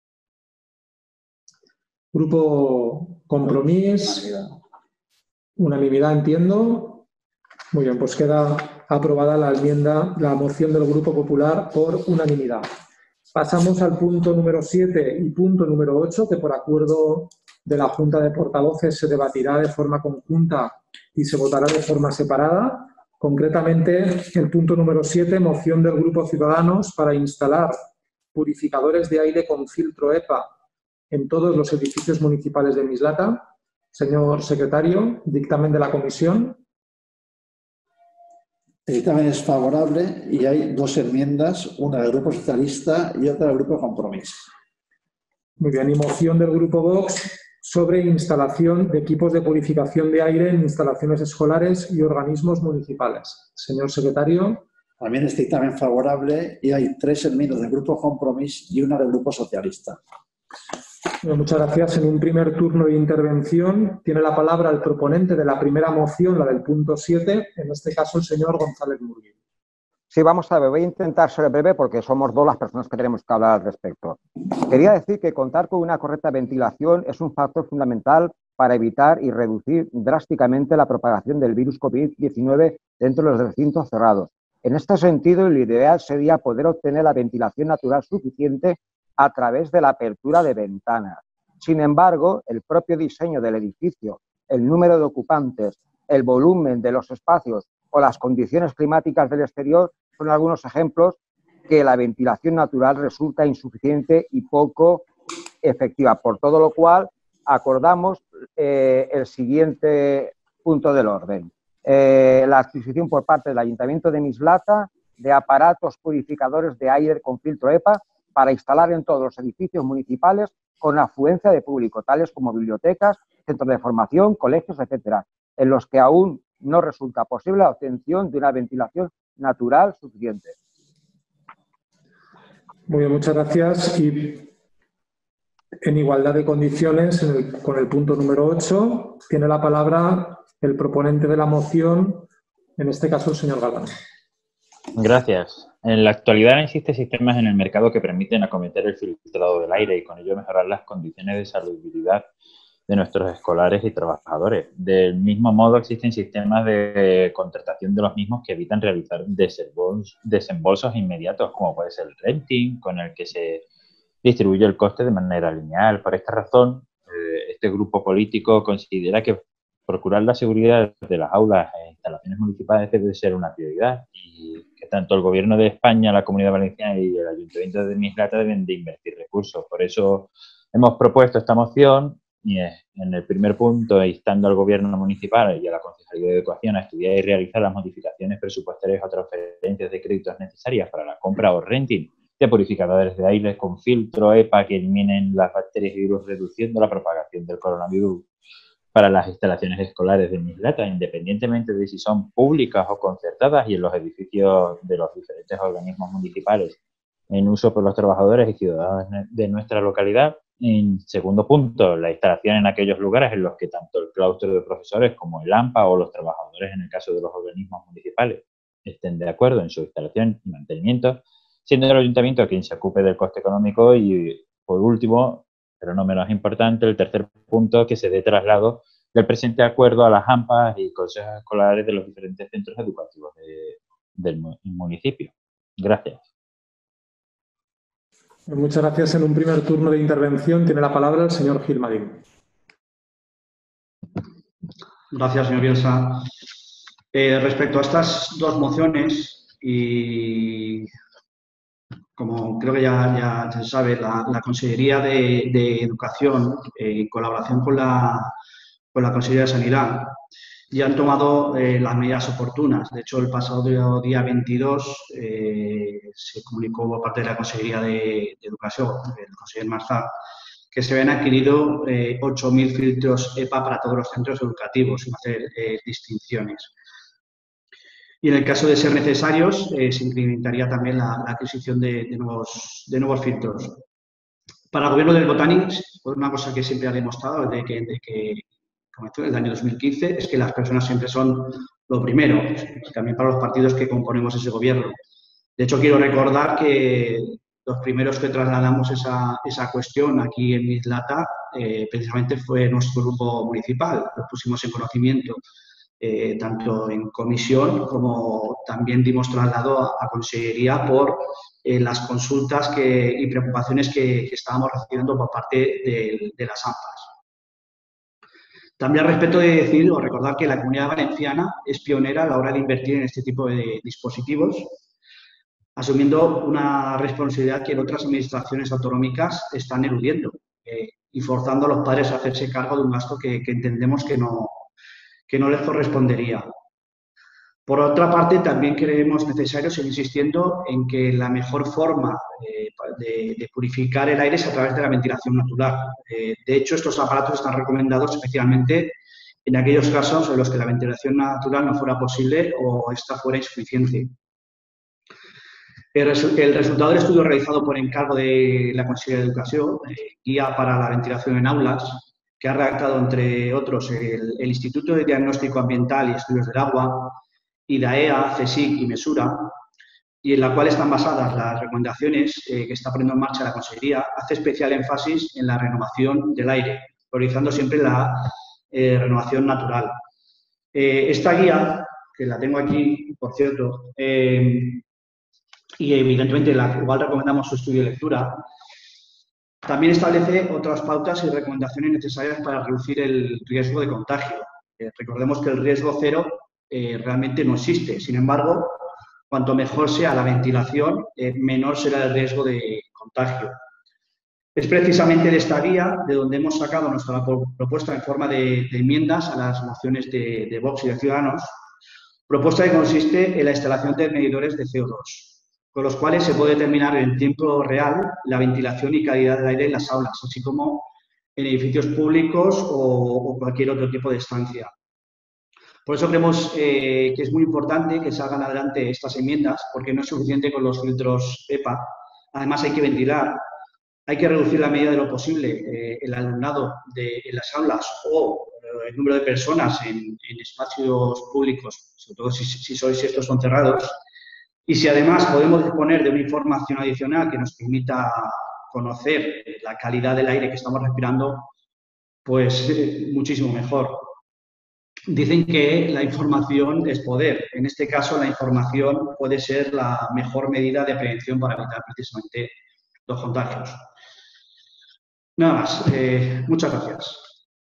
Grupo Compromís. Unanimidad, entiendo. Muy bien, pues queda aprobada la moción del Grupo Popular por unanimidad. Pasamos al punto número 7 y punto número 8, que por acuerdo de la Junta de Portavoces se debatirá de forma conjunta y se votará de forma separada. Concretamente, el punto número 7, moción del Grupo Ciudadanos para instalar purificadores de aire con filtro EPA en todos los edificios municipales de Mislata. Señor secretario, dictamen de la comisión. El dictamen es favorable y hay dos enmiendas, una del Grupo Socialista y otra del Grupo Compromís. Muy bien, y moción del Grupo Vox sobre instalación de equipos de purificación de aire en instalaciones escolares y organismos municipales. Señor secretario. También es dictamen favorable y hay tres enmiendas del Grupo Compromís y una del Grupo Socialista. Bueno, muchas gracias. En un primer turno de intervención tiene la palabra el proponente de la primera moción, la del punto 7, en este caso el señor González Murgui. Sí, vamos a ver, voy a intentar ser breve porque somos dos las personas que tenemos que hablar al respecto. Quería decir que contar con una correcta ventilación es un factor fundamental para evitar y reducir drásticamente la propagación del virus COVID-19 dentro de los recintos cerrados. En este sentido, lo ideal sería poder obtener la ventilación natural suficiente a través de la apertura de ventanas. Sin embargo, el propio diseño del edificio, el número de ocupantes, el volumen de los espacios o las condiciones climáticas del exterior son algunos ejemplos que la ventilación natural resulta insuficiente y poco efectiva. Por todo lo cual, acordamos el siguiente punto del orden. La adquisición por parte del Ayuntamiento de Mislata de aparatos purificadores de aire con filtro EPA para instalar en todos los edificios municipales con afluencia de público, tales como bibliotecas, centros de formación, colegios, etcétera, en los que aún no resulta posible la obtención de una ventilación natural suficiente. Muy bien, muchas gracias. Y en igualdad de condiciones, con el punto número 8, tiene la palabra el proponente de la moción, en este caso el señor Galán. Gracias. En la actualidad no existen sistemas en el mercado que permiten acometer el filtrado del aire y con ello mejorar las condiciones de salubridad de nuestros escolares y trabajadores. Del mismo modo, existen sistemas de contratación de los mismos que evitan realizar desembolsos inmediatos, como puede ser el renting, con el que se distribuye el coste de manera lineal. Por esta razón, este grupo político considera que procurar la seguridad de las aulas e instalaciones municipales debe ser una prioridad y que tanto el Gobierno de España, la Comunidad Valenciana y el Ayuntamiento de Mislata deben de invertir recursos. Por eso hemos propuesto esta moción y en el primer punto instando al Gobierno municipal y a la Concejalía de Educación a estudiar y realizar las modificaciones presupuestarias o transferencias de créditos necesarias para la compra o renting de purificadores de aire con filtro EPA que eliminen las bacterias y virus, reduciendo la propagación del coronavirus para las instalaciones escolares de Mislata, independientemente de si son públicas o concertadas y en los edificios de los diferentes organismos municipales en uso por los trabajadores y ciudadanos de nuestra localidad. En segundo punto, la instalación en aquellos lugares en los que tanto el claustro de profesores como el AMPA o los trabajadores en el caso de los organismos municipales estén de acuerdo en su instalación y mantenimiento, siendo el ayuntamiento quien se ocupe del coste económico y, por último, pero no menos importante, el tercer punto, que se dé traslado del presente acuerdo a las AMPAs y consejos escolares de los diferentes centros educativos del municipio. Gracias. Muchas gracias. En un primer turno de intervención tiene la palabra el señor Gilmadín. Gracias, señor Bielsa. Respecto a estas dos mociones, y como creo que ya se sabe, la Consellería de Educación, en colaboración con la Consellería de Sanidad, ya han tomado las medidas oportunas. De hecho, el pasado día 22 se comunicó por parte de la Consellería de Educación, el conseller Marzá, que se habían adquirido 8.000 filtros EPA para todos los centros educativos, sin hacer distinciones. Y en el caso de ser necesarios, se incrementaría también la adquisición de nuevos filtros. Para el gobierno del Botanics, pues una cosa que siempre ha demostrado desde que comenzó en el año 2015 es que las personas siempre son lo primero, y también para los partidos que componemos ese gobierno. De hecho, quiero recordar que los primeros que trasladamos esa cuestión aquí en Mislata precisamente fue nuestro grupo municipal. Lo pusimos en conocimiento tanto en comisión como también dimos traslado a Consellería por las consultas y preocupaciones que estábamos recibiendo por parte de las AMPAs. También al respecto de decir o recordar que la Comunidad Valenciana es pionera a la hora de invertir en este tipo de dispositivos, asumiendo una responsabilidad que en otras administraciones autonómicas están eludiendo y forzando a los padres a hacerse cargo de un gasto que entendemos que no les correspondería. Por otra parte, también creemos necesario seguir insistiendo en que la mejor forma de purificar el aire es a través de la ventilación natural. De hecho, estos aparatos están recomendados especialmente en aquellos casos en los que la ventilación natural no fuera posible o esta fuera insuficiente. El resultado del estudio realizado por encargo de la Consellería de Educación, Guía para la Ventilación en Aulas, que ha redactado, entre otros, el Instituto de Diagnóstico Ambiental y Estudios del Agua, IDAEA, CSIC y Mesura, y en la cual están basadas las recomendaciones que está poniendo en marcha la Consellería, hace especial énfasis en la renovación del aire, priorizando siempre la renovación natural. Esta guía, que la tengo aquí, por cierto, y evidentemente la cual recomendamos su estudio y lectura, también establece otras pautas y recomendaciones necesarias para reducir el riesgo de contagio. Recordemos que el riesgo cero realmente no existe. Sin embargo, cuanto mejor sea la ventilación, menor será el riesgo de contagio. Es precisamente de esta guía de donde hemos sacado nuestra propuesta en forma de enmiendas a las mociones de Vox y de Ciudadanos, propuesta que consiste en la instalación de medidores de CO2, con los cuales se puede determinar en tiempo real la ventilación y calidad del aire en las aulas, así como en edificios públicos o cualquier otro tipo de estancia. Por eso creemos que es muy importante que salgan adelante estas enmiendas, porque no es suficiente con los filtros EPA. Además, hay que ventilar, hay que reducir la medida de lo posible el alumnado en las aulas o el número de personas en espacios públicos, sobre todo si estos son cerrados. Y si además podemos disponer de una información adicional que nos permita conocer la calidad del aire que estamos respirando, pues muchísimo mejor. Dicen que la información es poder. En este caso, la información puede ser la mejor medida de prevención para evitar precisamente los contagios. Nada más. Muchas gracias.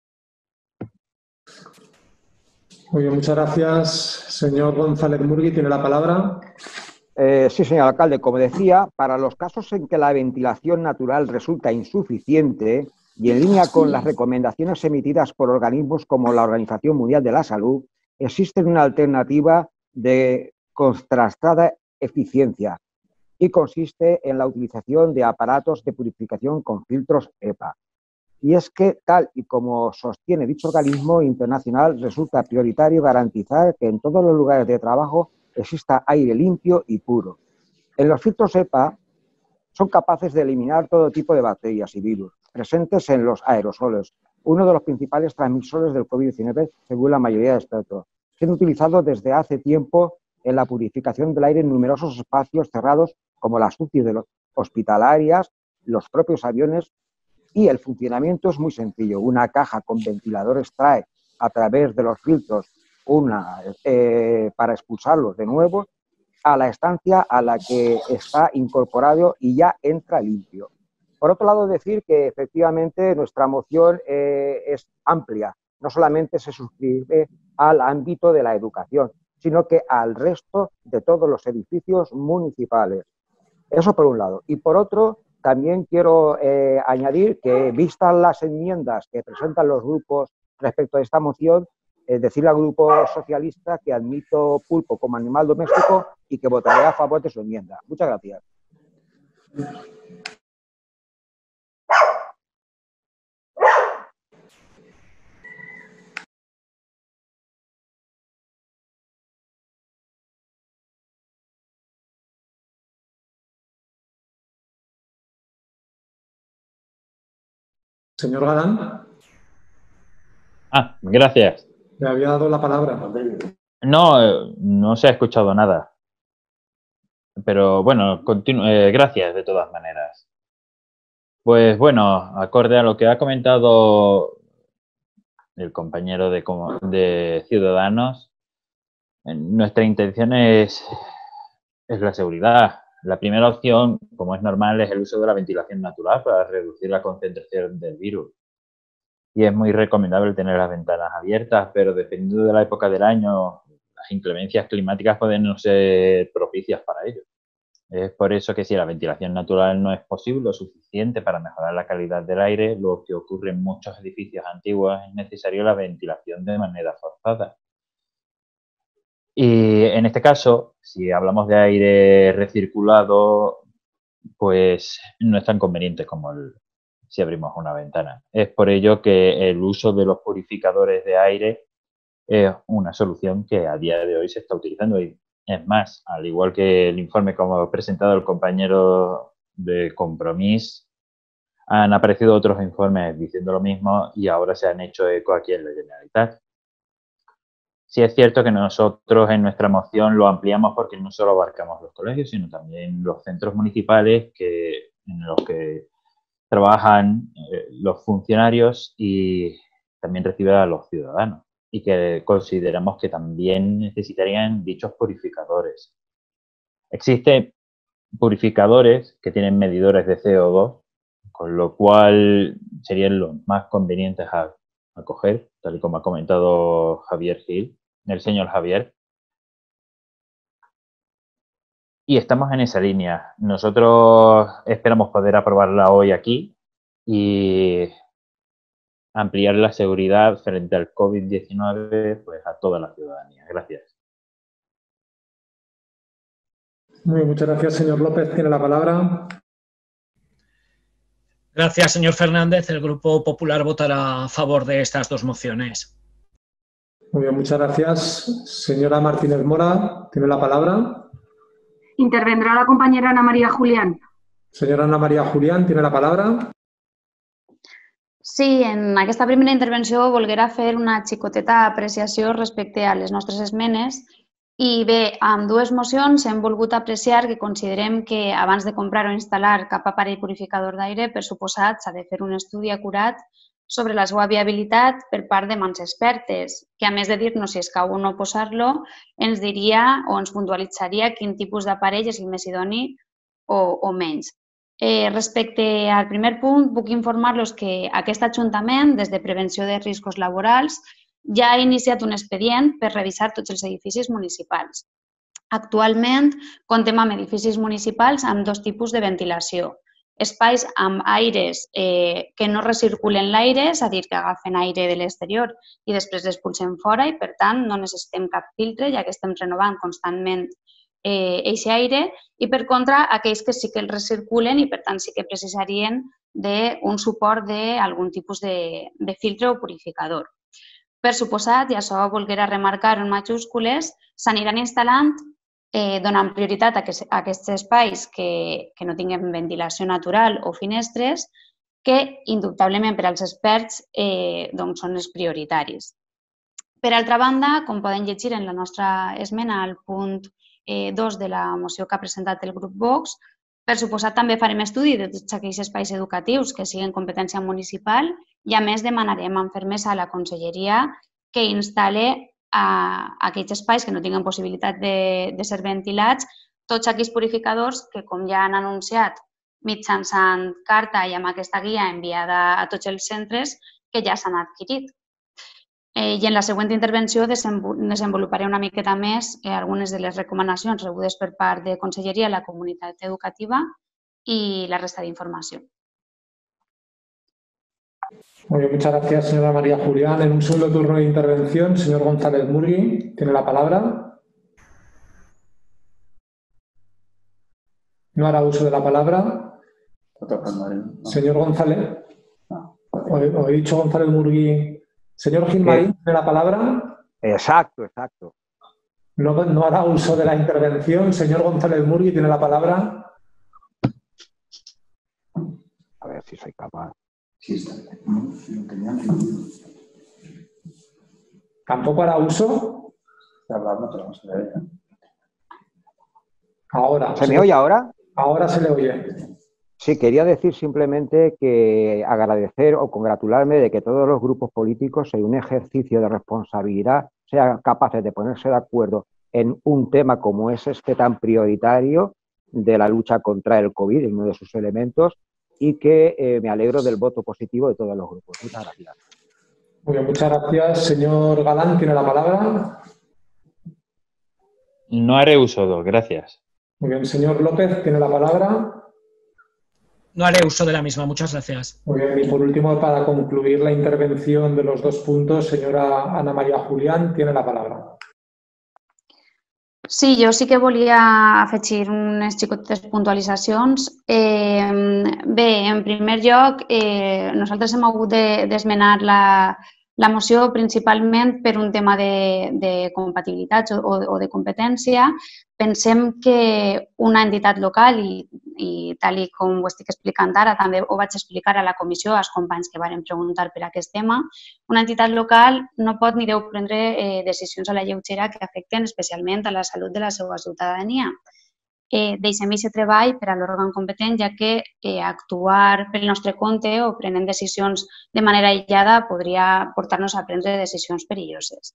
Muy bien, muchas gracias. Señor González Murgui, tiene la palabra. Sí, señor alcalde. Como decía, para los casos en que la ventilación natural resulta insuficiente y en línea con las recomendaciones emitidas por organismos como la Organización Mundial de la Salud, existe una alternativa de contrastada eficiencia y consiste en la utilización de aparatos de purificación con filtros EPA. Y es que, tal y como sostiene dicho organismo internacional, resulta prioritario garantizar que en todos los lugares de trabajo exista aire limpio y puro. En los filtros EPA son capaces de eliminar todo tipo de bacterias y virus presentes en los aerosoles, uno de los principales transmisores del COVID-19, según la mayoría de expertos, siendo utilizado desde hace tiempo en la purificación del aire en numerosos espacios cerrados como las UCI de los hospitalarias, los propios aviones, y el funcionamiento es muy sencillo. Una caja con ventiladores trae a través de los filtros para expulsarlos de nuevo a la estancia a la que está incorporado y ya entra limpio. Por otro lado, decir que efectivamente nuestra moción es amplia. No solamente se suscribe al ámbito de la educación, sino que al resto de todos los edificios municipales. Eso por un lado. Y por otro, también quiero añadir que, vistas las enmiendas que presentan los grupos respecto a esta moción, decirle al Grupo Socialista que admito pulpo como animal doméstico y que votaré a favor de su enmienda. Muchas gracias. Señor Galán. Gracias. Le había dado la palabra. No, no se ha escuchado nada. Pero bueno, gracias de todas maneras. Pues bueno, acorde a lo que ha comentado el compañero de Ciudadanos, nuestra intención es la seguridad. La primera opción, como es normal, es el uso de la ventilación natural para reducir la concentración del virus. Y es muy recomendable tener las ventanas abiertas, pero dependiendo de la época del año, las inclemencias climáticas pueden no ser propicias para ello. Es por eso que si la ventilación natural no es posible o suficiente para mejorar la calidad del aire, lo que ocurre en muchos edificios antiguos es necesario la ventilación de manera forzada. Y en este caso, si hablamos de aire recirculado, pues no es tan conveniente como si abrimos una ventana. Es por ello que el uso de los purificadores de aire es una solución que a día de hoy se está utilizando. Y es más, al igual que el informe como ha presentado el compañero de Compromís, han aparecido otros informes diciendo lo mismo y ahora se han hecho eco aquí en la Generalitat. Sí es cierto que nosotros en nuestra moción lo ampliamos porque no solo abarcamos los colegios, sino también los centros municipales en los que trabajan los funcionarios y también reciben a los ciudadanos, y que consideramos que también necesitarían dichos purificadores. Existen purificadores que tienen medidores de CO2, con lo cual serían los más convenientes a coger, tal y como ha comentado Javier Gil, el señor Javier. Y estamos en esa línea. Nosotros esperamos poder aprobarla hoy aquí y ampliar la seguridad frente al COVID-19 pues, a toda la ciudadanía. Gracias. Muy bien, muchas gracias, señor López. Tiene la palabra. Gracias, señor Fernández. El Grupo Popular votará a favor de estas dos mociones. Muy bien, muchas gracias. Señora Martínez Mora, tiene la palabra. Intervendrá la compañera Ana María Julián. Senyora Ana Maria Julián, tiene la palabra. Sí, en aquesta primera intervenció volguera fer una xicoteta apreciació respecte a les nostres esmenes i bé, amb dues mocions hem volgut apreciar que considerem que abans de comprar o instal·lar cap aparell purificador d'aire, per suposat, s'ha de fer un estudi acurat sobre la seva viabilitat per part de mans expertes, que a més de dir-nos si escau o no posar-lo, ens diria o ens puntualitzaria quin tipus d'aparell és el més idoni o menys. Respecte al primer punt, puc informar-los que aquest Ajuntament, des de Prevenció de Riscos Laborals, ja ha iniciat un expedient per revisar tots els edificis municipals. Actualment, comptem amb edificis municipals amb dos tipus de ventilació. Espais amb aires que no recirculen l'aire, és a dir, que agafen aire de l'exterior i després l'expulsem fora i, per tant, no necessitem cap filtre, ja que estem renovant constantment aquest aire, i per contra aquells que sí que el recirculen i per tant sí que precisarien d'un suport d'algun tipus de filtre o purificador. Per suposat, i això volguera remarcar en majúscules, s'aniran instal·lant donant prioritat a aquests espais que no tinguin ventilació natural o finestres, que indubtablement per als experts són els prioritaris. Per altra banda, com poden llegir en la nostra esmena al punt 2 de la moció que ha presentat el grup Vox, per suposat també farem estudi de tots aquells espais educatius que siguin competència municipal i a més demanarem amb fermesa a la Conselleria que instal·li a aquells espais que no tinguin possibilitat de ser ventilats tots aquells purificadors que, com ja han anunciat mitjançant carta i amb aquesta guia enviada a tots els centres, que ja s'han adquirit. I en la següent intervenció desenvoluparé una miqueta més algunes de les recomanacions rebudes per part de Conselleria a la comunitat educativa i la resta d'informació. Muy bien, muchas gracias, señora María Julián. En un segundo turno de intervención, señor González Murgui, tiene la palabra. No hará uso de la palabra. Señor González. ¿O he dicho González Murgui? Señor Gilmarín, ¿tiene la palabra? Exacto, exacto. No hará uso de la intervención. Señor González Murgui, ¿tiene la palabra? A ver si soy capaz. ¿Tampoco hará uso? Ahora. ¿Se me oye ahora? Ahora se le oye. Sí, quería decir simplemente que agradecer o congratularme de que todos los grupos políticos, en un ejercicio de responsabilidad, sean capaces de ponerse de acuerdo en un tema como es este tan prioritario de la lucha contra el COVID, en uno de sus elementos, y que me alegro del voto positivo de todos los grupos. Muchas gracias. Muy bien, muchas gracias. Señor Galán, tiene la palabra. No haré uso, gracias. Muy bien, señor López, tiene la palabra. No haré uso de la misma, muchas gracias. Muy bien, y por último, para concluir la intervención de los 2 puntos, señora Ana María Julián, tiene la palabra. Sí, jo sí que volia afegir unes xicotetes puntualitzacions. Bé, en primer lloc, nosaltres hem hagut d'esmenar la moció principalment per un tema de compatibilitats o de competència. Pensem que una entitat local, i tal com ho estic explicant ara, també ho vaig explicar a la comissió als companys que varen preguntar per aquest tema, una entitat local no pot ni deu prendre decisions a la lleugera que afecten especialment a la salut de la seva ciutadania. Deixem aquest treball per a l'òrgan competent, ja que actuar pel nostre compte o prenent decisions de manera aïllada podria portar-nos a prendre decisions perilloses.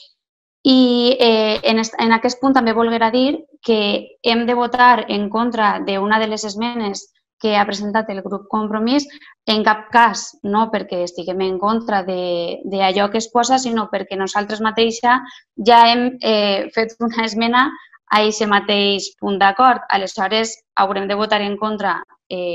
I en aquest punt també volguera dir que hem de votar en contra d'una de les esmenes que ha presentat el grup Compromís, en cap cas no perquè estiguem en contra d'allò que es posa, sinó perquè nosaltres mateixa ja hem fet una esmena a aquest mateix punt d'acord. Aleshores, haurem de votar en contra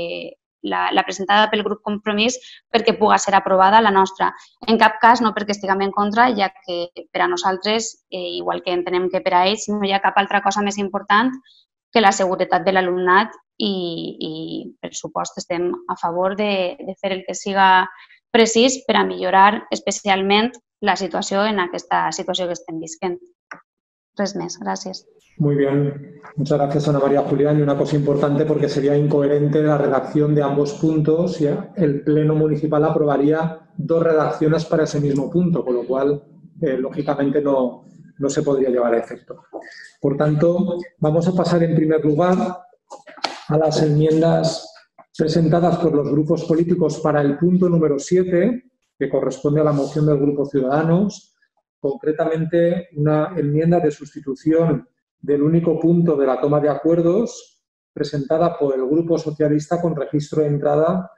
la presentada pel grup Compromís perquè pugui ser aprovada la nostra. En cap cas, no perquè estiguem en contra, ja que per a nosaltres, igual que entenem que per a ells, no hi ha cap altra cosa més important que la seguretat de l'alumnat i, per supost, estem a favor de fer el que siga precís per a millorar especialment la situació en aquesta situació que estem visquent. Res més, gràcies. Muy bien, muchas gracias Ana María Julián. Y una cosa importante, porque sería incoherente la redacción de ambos puntos, ¿ya? El Pleno Municipal aprobaría 2 redacciones para ese mismo punto, con lo cual, lógicamente, no se podría llevar a efecto. Por tanto, vamos a pasar en primer lugar a las enmiendas presentadas por los grupos políticos para el punto número 7, que corresponde a la moción del Grupo Ciudadanos, concretamente una enmienda de sustitución del único punto de la toma de acuerdos presentada por el Grupo Socialista con registro de entrada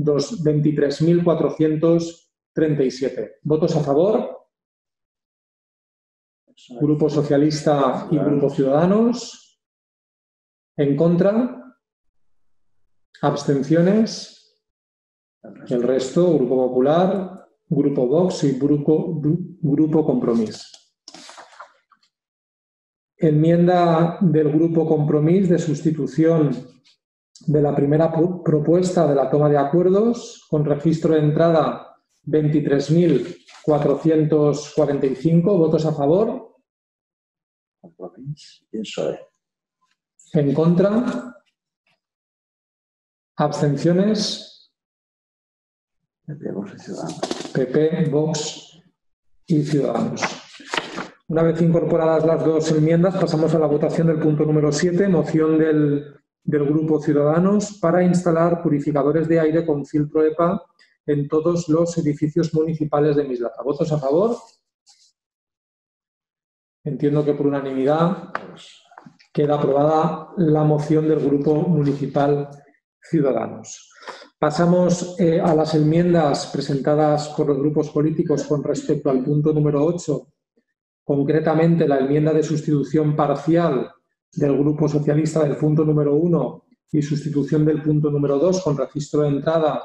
23.437. ¿Votos a favor? Grupo Socialista y Grupo Ciudadanos. ¿En contra? ¿Abstenciones? El resto, Grupo Popular, Grupo Vox y Grupo Compromís. Enmienda del Grupo Compromís de sustitución de la primera propuesta de la toma de acuerdos con registro de entrada 23.445. ¿Votos a favor? ¿En contra? ¿Abstenciones? PP, Vox y Ciudadanos. Una vez incorporadas las 2 enmiendas, pasamos a la votación del punto número 7, moción del Grupo Ciudadanos para instalar purificadores de aire con filtro EPA en todos los edificios municipales de Mislata. ¿Votos a favor? Entiendo que por unanimidad queda aprobada la moción del Grupo Municipal Ciudadanos. Pasamos a las enmiendas presentadas por los grupos políticos con respecto al punto número 8, concretamente la enmienda de sustitución parcial del Grupo Socialista del punto número 1 y sustitución del punto número 2 con registro de entrada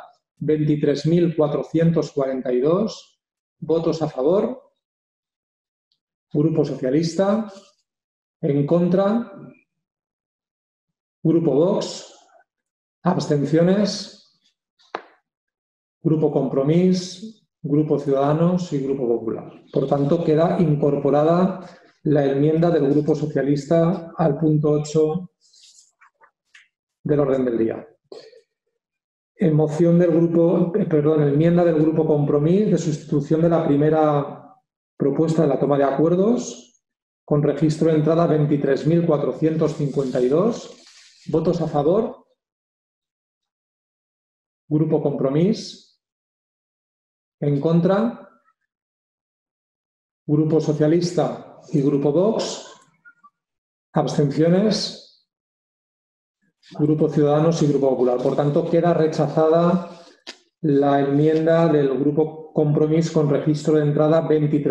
23.442. ¿Votos a favor? Grupo Socialista. ¿En contra? Grupo Vox. ¿Abstenciones? Grupo Compromís, Grupo Ciudadanos y Grupo Popular. Por tanto, queda incorporada la enmienda del Grupo Socialista al punto 8 del orden del día. Moción del grupo, enmienda del Grupo Compromís de sustitución de la primera propuesta de la toma de acuerdos con registro de entrada 23.452. ¿Votos a favor? Grupo Compromís. ¿En contra? Grupo Socialista y Grupo Vox. ¿Abstenciones? Grupo Ciudadanos y Grupo Popular. Por tanto, queda rechazada la enmienda del Grupo Compromís con registro de entrada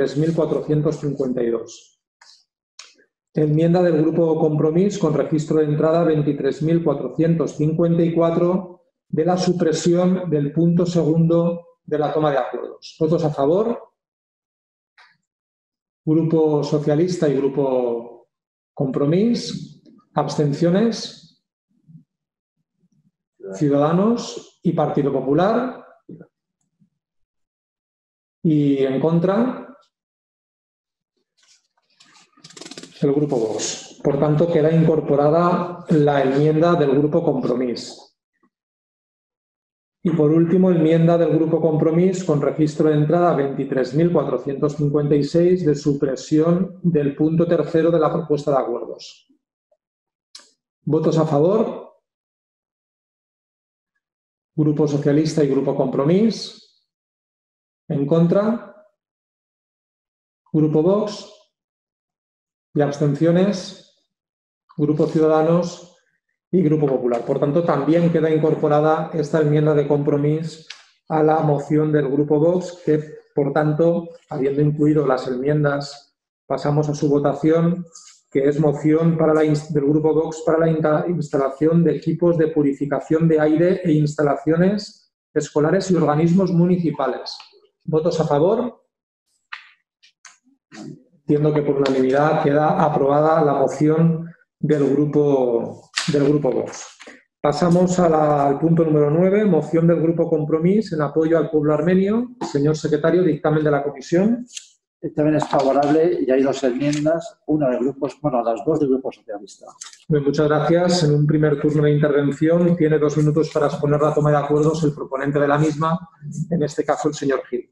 23.452. Enmienda del Grupo Compromís con registro de entrada 23.454 de la supresión del punto segundo de la toma de acuerdos. ¿Votos a favor? Grupo Socialista y Grupo Compromís. ¿Abstenciones? Ciudadanos y Partido Popular. Y en contra, el Grupo Vox. Por tanto, queda incorporada la enmienda del Grupo Compromís. Y por último, enmienda del Grupo Compromís con registro de entrada 23.456 de supresión del punto tercero de la propuesta de acuerdos. ¿Votos a favor? Grupo Socialista y Grupo Compromís. ¿En contra? Grupo Vox. ¿Y abstenciones? Grupo Ciudadanos y Grupo Popular. Por tanto, también queda incorporada esta enmienda de compromiso a la moción del Grupo Vox, que, por tanto, habiendo incluido las enmiendas, pasamos a su votación, que es moción del Grupo Vox para la instalación de equipos de purificación de aire e instalaciones escolares y organismos municipales. ¿Votos a favor? Entiendo que por unanimidad queda aprobada la moción del Grupo Vox. Pasamos al punto número 9, moción del Grupo Compromís en apoyo al pueblo armenio. Señor secretario, dictamen de la comisión. También es favorable y hay dos enmiendas, una de grupos, bueno, las dos del Grupo Socialista. Bien, muchas gracias. En un primer turno de intervención tiene 2 minutos para exponer la toma de acuerdos el proponente de la misma, en este caso el señor Gil.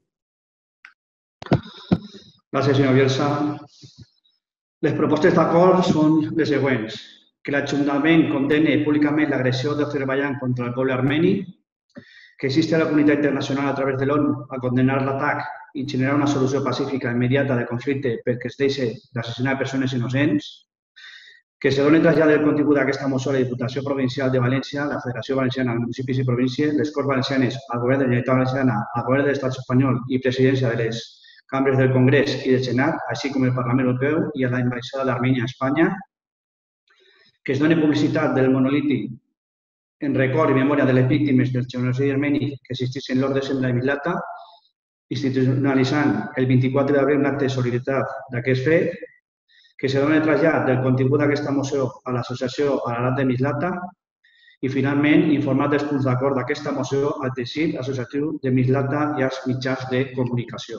Gràcies, senyor Bielsa. Les propostes d'acord són les següents. Que l'Ajuntament condemne públicament l'agressió d'Azerbaiyán contra el poble armeni, que existe la comunitat internacional a través de l'ONU a condenar l'atac i generar una solució pacífica immediata del conflicte perquè es deixi d'assassinar persones innocents, que se doni trasllat del contingut d'aquesta moció a la Diputació Provincial de València, la Federació Valenciana de Municipis i Províncies, les Corts Valencianes, al Govern de la Generalitat Valenciana, al Govern de l'Estat espanyol i Presidència de les Cambres del Congrés i del Senat, així com el Parlament Europeu i a la Embajada d'Armènia a Espanya, que es doni publicitat del monolític en record i memòria de les víctimes del genocidi armeni que existeixen l'Hort de Sembla i Mislata, institucionalitzant el 24 d'abril un acte de solidaritat d'aquest fet, que se doni trasllat del contingut d'aquesta moció a l'associació Ararat de Mislata i, finalment, informar dels punts d'acord d'aquesta moció al teixit associatiu de Mislata i als mitjans de comunicació.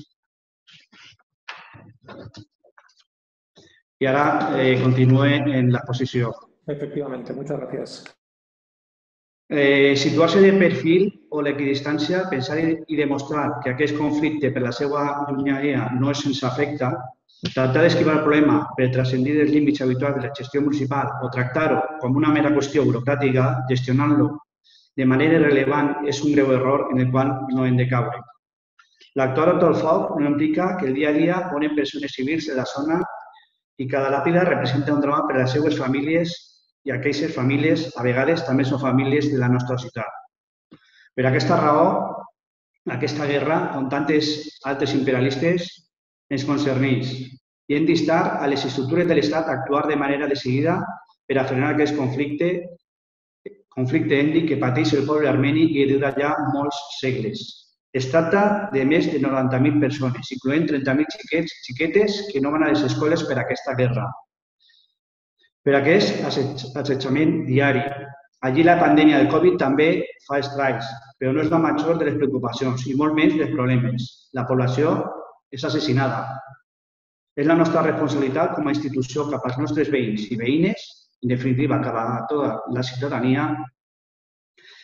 Y ahora continúe en la exposición. Efectivamente, muchas gracias. Situar-se de perfil o l'equidistància, pensar i demostrar que aquest conflicte per la seva llunyania no és sense efecte, tractar d'esquivar el problema per transcendir els límits habituals de la gestió municipal o tractar-ho com una mera qüestió burocràtica, gestionant-lo de manera irrellevant és un greu error en el qual no hem de caure. L'actual alto al foc no implica que el dia a dia moren persones civils de la zona i cada làpida representa un drama per a les seues famílies i aquestes famílies, a vegades, també són famílies de la nostra ciutat. Per aquesta raó, aquesta guerra, com tantes altres imperialistes, ens concerneix i hem d'instar a les estructures de l'Estat a actuar de manera decidida per a frenar aquest conflicte ètnic que pateix el poble armeni i dura ja molts segles. Es tracta de més de 90.000 persones, incloent 30.000 xiquetes que no van a les escoles per aquesta guerra. Per aquest assetjament diari. Allí la pandèmia del Covid també fa estralls, però no és la major de les preocupacions i molt menys dels problemes. La població és assassinada. És la nostra responsabilitat com a institució cap als nostres veïns i veïnes, en definitiva cap a tota la ciutadania,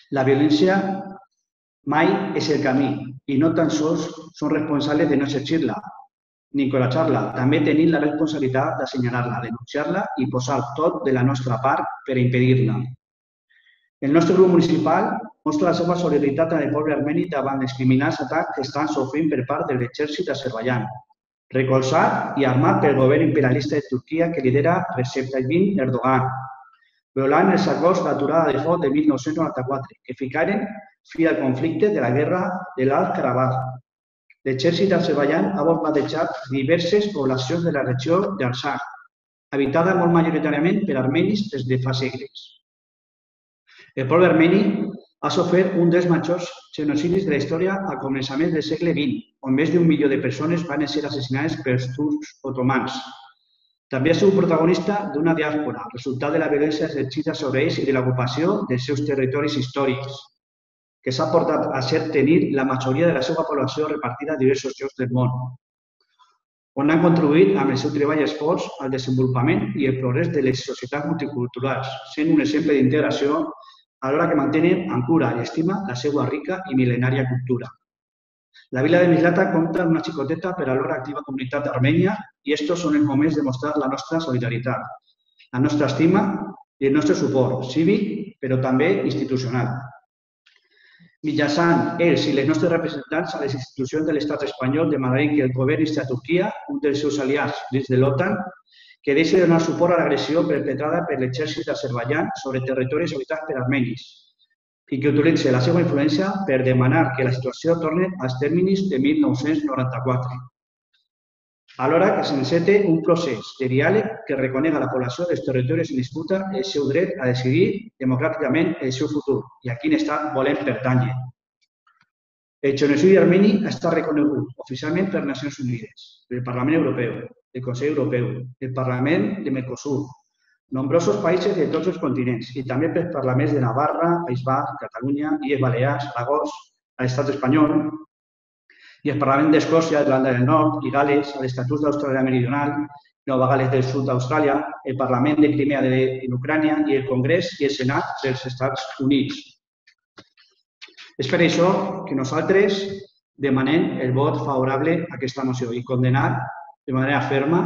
La violència mai és el camí i no tan sols són responsables de no exercir-la ni encoratjar-la. També tenim la responsabilitat d'assenyalar-la, denunciar-la i posar tot de la nostra part per impedir-la. El nostre grup municipal mostra la seva solidaritat amb el poble armeni davant els criminals atacs que estan sofrint per part de l'exèrcit d'Azerbaidjan, recolzat i armat pel govern imperialista de Turquia que lidera Recep Tayyip Erdogan, violant els acords d'aturada de foc de 1994, que ficaren fi al conflicte de la guerra de l'Alt Karabakh. L'exèrcit d'Azerbaidjan ha bombardejat diverses poblacions de la regió d'Artsakh, habitada molt majoritàriament per armenis des de fa segles. El poble armeni ha sofert un dels majors genocidis de la història a començaments del segle XX, on més d'1 milió de persones van ser assassinades pels turcs otomans. També ha sigut protagonista d'una diàspora, resultat de la violència exercida sobre ells i de l'ocupació dels seus territoris històrics, que s'ha portat a ser tenir la majoria de la seva població repartida a diversos llocs del món, on han contribuït amb el seu treball i esforç al desenvolupament i el progrés de les societats multiculturals, sent un exemple d'integració alhora que mantenen amb cura i estima la seva rica i mil·lenària cultura. La vila de Mislata compta amb una xicoteta però alhora activa comunitat armènia i estos són els moments de mostrar la nostra solidaritat, la nostra estima i el nostre suport cívic, però també institucional. Mitjançant ells i les nostres representants a les institucions de l'estat espanyol demanarem que el govern insti a Turquia, un dels seus aliats dins de l'OTAN, que deixi de donar suport a l'agressió perpetrada per l'exèrcit d'Azerbaidjan sobre territoris habitats per armenis i que utilitzi la seva influència per demanar que la situació torni als tèrmins de 1994. Alhora que s'encete un procés de diàleg que reconega a la població dels territoris en disputa el seu dret a decidir democràticament el seu futur i a quin estat volem pertànyer. El genocidi armeni ha estat reconegut oficialment per Nacions Unides, pel Parlament Europeu, el Consell Europeu, el Parlament de Mercosur, nombrosos països de tots els continents i també pels parlaments de Navarra, País Basc, Catalunya, Illes Balears, Aragó, l'Estat espanyol i el Parlament d'Escòcia, Irlanda del Nord i Gales, l'Estatut d'Austràlia Meridional, Nova Gales del Sud d'Austràlia, el Parlament de Crimea en Ucrània i el Congrés i el Senat dels Estats Units. És per això que nosaltres demanem el vot favorable a aquesta moció i condenar de manera ferma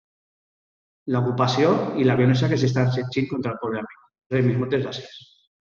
l'ocupació i la violència que s'està exercint contra el poble armeni. Res més, moltes gràcies.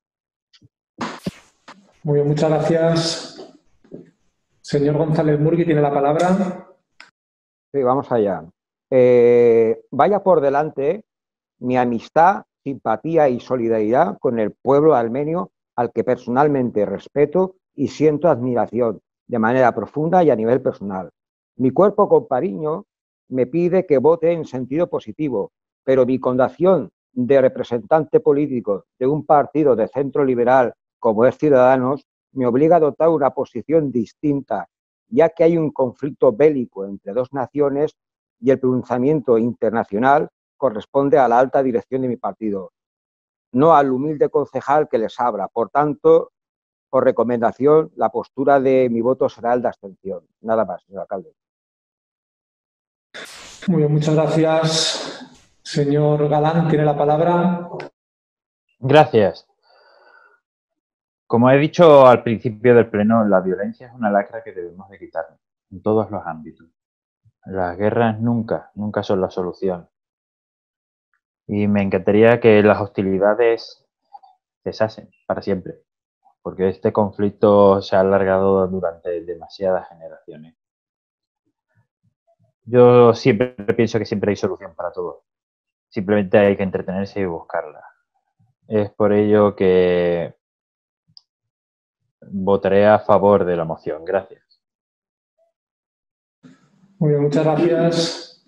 Muy bien, muchas gracias. Señor González Murgui tiene la palabra. Sí, vamos allá. Vaya por delante mi amistad, simpatía y solidaridad con el pueblo armenio al que personalmente respeto y siento admiración de manera profunda y a nivel personal. Mi cuerpo con cariño me pide que vote en sentido positivo, pero mi condición de representante político de un partido de centro liberal como es Ciudadanos me obliga a adoptar una posición distinta, ya que hay un conflicto bélico entre dos naciones y el pronunciamiento internacional corresponde a la alta dirección de mi partido, no al humilde concejal que les habla. Por tanto, por recomendación, la postura de mi voto será el de abstención. Nada más, señor alcalde. Muy bien, muchas gracias. Señor Galán, tiene la palabra. Gracias. Como he dicho al principio del pleno, la violencia es una lacra que debemos de quitarnos en todos los ámbitos. Las guerras nunca son la solución. Y me encantaría que las hostilidades cesasen para siempre, porque este conflicto se ha alargado durante demasiadas generaciones. Yo siempre pienso que siempre hay solución para todo. Simplemente hay que entretenerse y buscarla. Es por ello que votaré a favor de la moción. Gracias. Muy bien, muchas gracias.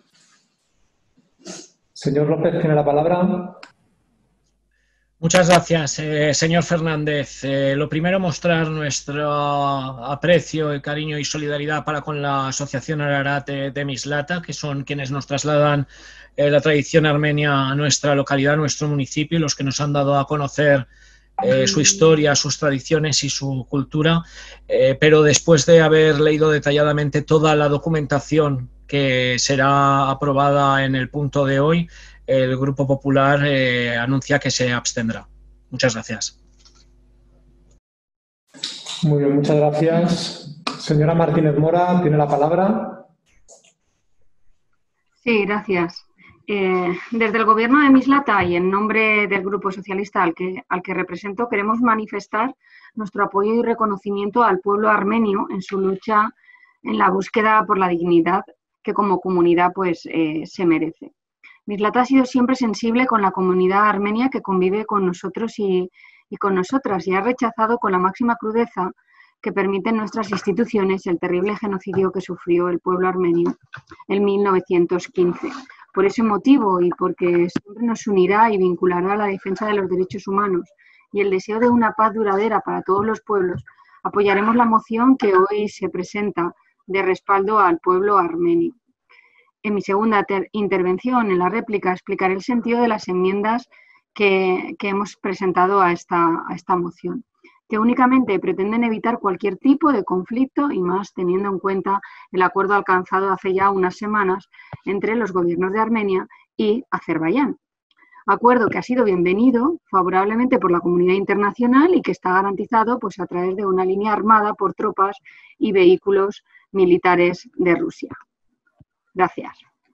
Señor López, tiene la palabra. Muchas gracias, señor Fernández. Lo primero, mostrar nuestro aprecio, cariño y solidaridad para con la Asociación Ararat de Mislata, que son quienes nos trasladan la tradición armenia a nuestra localidad, a nuestro municipio, y los que nos han dado a conocer su historia, sus tradiciones y su cultura. Pero después de haber leído detalladamente toda la documentación que será aprobada en el punto de hoy, el Grupo Popular anuncia que se abstendrá. Muchas gracias. Muy bien, muchas gracias. Señora Martínez Mora, tiene la palabra. Sí, gracias. Desde el Gobierno de Mislata y en nombre del Grupo Socialista al que represento, queremos manifestar nuestro apoyo y reconocimiento al pueblo armenio en su lucha en la búsqueda por la dignidad que como comunidad se merece. Mislata ha sido siempre sensible con la comunidad armenia que convive con nosotros y con nosotras y ha rechazado con la máxima crudeza que permiten nuestras instituciones el terrible genocidio que sufrió el pueblo armenio en 1915. Por ese motivo y porque siempre nos unirá y vinculará a la defensa de los derechos humanos y el deseo de una paz duradera para todos los pueblos, apoyaremos la moción que hoy se presenta de respaldo al pueblo armenio. En mi segunda intervención, en la réplica, explicaré el sentido de las enmiendas que hemos presentado a esta moción, que únicamente pretenden evitar cualquier tipo de conflicto y más teniendo en cuenta el acuerdo alcanzado hace ya unas semanas entre los gobiernos de Armenia y Azerbaiyán. Acuerdo que ha sido bienvenido favorablemente por la comunidad internacional y que está garantizado a través de una línea armada por tropas y vehículos militares de Rusia. Gracias.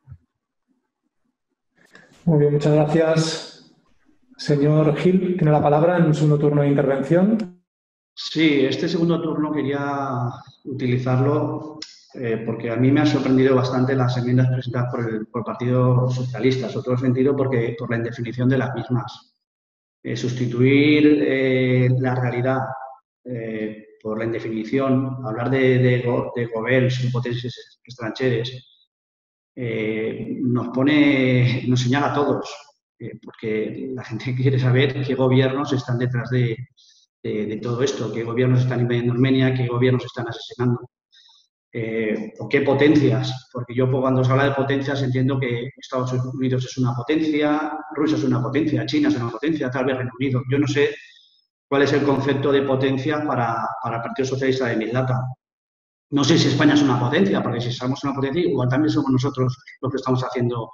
Muy bien, muchas gracias. Señor Gil, tiene la palabra en un segundo turno de intervención. Sí, este segundo turno quería utilizarlo porque a mí me ha sorprendido bastante las enmiendas presentadas por el Partido Socialista, sobre todo en sentido por la indefinición de las mismas. Sustituir la realidad por la indefinición, hablar de governs y potencias extranjeras, nos señala a todos, porque la gente quiere saber qué gobiernos están detrás de todo esto, qué gobiernos están invadiendo Armenia, qué gobiernos están asesinando, o qué potencias, porque yo cuando se habla de potencias entiendo que Estados Unidos es una potencia, Rusia es una potencia, China es una potencia, tal vez Reino Unido. Yo no sé cuál es el concepto de potencia para el Partido Socialista de Mislata. No sé si España es una potencia, porque si somos una potencia, igual también somos nosotros los que estamos haciendo,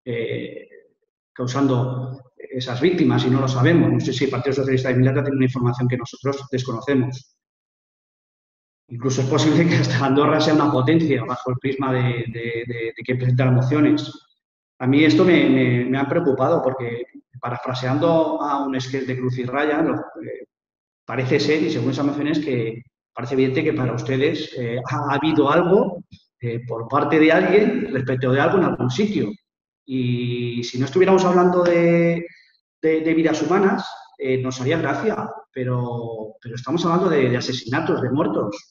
causando esas víctimas y no lo sabemos. No sé si el Partido Socialista de Mislata tiene una información que nosotros desconocemos. Incluso es posible que hasta Andorra sea una potencia bajo el prisma de que presentan mociones. A mí esto me ha preocupado porque, parafraseando a un sketch de Cruz y Raya, parece ser, y según esas mociones, que parece evidente que para ustedes ha habido algo por parte de alguien respecto de algo en algún sitio. Y si no estuviéramos hablando de vidas humanas, nos haría gracia, pero estamos hablando de asesinatos, de muertos.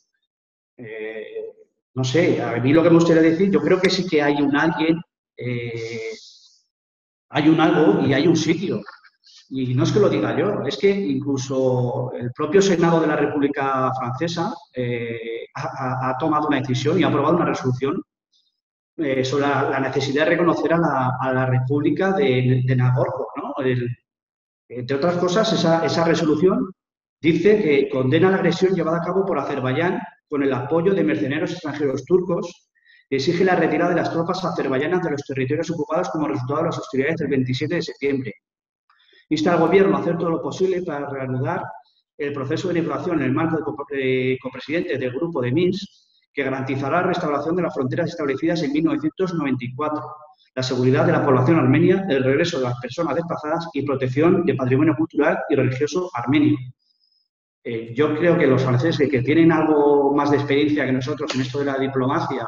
No sé, a mí lo que me gustaría decir, yo creo que sí que hay un alguien, hay un algo y hay un sitio. Y no es que lo diga yo, es que incluso el propio Senado de la República Francesa ha tomado una decisión y ha aprobado una resolución sobre la necesidad de reconocer a la República de Nagorno, ¿no? Entre otras cosas, esa resolución dice que condena la agresión llevada a cabo por Azerbaiyán con el apoyo de mercenarios extranjeros turcos y exige la retirada de las tropas azerbaiyanas de los territorios ocupados como resultado de las hostilidades del 27 de septiembre. Insta al Gobierno a hacer todo lo posible para reanudar el proceso de negociación en el marco de copresidente del Grupo de Minsk, que garantizará la restauración de las fronteras establecidas en 1994, la seguridad de la población armenia, el regreso de las personas desplazadas y protección del patrimonio cultural y religioso armenio. Yo creo que los franceses, que tienen algo más de experiencia que nosotros en esto de la diplomacia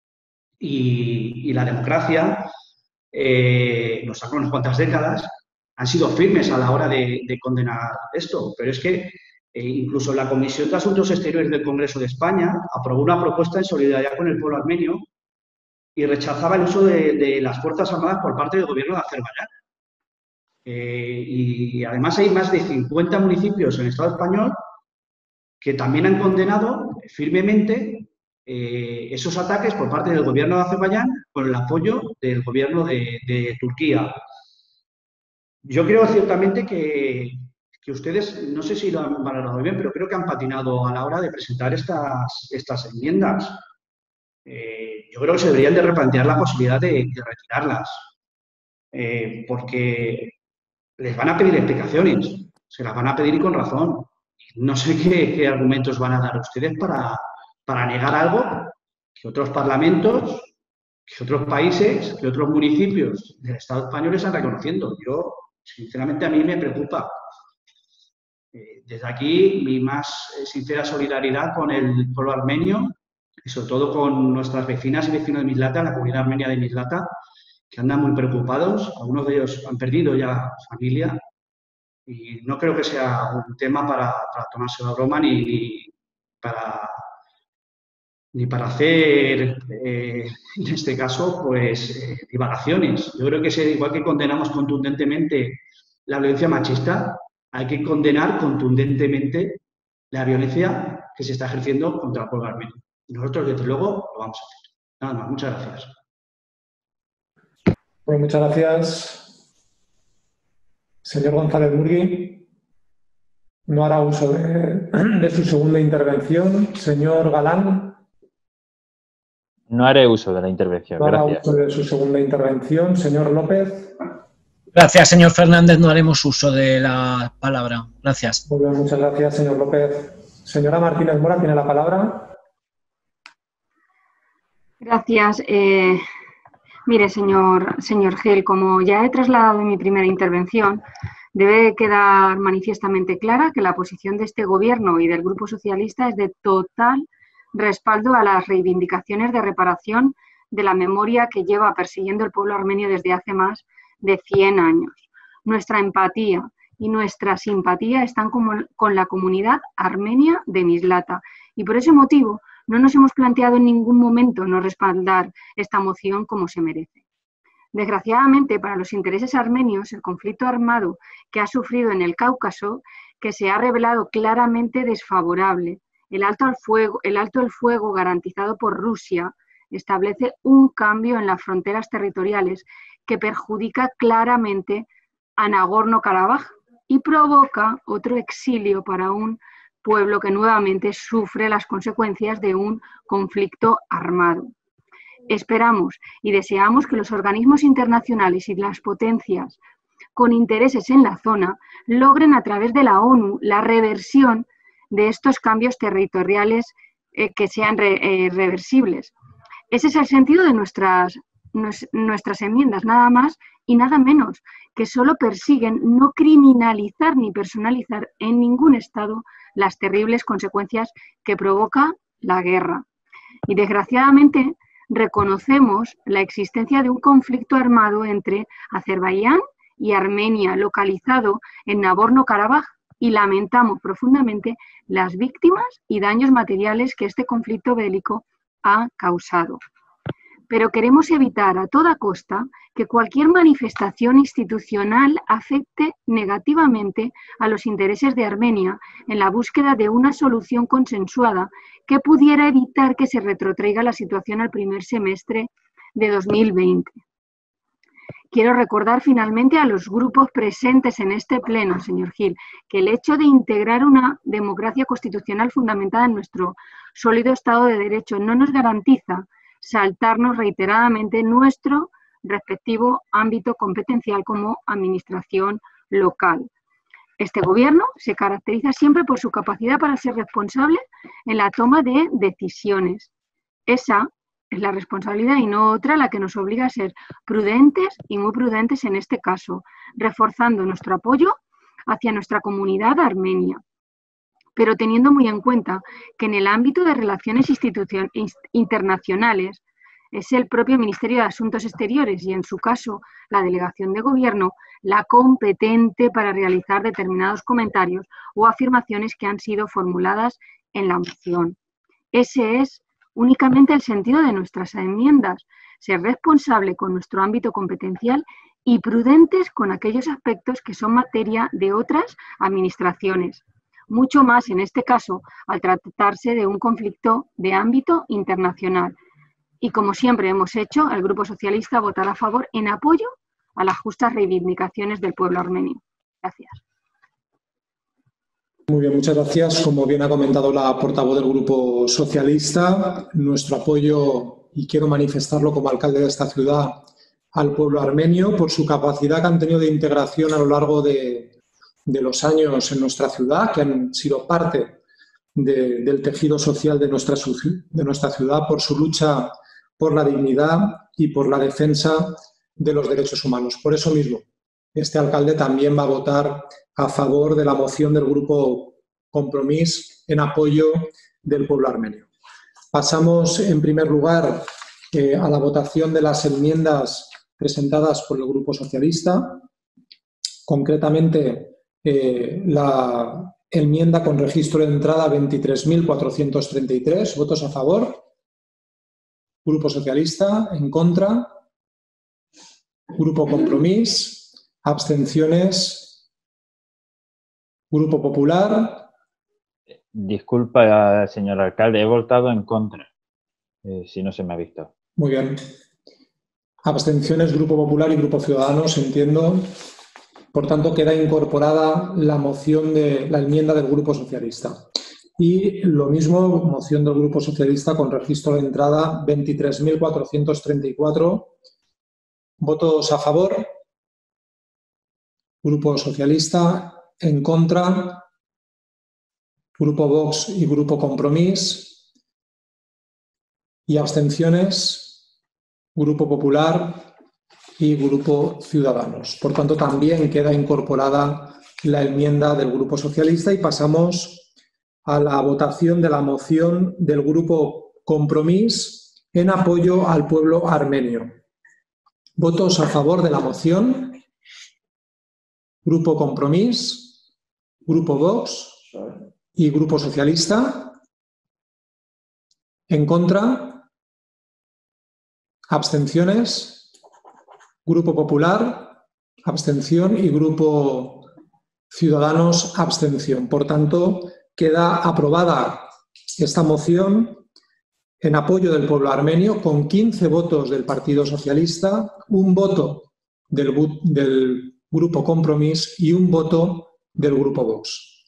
y la democracia, nos sacan unas cuantas décadas, han sido firmes a la hora de condenar esto, pero es que incluso la Comisión de Asuntos Exteriores del Congreso de España aprobó una propuesta en solidaridad con el pueblo armenio y rechazaba el uso de las Fuerzas Armadas por parte del gobierno de Azerbaiyán. Y además hay más de 50 municipios en el Estado español que también han condenado firmemente esos ataques por parte del gobierno de Azerbaiyán con el apoyo del gobierno de Turquía. Yo creo ciertamente que ustedes, no sé si lo han valorado bien, pero creo que han patinado a la hora de presentar estas enmiendas. Yo creo que se deberían de replantear la posibilidad de retirarlas, porque les van a pedir explicaciones, se las van a pedir y con razón. No sé qué argumentos van a dar ustedes para negar algo que otros parlamentos, que otros países, que otros municipios del Estado español están reconociendo. Yo, sinceramente, a mí me preocupa. Desde aquí, mi más sincera solidaridad con el pueblo armenio y sobre todo con nuestras vecinas y vecinos de Mislata, la comunidad armenia de Mislata, que andan muy preocupados. Algunos de ellos han perdido ya familia y no creo que sea un tema para tomarse la broma ni para hacer, en este caso, pues, divagaciones. Yo creo que igual que condenamos contundentemente la violencia machista, hay que condenar contundentemente la violencia que se está ejerciendo contra el pueblo armenio. Y nosotros, desde luego, lo vamos a hacer. Nada más. Muchas gracias. Bueno, muchas gracias. Señor González Murgui, no hará uso de su segunda intervención. Señor Galán. No haré uso de la intervención. No hará Gracias. uso de su segunda intervención. Señor López. Gracias, señor Fernández. No haremos uso de la palabra. Gracias. Muy bien, muchas gracias, señor López. Señora Martínez Mora, tiene la palabra. Gracias. Mire, señor Gil, como ya he trasladado en mi primera intervención, debe quedar manifiestamente clara que la posición de este Gobierno y del Grupo Socialista es de total respaldo a las reivindicaciones de reparación de la memoria que lleva persiguiendo el pueblo armenio desde hace más de 100 años. Nuestra empatía y nuestra simpatía están con la comunidad armenia de Mislata y por ese motivo no nos hemos planteado en ningún momento no respaldar esta moción como se merece. Desgraciadamente, para los intereses armenios, el conflicto armado que ha sufrido en el Cáucaso, que se ha revelado claramente desfavorable, el alto el fuego garantizado por Rusia establece un cambio en las fronteras territoriales que perjudica claramente a Nagorno-Karabaj y provoca otro exilio para un pueblo que nuevamente sufre las consecuencias de un conflicto armado. Esperamos y deseamos que los organismos internacionales y las potencias con intereses en la zona logren a través de la ONU la reversión de estos cambios territoriales que sean reversibles. Ese es el sentido de nuestras enmiendas, nada más y nada menos, que solo persiguen no criminalizar ni personalizar en ningún estado las terribles consecuencias que provoca la guerra. Y desgraciadamente reconocemos la existencia de un conflicto armado entre Azerbaiyán y Armenia, localizado en Nagorno-Karabaj, y lamentamos profundamente las víctimas y daños materiales que este conflicto bélico ha causado. Pero queremos evitar a toda costa que cualquier manifestación institucional afecte negativamente a los intereses de Armenia en la búsqueda de una solución consensuada que pudiera evitar que se retrotraiga la situación al primer semestre de 2020. Quiero recordar finalmente a los grupos presentes en este pleno, señor Gil, que el hecho de integrar una democracia constitucional fundamentada en nuestro sólido Estado de Derecho no nos garantiza saltarnos reiteradamente nuestro respectivo ámbito competencial como administración local. Este Gobierno se caracteriza siempre por su capacidad para ser responsable en la toma de decisiones. Esa es la responsabilidad y no otra la que nos obliga a ser prudentes y muy prudentes en este caso, reforzando nuestro apoyo hacia nuestra comunidad armenia, pero teniendo muy en cuenta que en el ámbito de relaciones internacionales es el propio Ministerio de Asuntos Exteriores y, en su caso, la Delegación de Gobierno, la competente para realizar determinados comentarios o afirmaciones que han sido formuladas en la moción. Ese es únicamente el sentido de nuestras enmiendas, ser responsable con nuestro ámbito competencial y prudentes con aquellos aspectos que son materia de otras administraciones. Mucho más en este caso al tratarse de un conflicto de ámbito internacional. Y como siempre hemos hecho, el Grupo Socialista votará a favor en apoyo a las justas reivindicaciones del pueblo armenio. Gracias. Muy bien, muchas gracias. Como bien ha comentado la portavoz del Grupo Socialista, nuestro apoyo, y quiero manifestarlo como alcalde de esta ciudad, al pueblo armenio por su capacidad que han tenido de integración a lo largo de de los años en nuestra ciudad, que han sido parte del tejido social de nuestra ciudad por su lucha por la dignidad y por la defensa de los derechos humanos. Por eso mismo, este alcalde también va a votar a favor de la moción del Grupo Compromís en apoyo del pueblo armenio. Pasamos, en primer lugar, a la votación de las enmiendas presentadas por el Grupo Socialista. Concretamente, la enmienda con registro de entrada 23.433. ¿Votos a favor? Grupo Socialista. ¿En contra? Grupo Compromís. ¿Abstenciones? Grupo Popular. Disculpa, señor alcalde, he votado en contra, si no se me ha visto. Muy bien. Abstenciones, Grupo Popular y Grupo Ciudadanos, entiendo. Por tanto, queda incorporada la moción de la enmienda del Grupo Socialista. Y lo mismo, moción del Grupo Socialista con registro de entrada 23.434. ¿Votos a favor? Grupo Socialista. ¿En contra? Grupo Vox y Grupo Compromís. ¿Y abstenciones? Grupo Popular y Grupo Ciudadanos. Por tanto, también queda incorporada la enmienda del Grupo Socialista y pasamos a la votación de la moción del Grupo Compromís en apoyo al pueblo armenio. ¿Votos a favor de la moción? Grupo Compromís, Grupo Vox y Grupo Socialista. ¿En contra? ¿Abstenciones? Grupo Popular, abstención, y Grupo Ciudadanos, abstención. Por tanto, queda aprobada esta moción en apoyo del pueblo armenio con 15 votos del Partido Socialista, un voto del Grupo Compromís y un voto del Grupo Vox.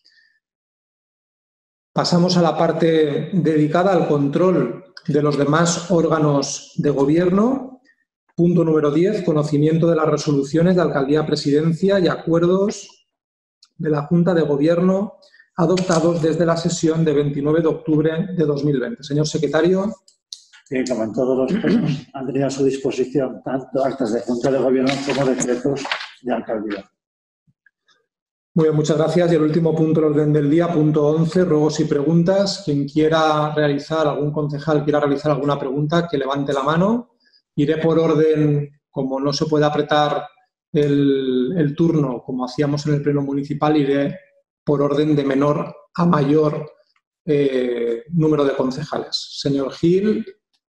Pasamos a la parte dedicada al control de los demás órganos de gobierno. Punto número 10, conocimiento de las resoluciones de Alcaldía, Presidencia y acuerdos de la Junta de Gobierno adoptados desde la sesión de 29 de octubre de 2020. Señor secretario. Bien, como en todos los casos, han tenido a su disposición tanto actas de Junta de Gobierno como decretos de Alcaldía. Muy bien, muchas gracias. Y el último punto del orden del día, punto 11, ruegos y preguntas. Quien quiera realizar, algún concejal quiera realizar alguna pregunta, que levante la mano. Iré por orden, como no se puede apretar el turno, como hacíamos en el pleno municipal, iré por orden de menor a mayor número de concejales. Señor Gil,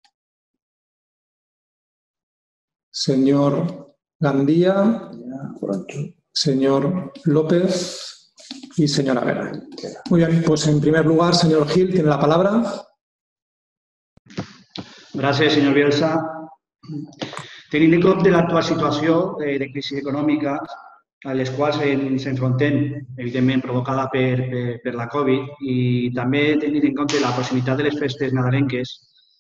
señor Gandía, señor López y señora Vera. Muy bien, pues en primer lugar, señor Gil, tiene la palabra. Gràcies, senyor Bielsa. Tenint en compte l'actual situació de crisi econòmica a les quals ens enfrontem, evidentment provocada per la Covid, i també tenint en compte la proximitat de les festes nadalenques,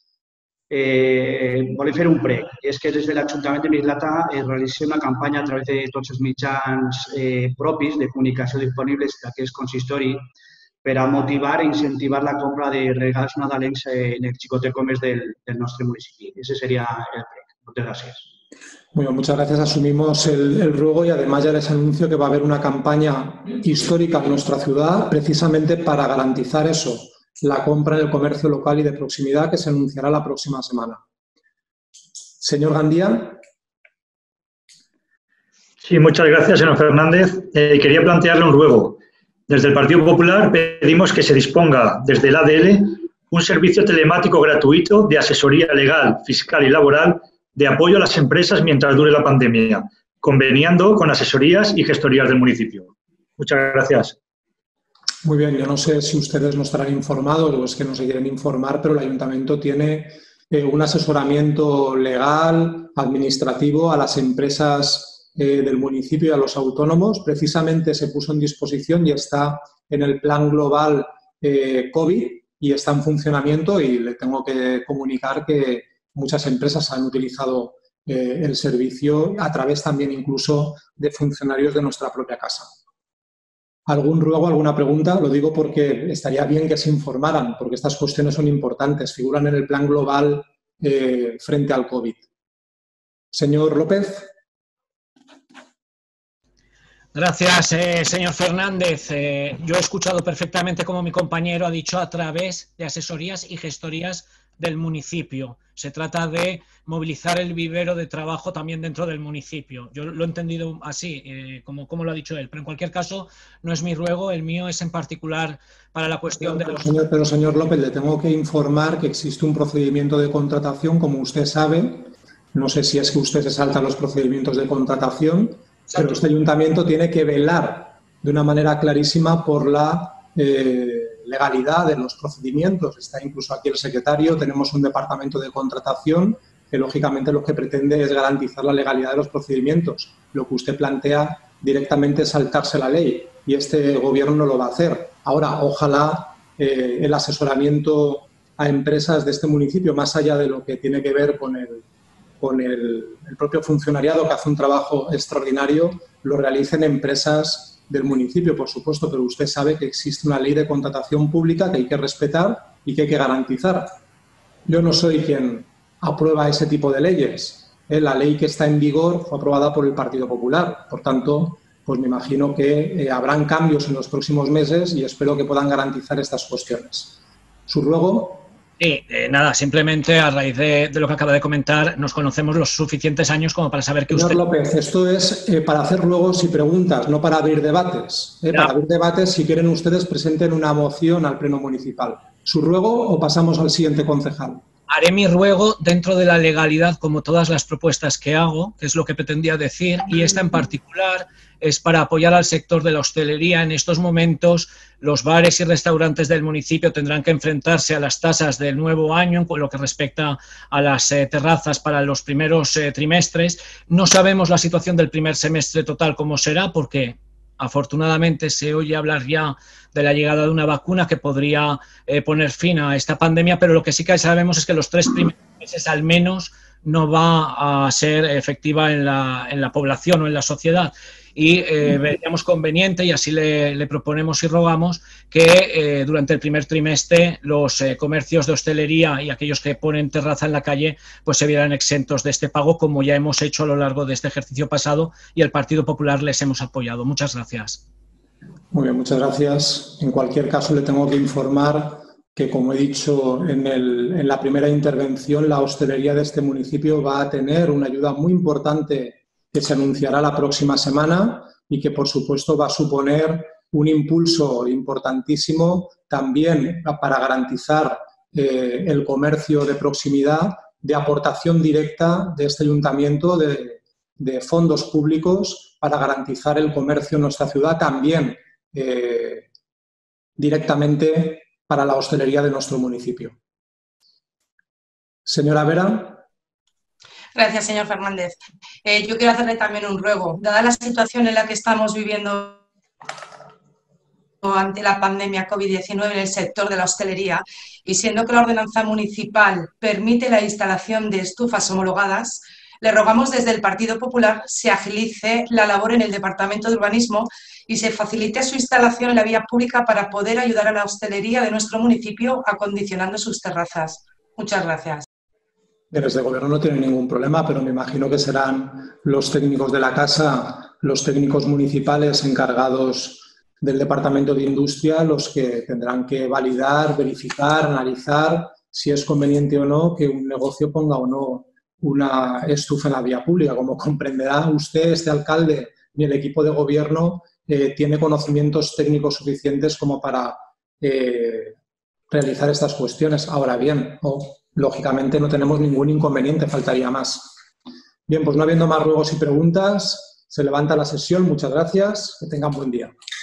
volem fer un prec. És que des de l'Ajuntament de Mislata es realitza una campanya a través de tots els mitjans propis de comunicació disponibles d'aquest consistori per a motivar i incentivar la compra de regals nadalencs en el xicot de comerç del nostre municipi. Ese sería el prec. Muchas gracias. Bueno, muchas gracias. Asumimos el ruego y además ya les anuncio que va a haber una campaña histórica en nuestra ciudad precisamente para garantizar eso, la compra en el comercio local y de proximidad que se anunciará la próxima semana. Señor Gandía. Sí, muchas gracias, señor Fernández. Quería plantearle un ruego. Desde el Partido Popular pedimos que se disponga desde el ADL un servicio telemático gratuito de asesoría legal, fiscal y laboral de apoyo a las empresas mientras dure la pandemia, conveniando con asesorías y gestorías del municipio. Muchas gracias. Muy bien, yo no sé si ustedes no estarán informados o es que no se quieren informar, pero el Ayuntamiento tiene un asesoramiento legal, administrativo a las empresas del municipio y a los autónomos. Precisamente se puso en disposición y está en el plan global COVID y está en funcionamiento, y le tengo que comunicar que muchas empresas han utilizado el servicio a través también incluso de funcionarios de nuestra propia casa. ¿Algún ruego, alguna pregunta? Lo digo porque estaría bien que se informaran, porque estas cuestiones son importantes, figuran en el plan global frente al COVID. Señor López. Gracias, señor Fernández. Yo he escuchado perfectamente como mi compañero ha dicho a través de asesorías y gestorías del municipio. Se trata de movilizar el vivero de trabajo también dentro del municipio. Yo lo he entendido así, como lo ha dicho él, pero en cualquier caso no es mi ruego, el mío es en particular para la cuestión de los... Pero señor López, le tengo que informar que existe un procedimiento de contratación, como usted sabe. No sé si es que usted se salta los procedimientos de contratación, pero este ayuntamiento tiene que velar de una manera clarísima por la legalidad de los procedimientos. Está incluso aquí el secretario, tenemos un departamento de contratación que lógicamente lo que pretende es garantizar la legalidad de los procedimientos. Lo que usted plantea directamente es saltarse la ley y este gobierno no lo va a hacer. Ahora, ojalá el asesoramiento a empresas de este municipio, más allá de lo que tiene que ver con el propio funcionariado que hace un trabajo extraordinario, lo realicen empresas del municipio, por supuesto, pero usted sabe que existe una ley de contratación pública que hay que respetar y que hay que garantizar. Yo no soy quien aprueba ese tipo de leyes. La ley que está en vigor fue aprobada por el Partido Popular. Por tanto, pues me imagino que habrán cambios en los próximos meses y espero que puedan garantizar estas cuestiones. ¿Su ruego? Sí, nada, simplemente a raíz de lo que acaba de comentar, nos conocemos los suficientes años como para saber que Señor usted... López, esto es para hacer ruegos y preguntas, no para abrir debates. Para abrir debates, si quieren ustedes, presenten una moción al Pleno Municipal. ¿Su ruego o pasamos al siguiente concejal? Haré mi ruego dentro de la legalidad, como todas las propuestas que hago, que es lo que pretendía decir, y esta en particular es para apoyar al sector de la hostelería. En estos momentos, los bares y restaurantes del municipio tendrán que enfrentarse a las tasas del nuevo año en lo que respecta a las terrazas para los primeros trimestres. No sabemos la situación del primer semestre total cómo será, porque afortunadamente se oye hablar ya de la llegada de una vacuna que podría poner fin a esta pandemia, pero lo que sí que sabemos es que los 3 primeros meses al menos no va a ser efectiva en la población o en la sociedad. Y veríamos conveniente, y así le proponemos y rogamos, que durante el primer trimestre los comercios de hostelería y aquellos que ponen terraza en la calle pues se vieran exentos de este pago, como ya hemos hecho a lo largo de este ejercicio pasado y el Partido Popular les hemos apoyado. Muchas gracias. Muy bien, muchas gracias. En cualquier caso, le tengo que informar que, como he dicho en la primera intervención, la hostelería de este municipio va a tener una ayuda muy importante que se anunciará la próxima semana y que, por supuesto, va a suponer un impulso importantísimo también para garantizar el comercio de proximidad, de aportación directa de este ayuntamiento de fondos públicos para garantizar el comercio en nuestra ciudad, también directamente para la hostelería de nuestro municipio. Señora Vera. Gracias, señor Fernández. Yo quiero hacerle también un ruego. Dada la situación en la que estamos viviendo ante la pandemia COVID-19 en el sector de la hostelería y siendo que la ordenanza municipal permite la instalación de estufas homologadas, le rogamos desde el Partido Popular se agilice la labor en el Departamento de Urbanismo y se facilite su instalación en la vía pública para poder ayudar a la hostelería de nuestro municipio acondicionando sus terrazas. Muchas gracias. Desde el Gobierno no tiene ningún problema, pero me imagino que serán los técnicos de la casa, los técnicos municipales encargados del Departamento de Industria, los que tendrán que validar, verificar, analizar si es conveniente o no que un negocio ponga o no una estufa en la vía pública. Como comprenderá usted, este alcalde y el equipo de Gobierno tiene conocimientos técnicos suficientes como para realizar estas cuestiones. Ahora bien, lógicamente no tenemos ningún inconveniente, faltaría más. Bien, pues no habiendo más ruegos y preguntas, se levanta la sesión. Muchas gracias. Que tengan buen día.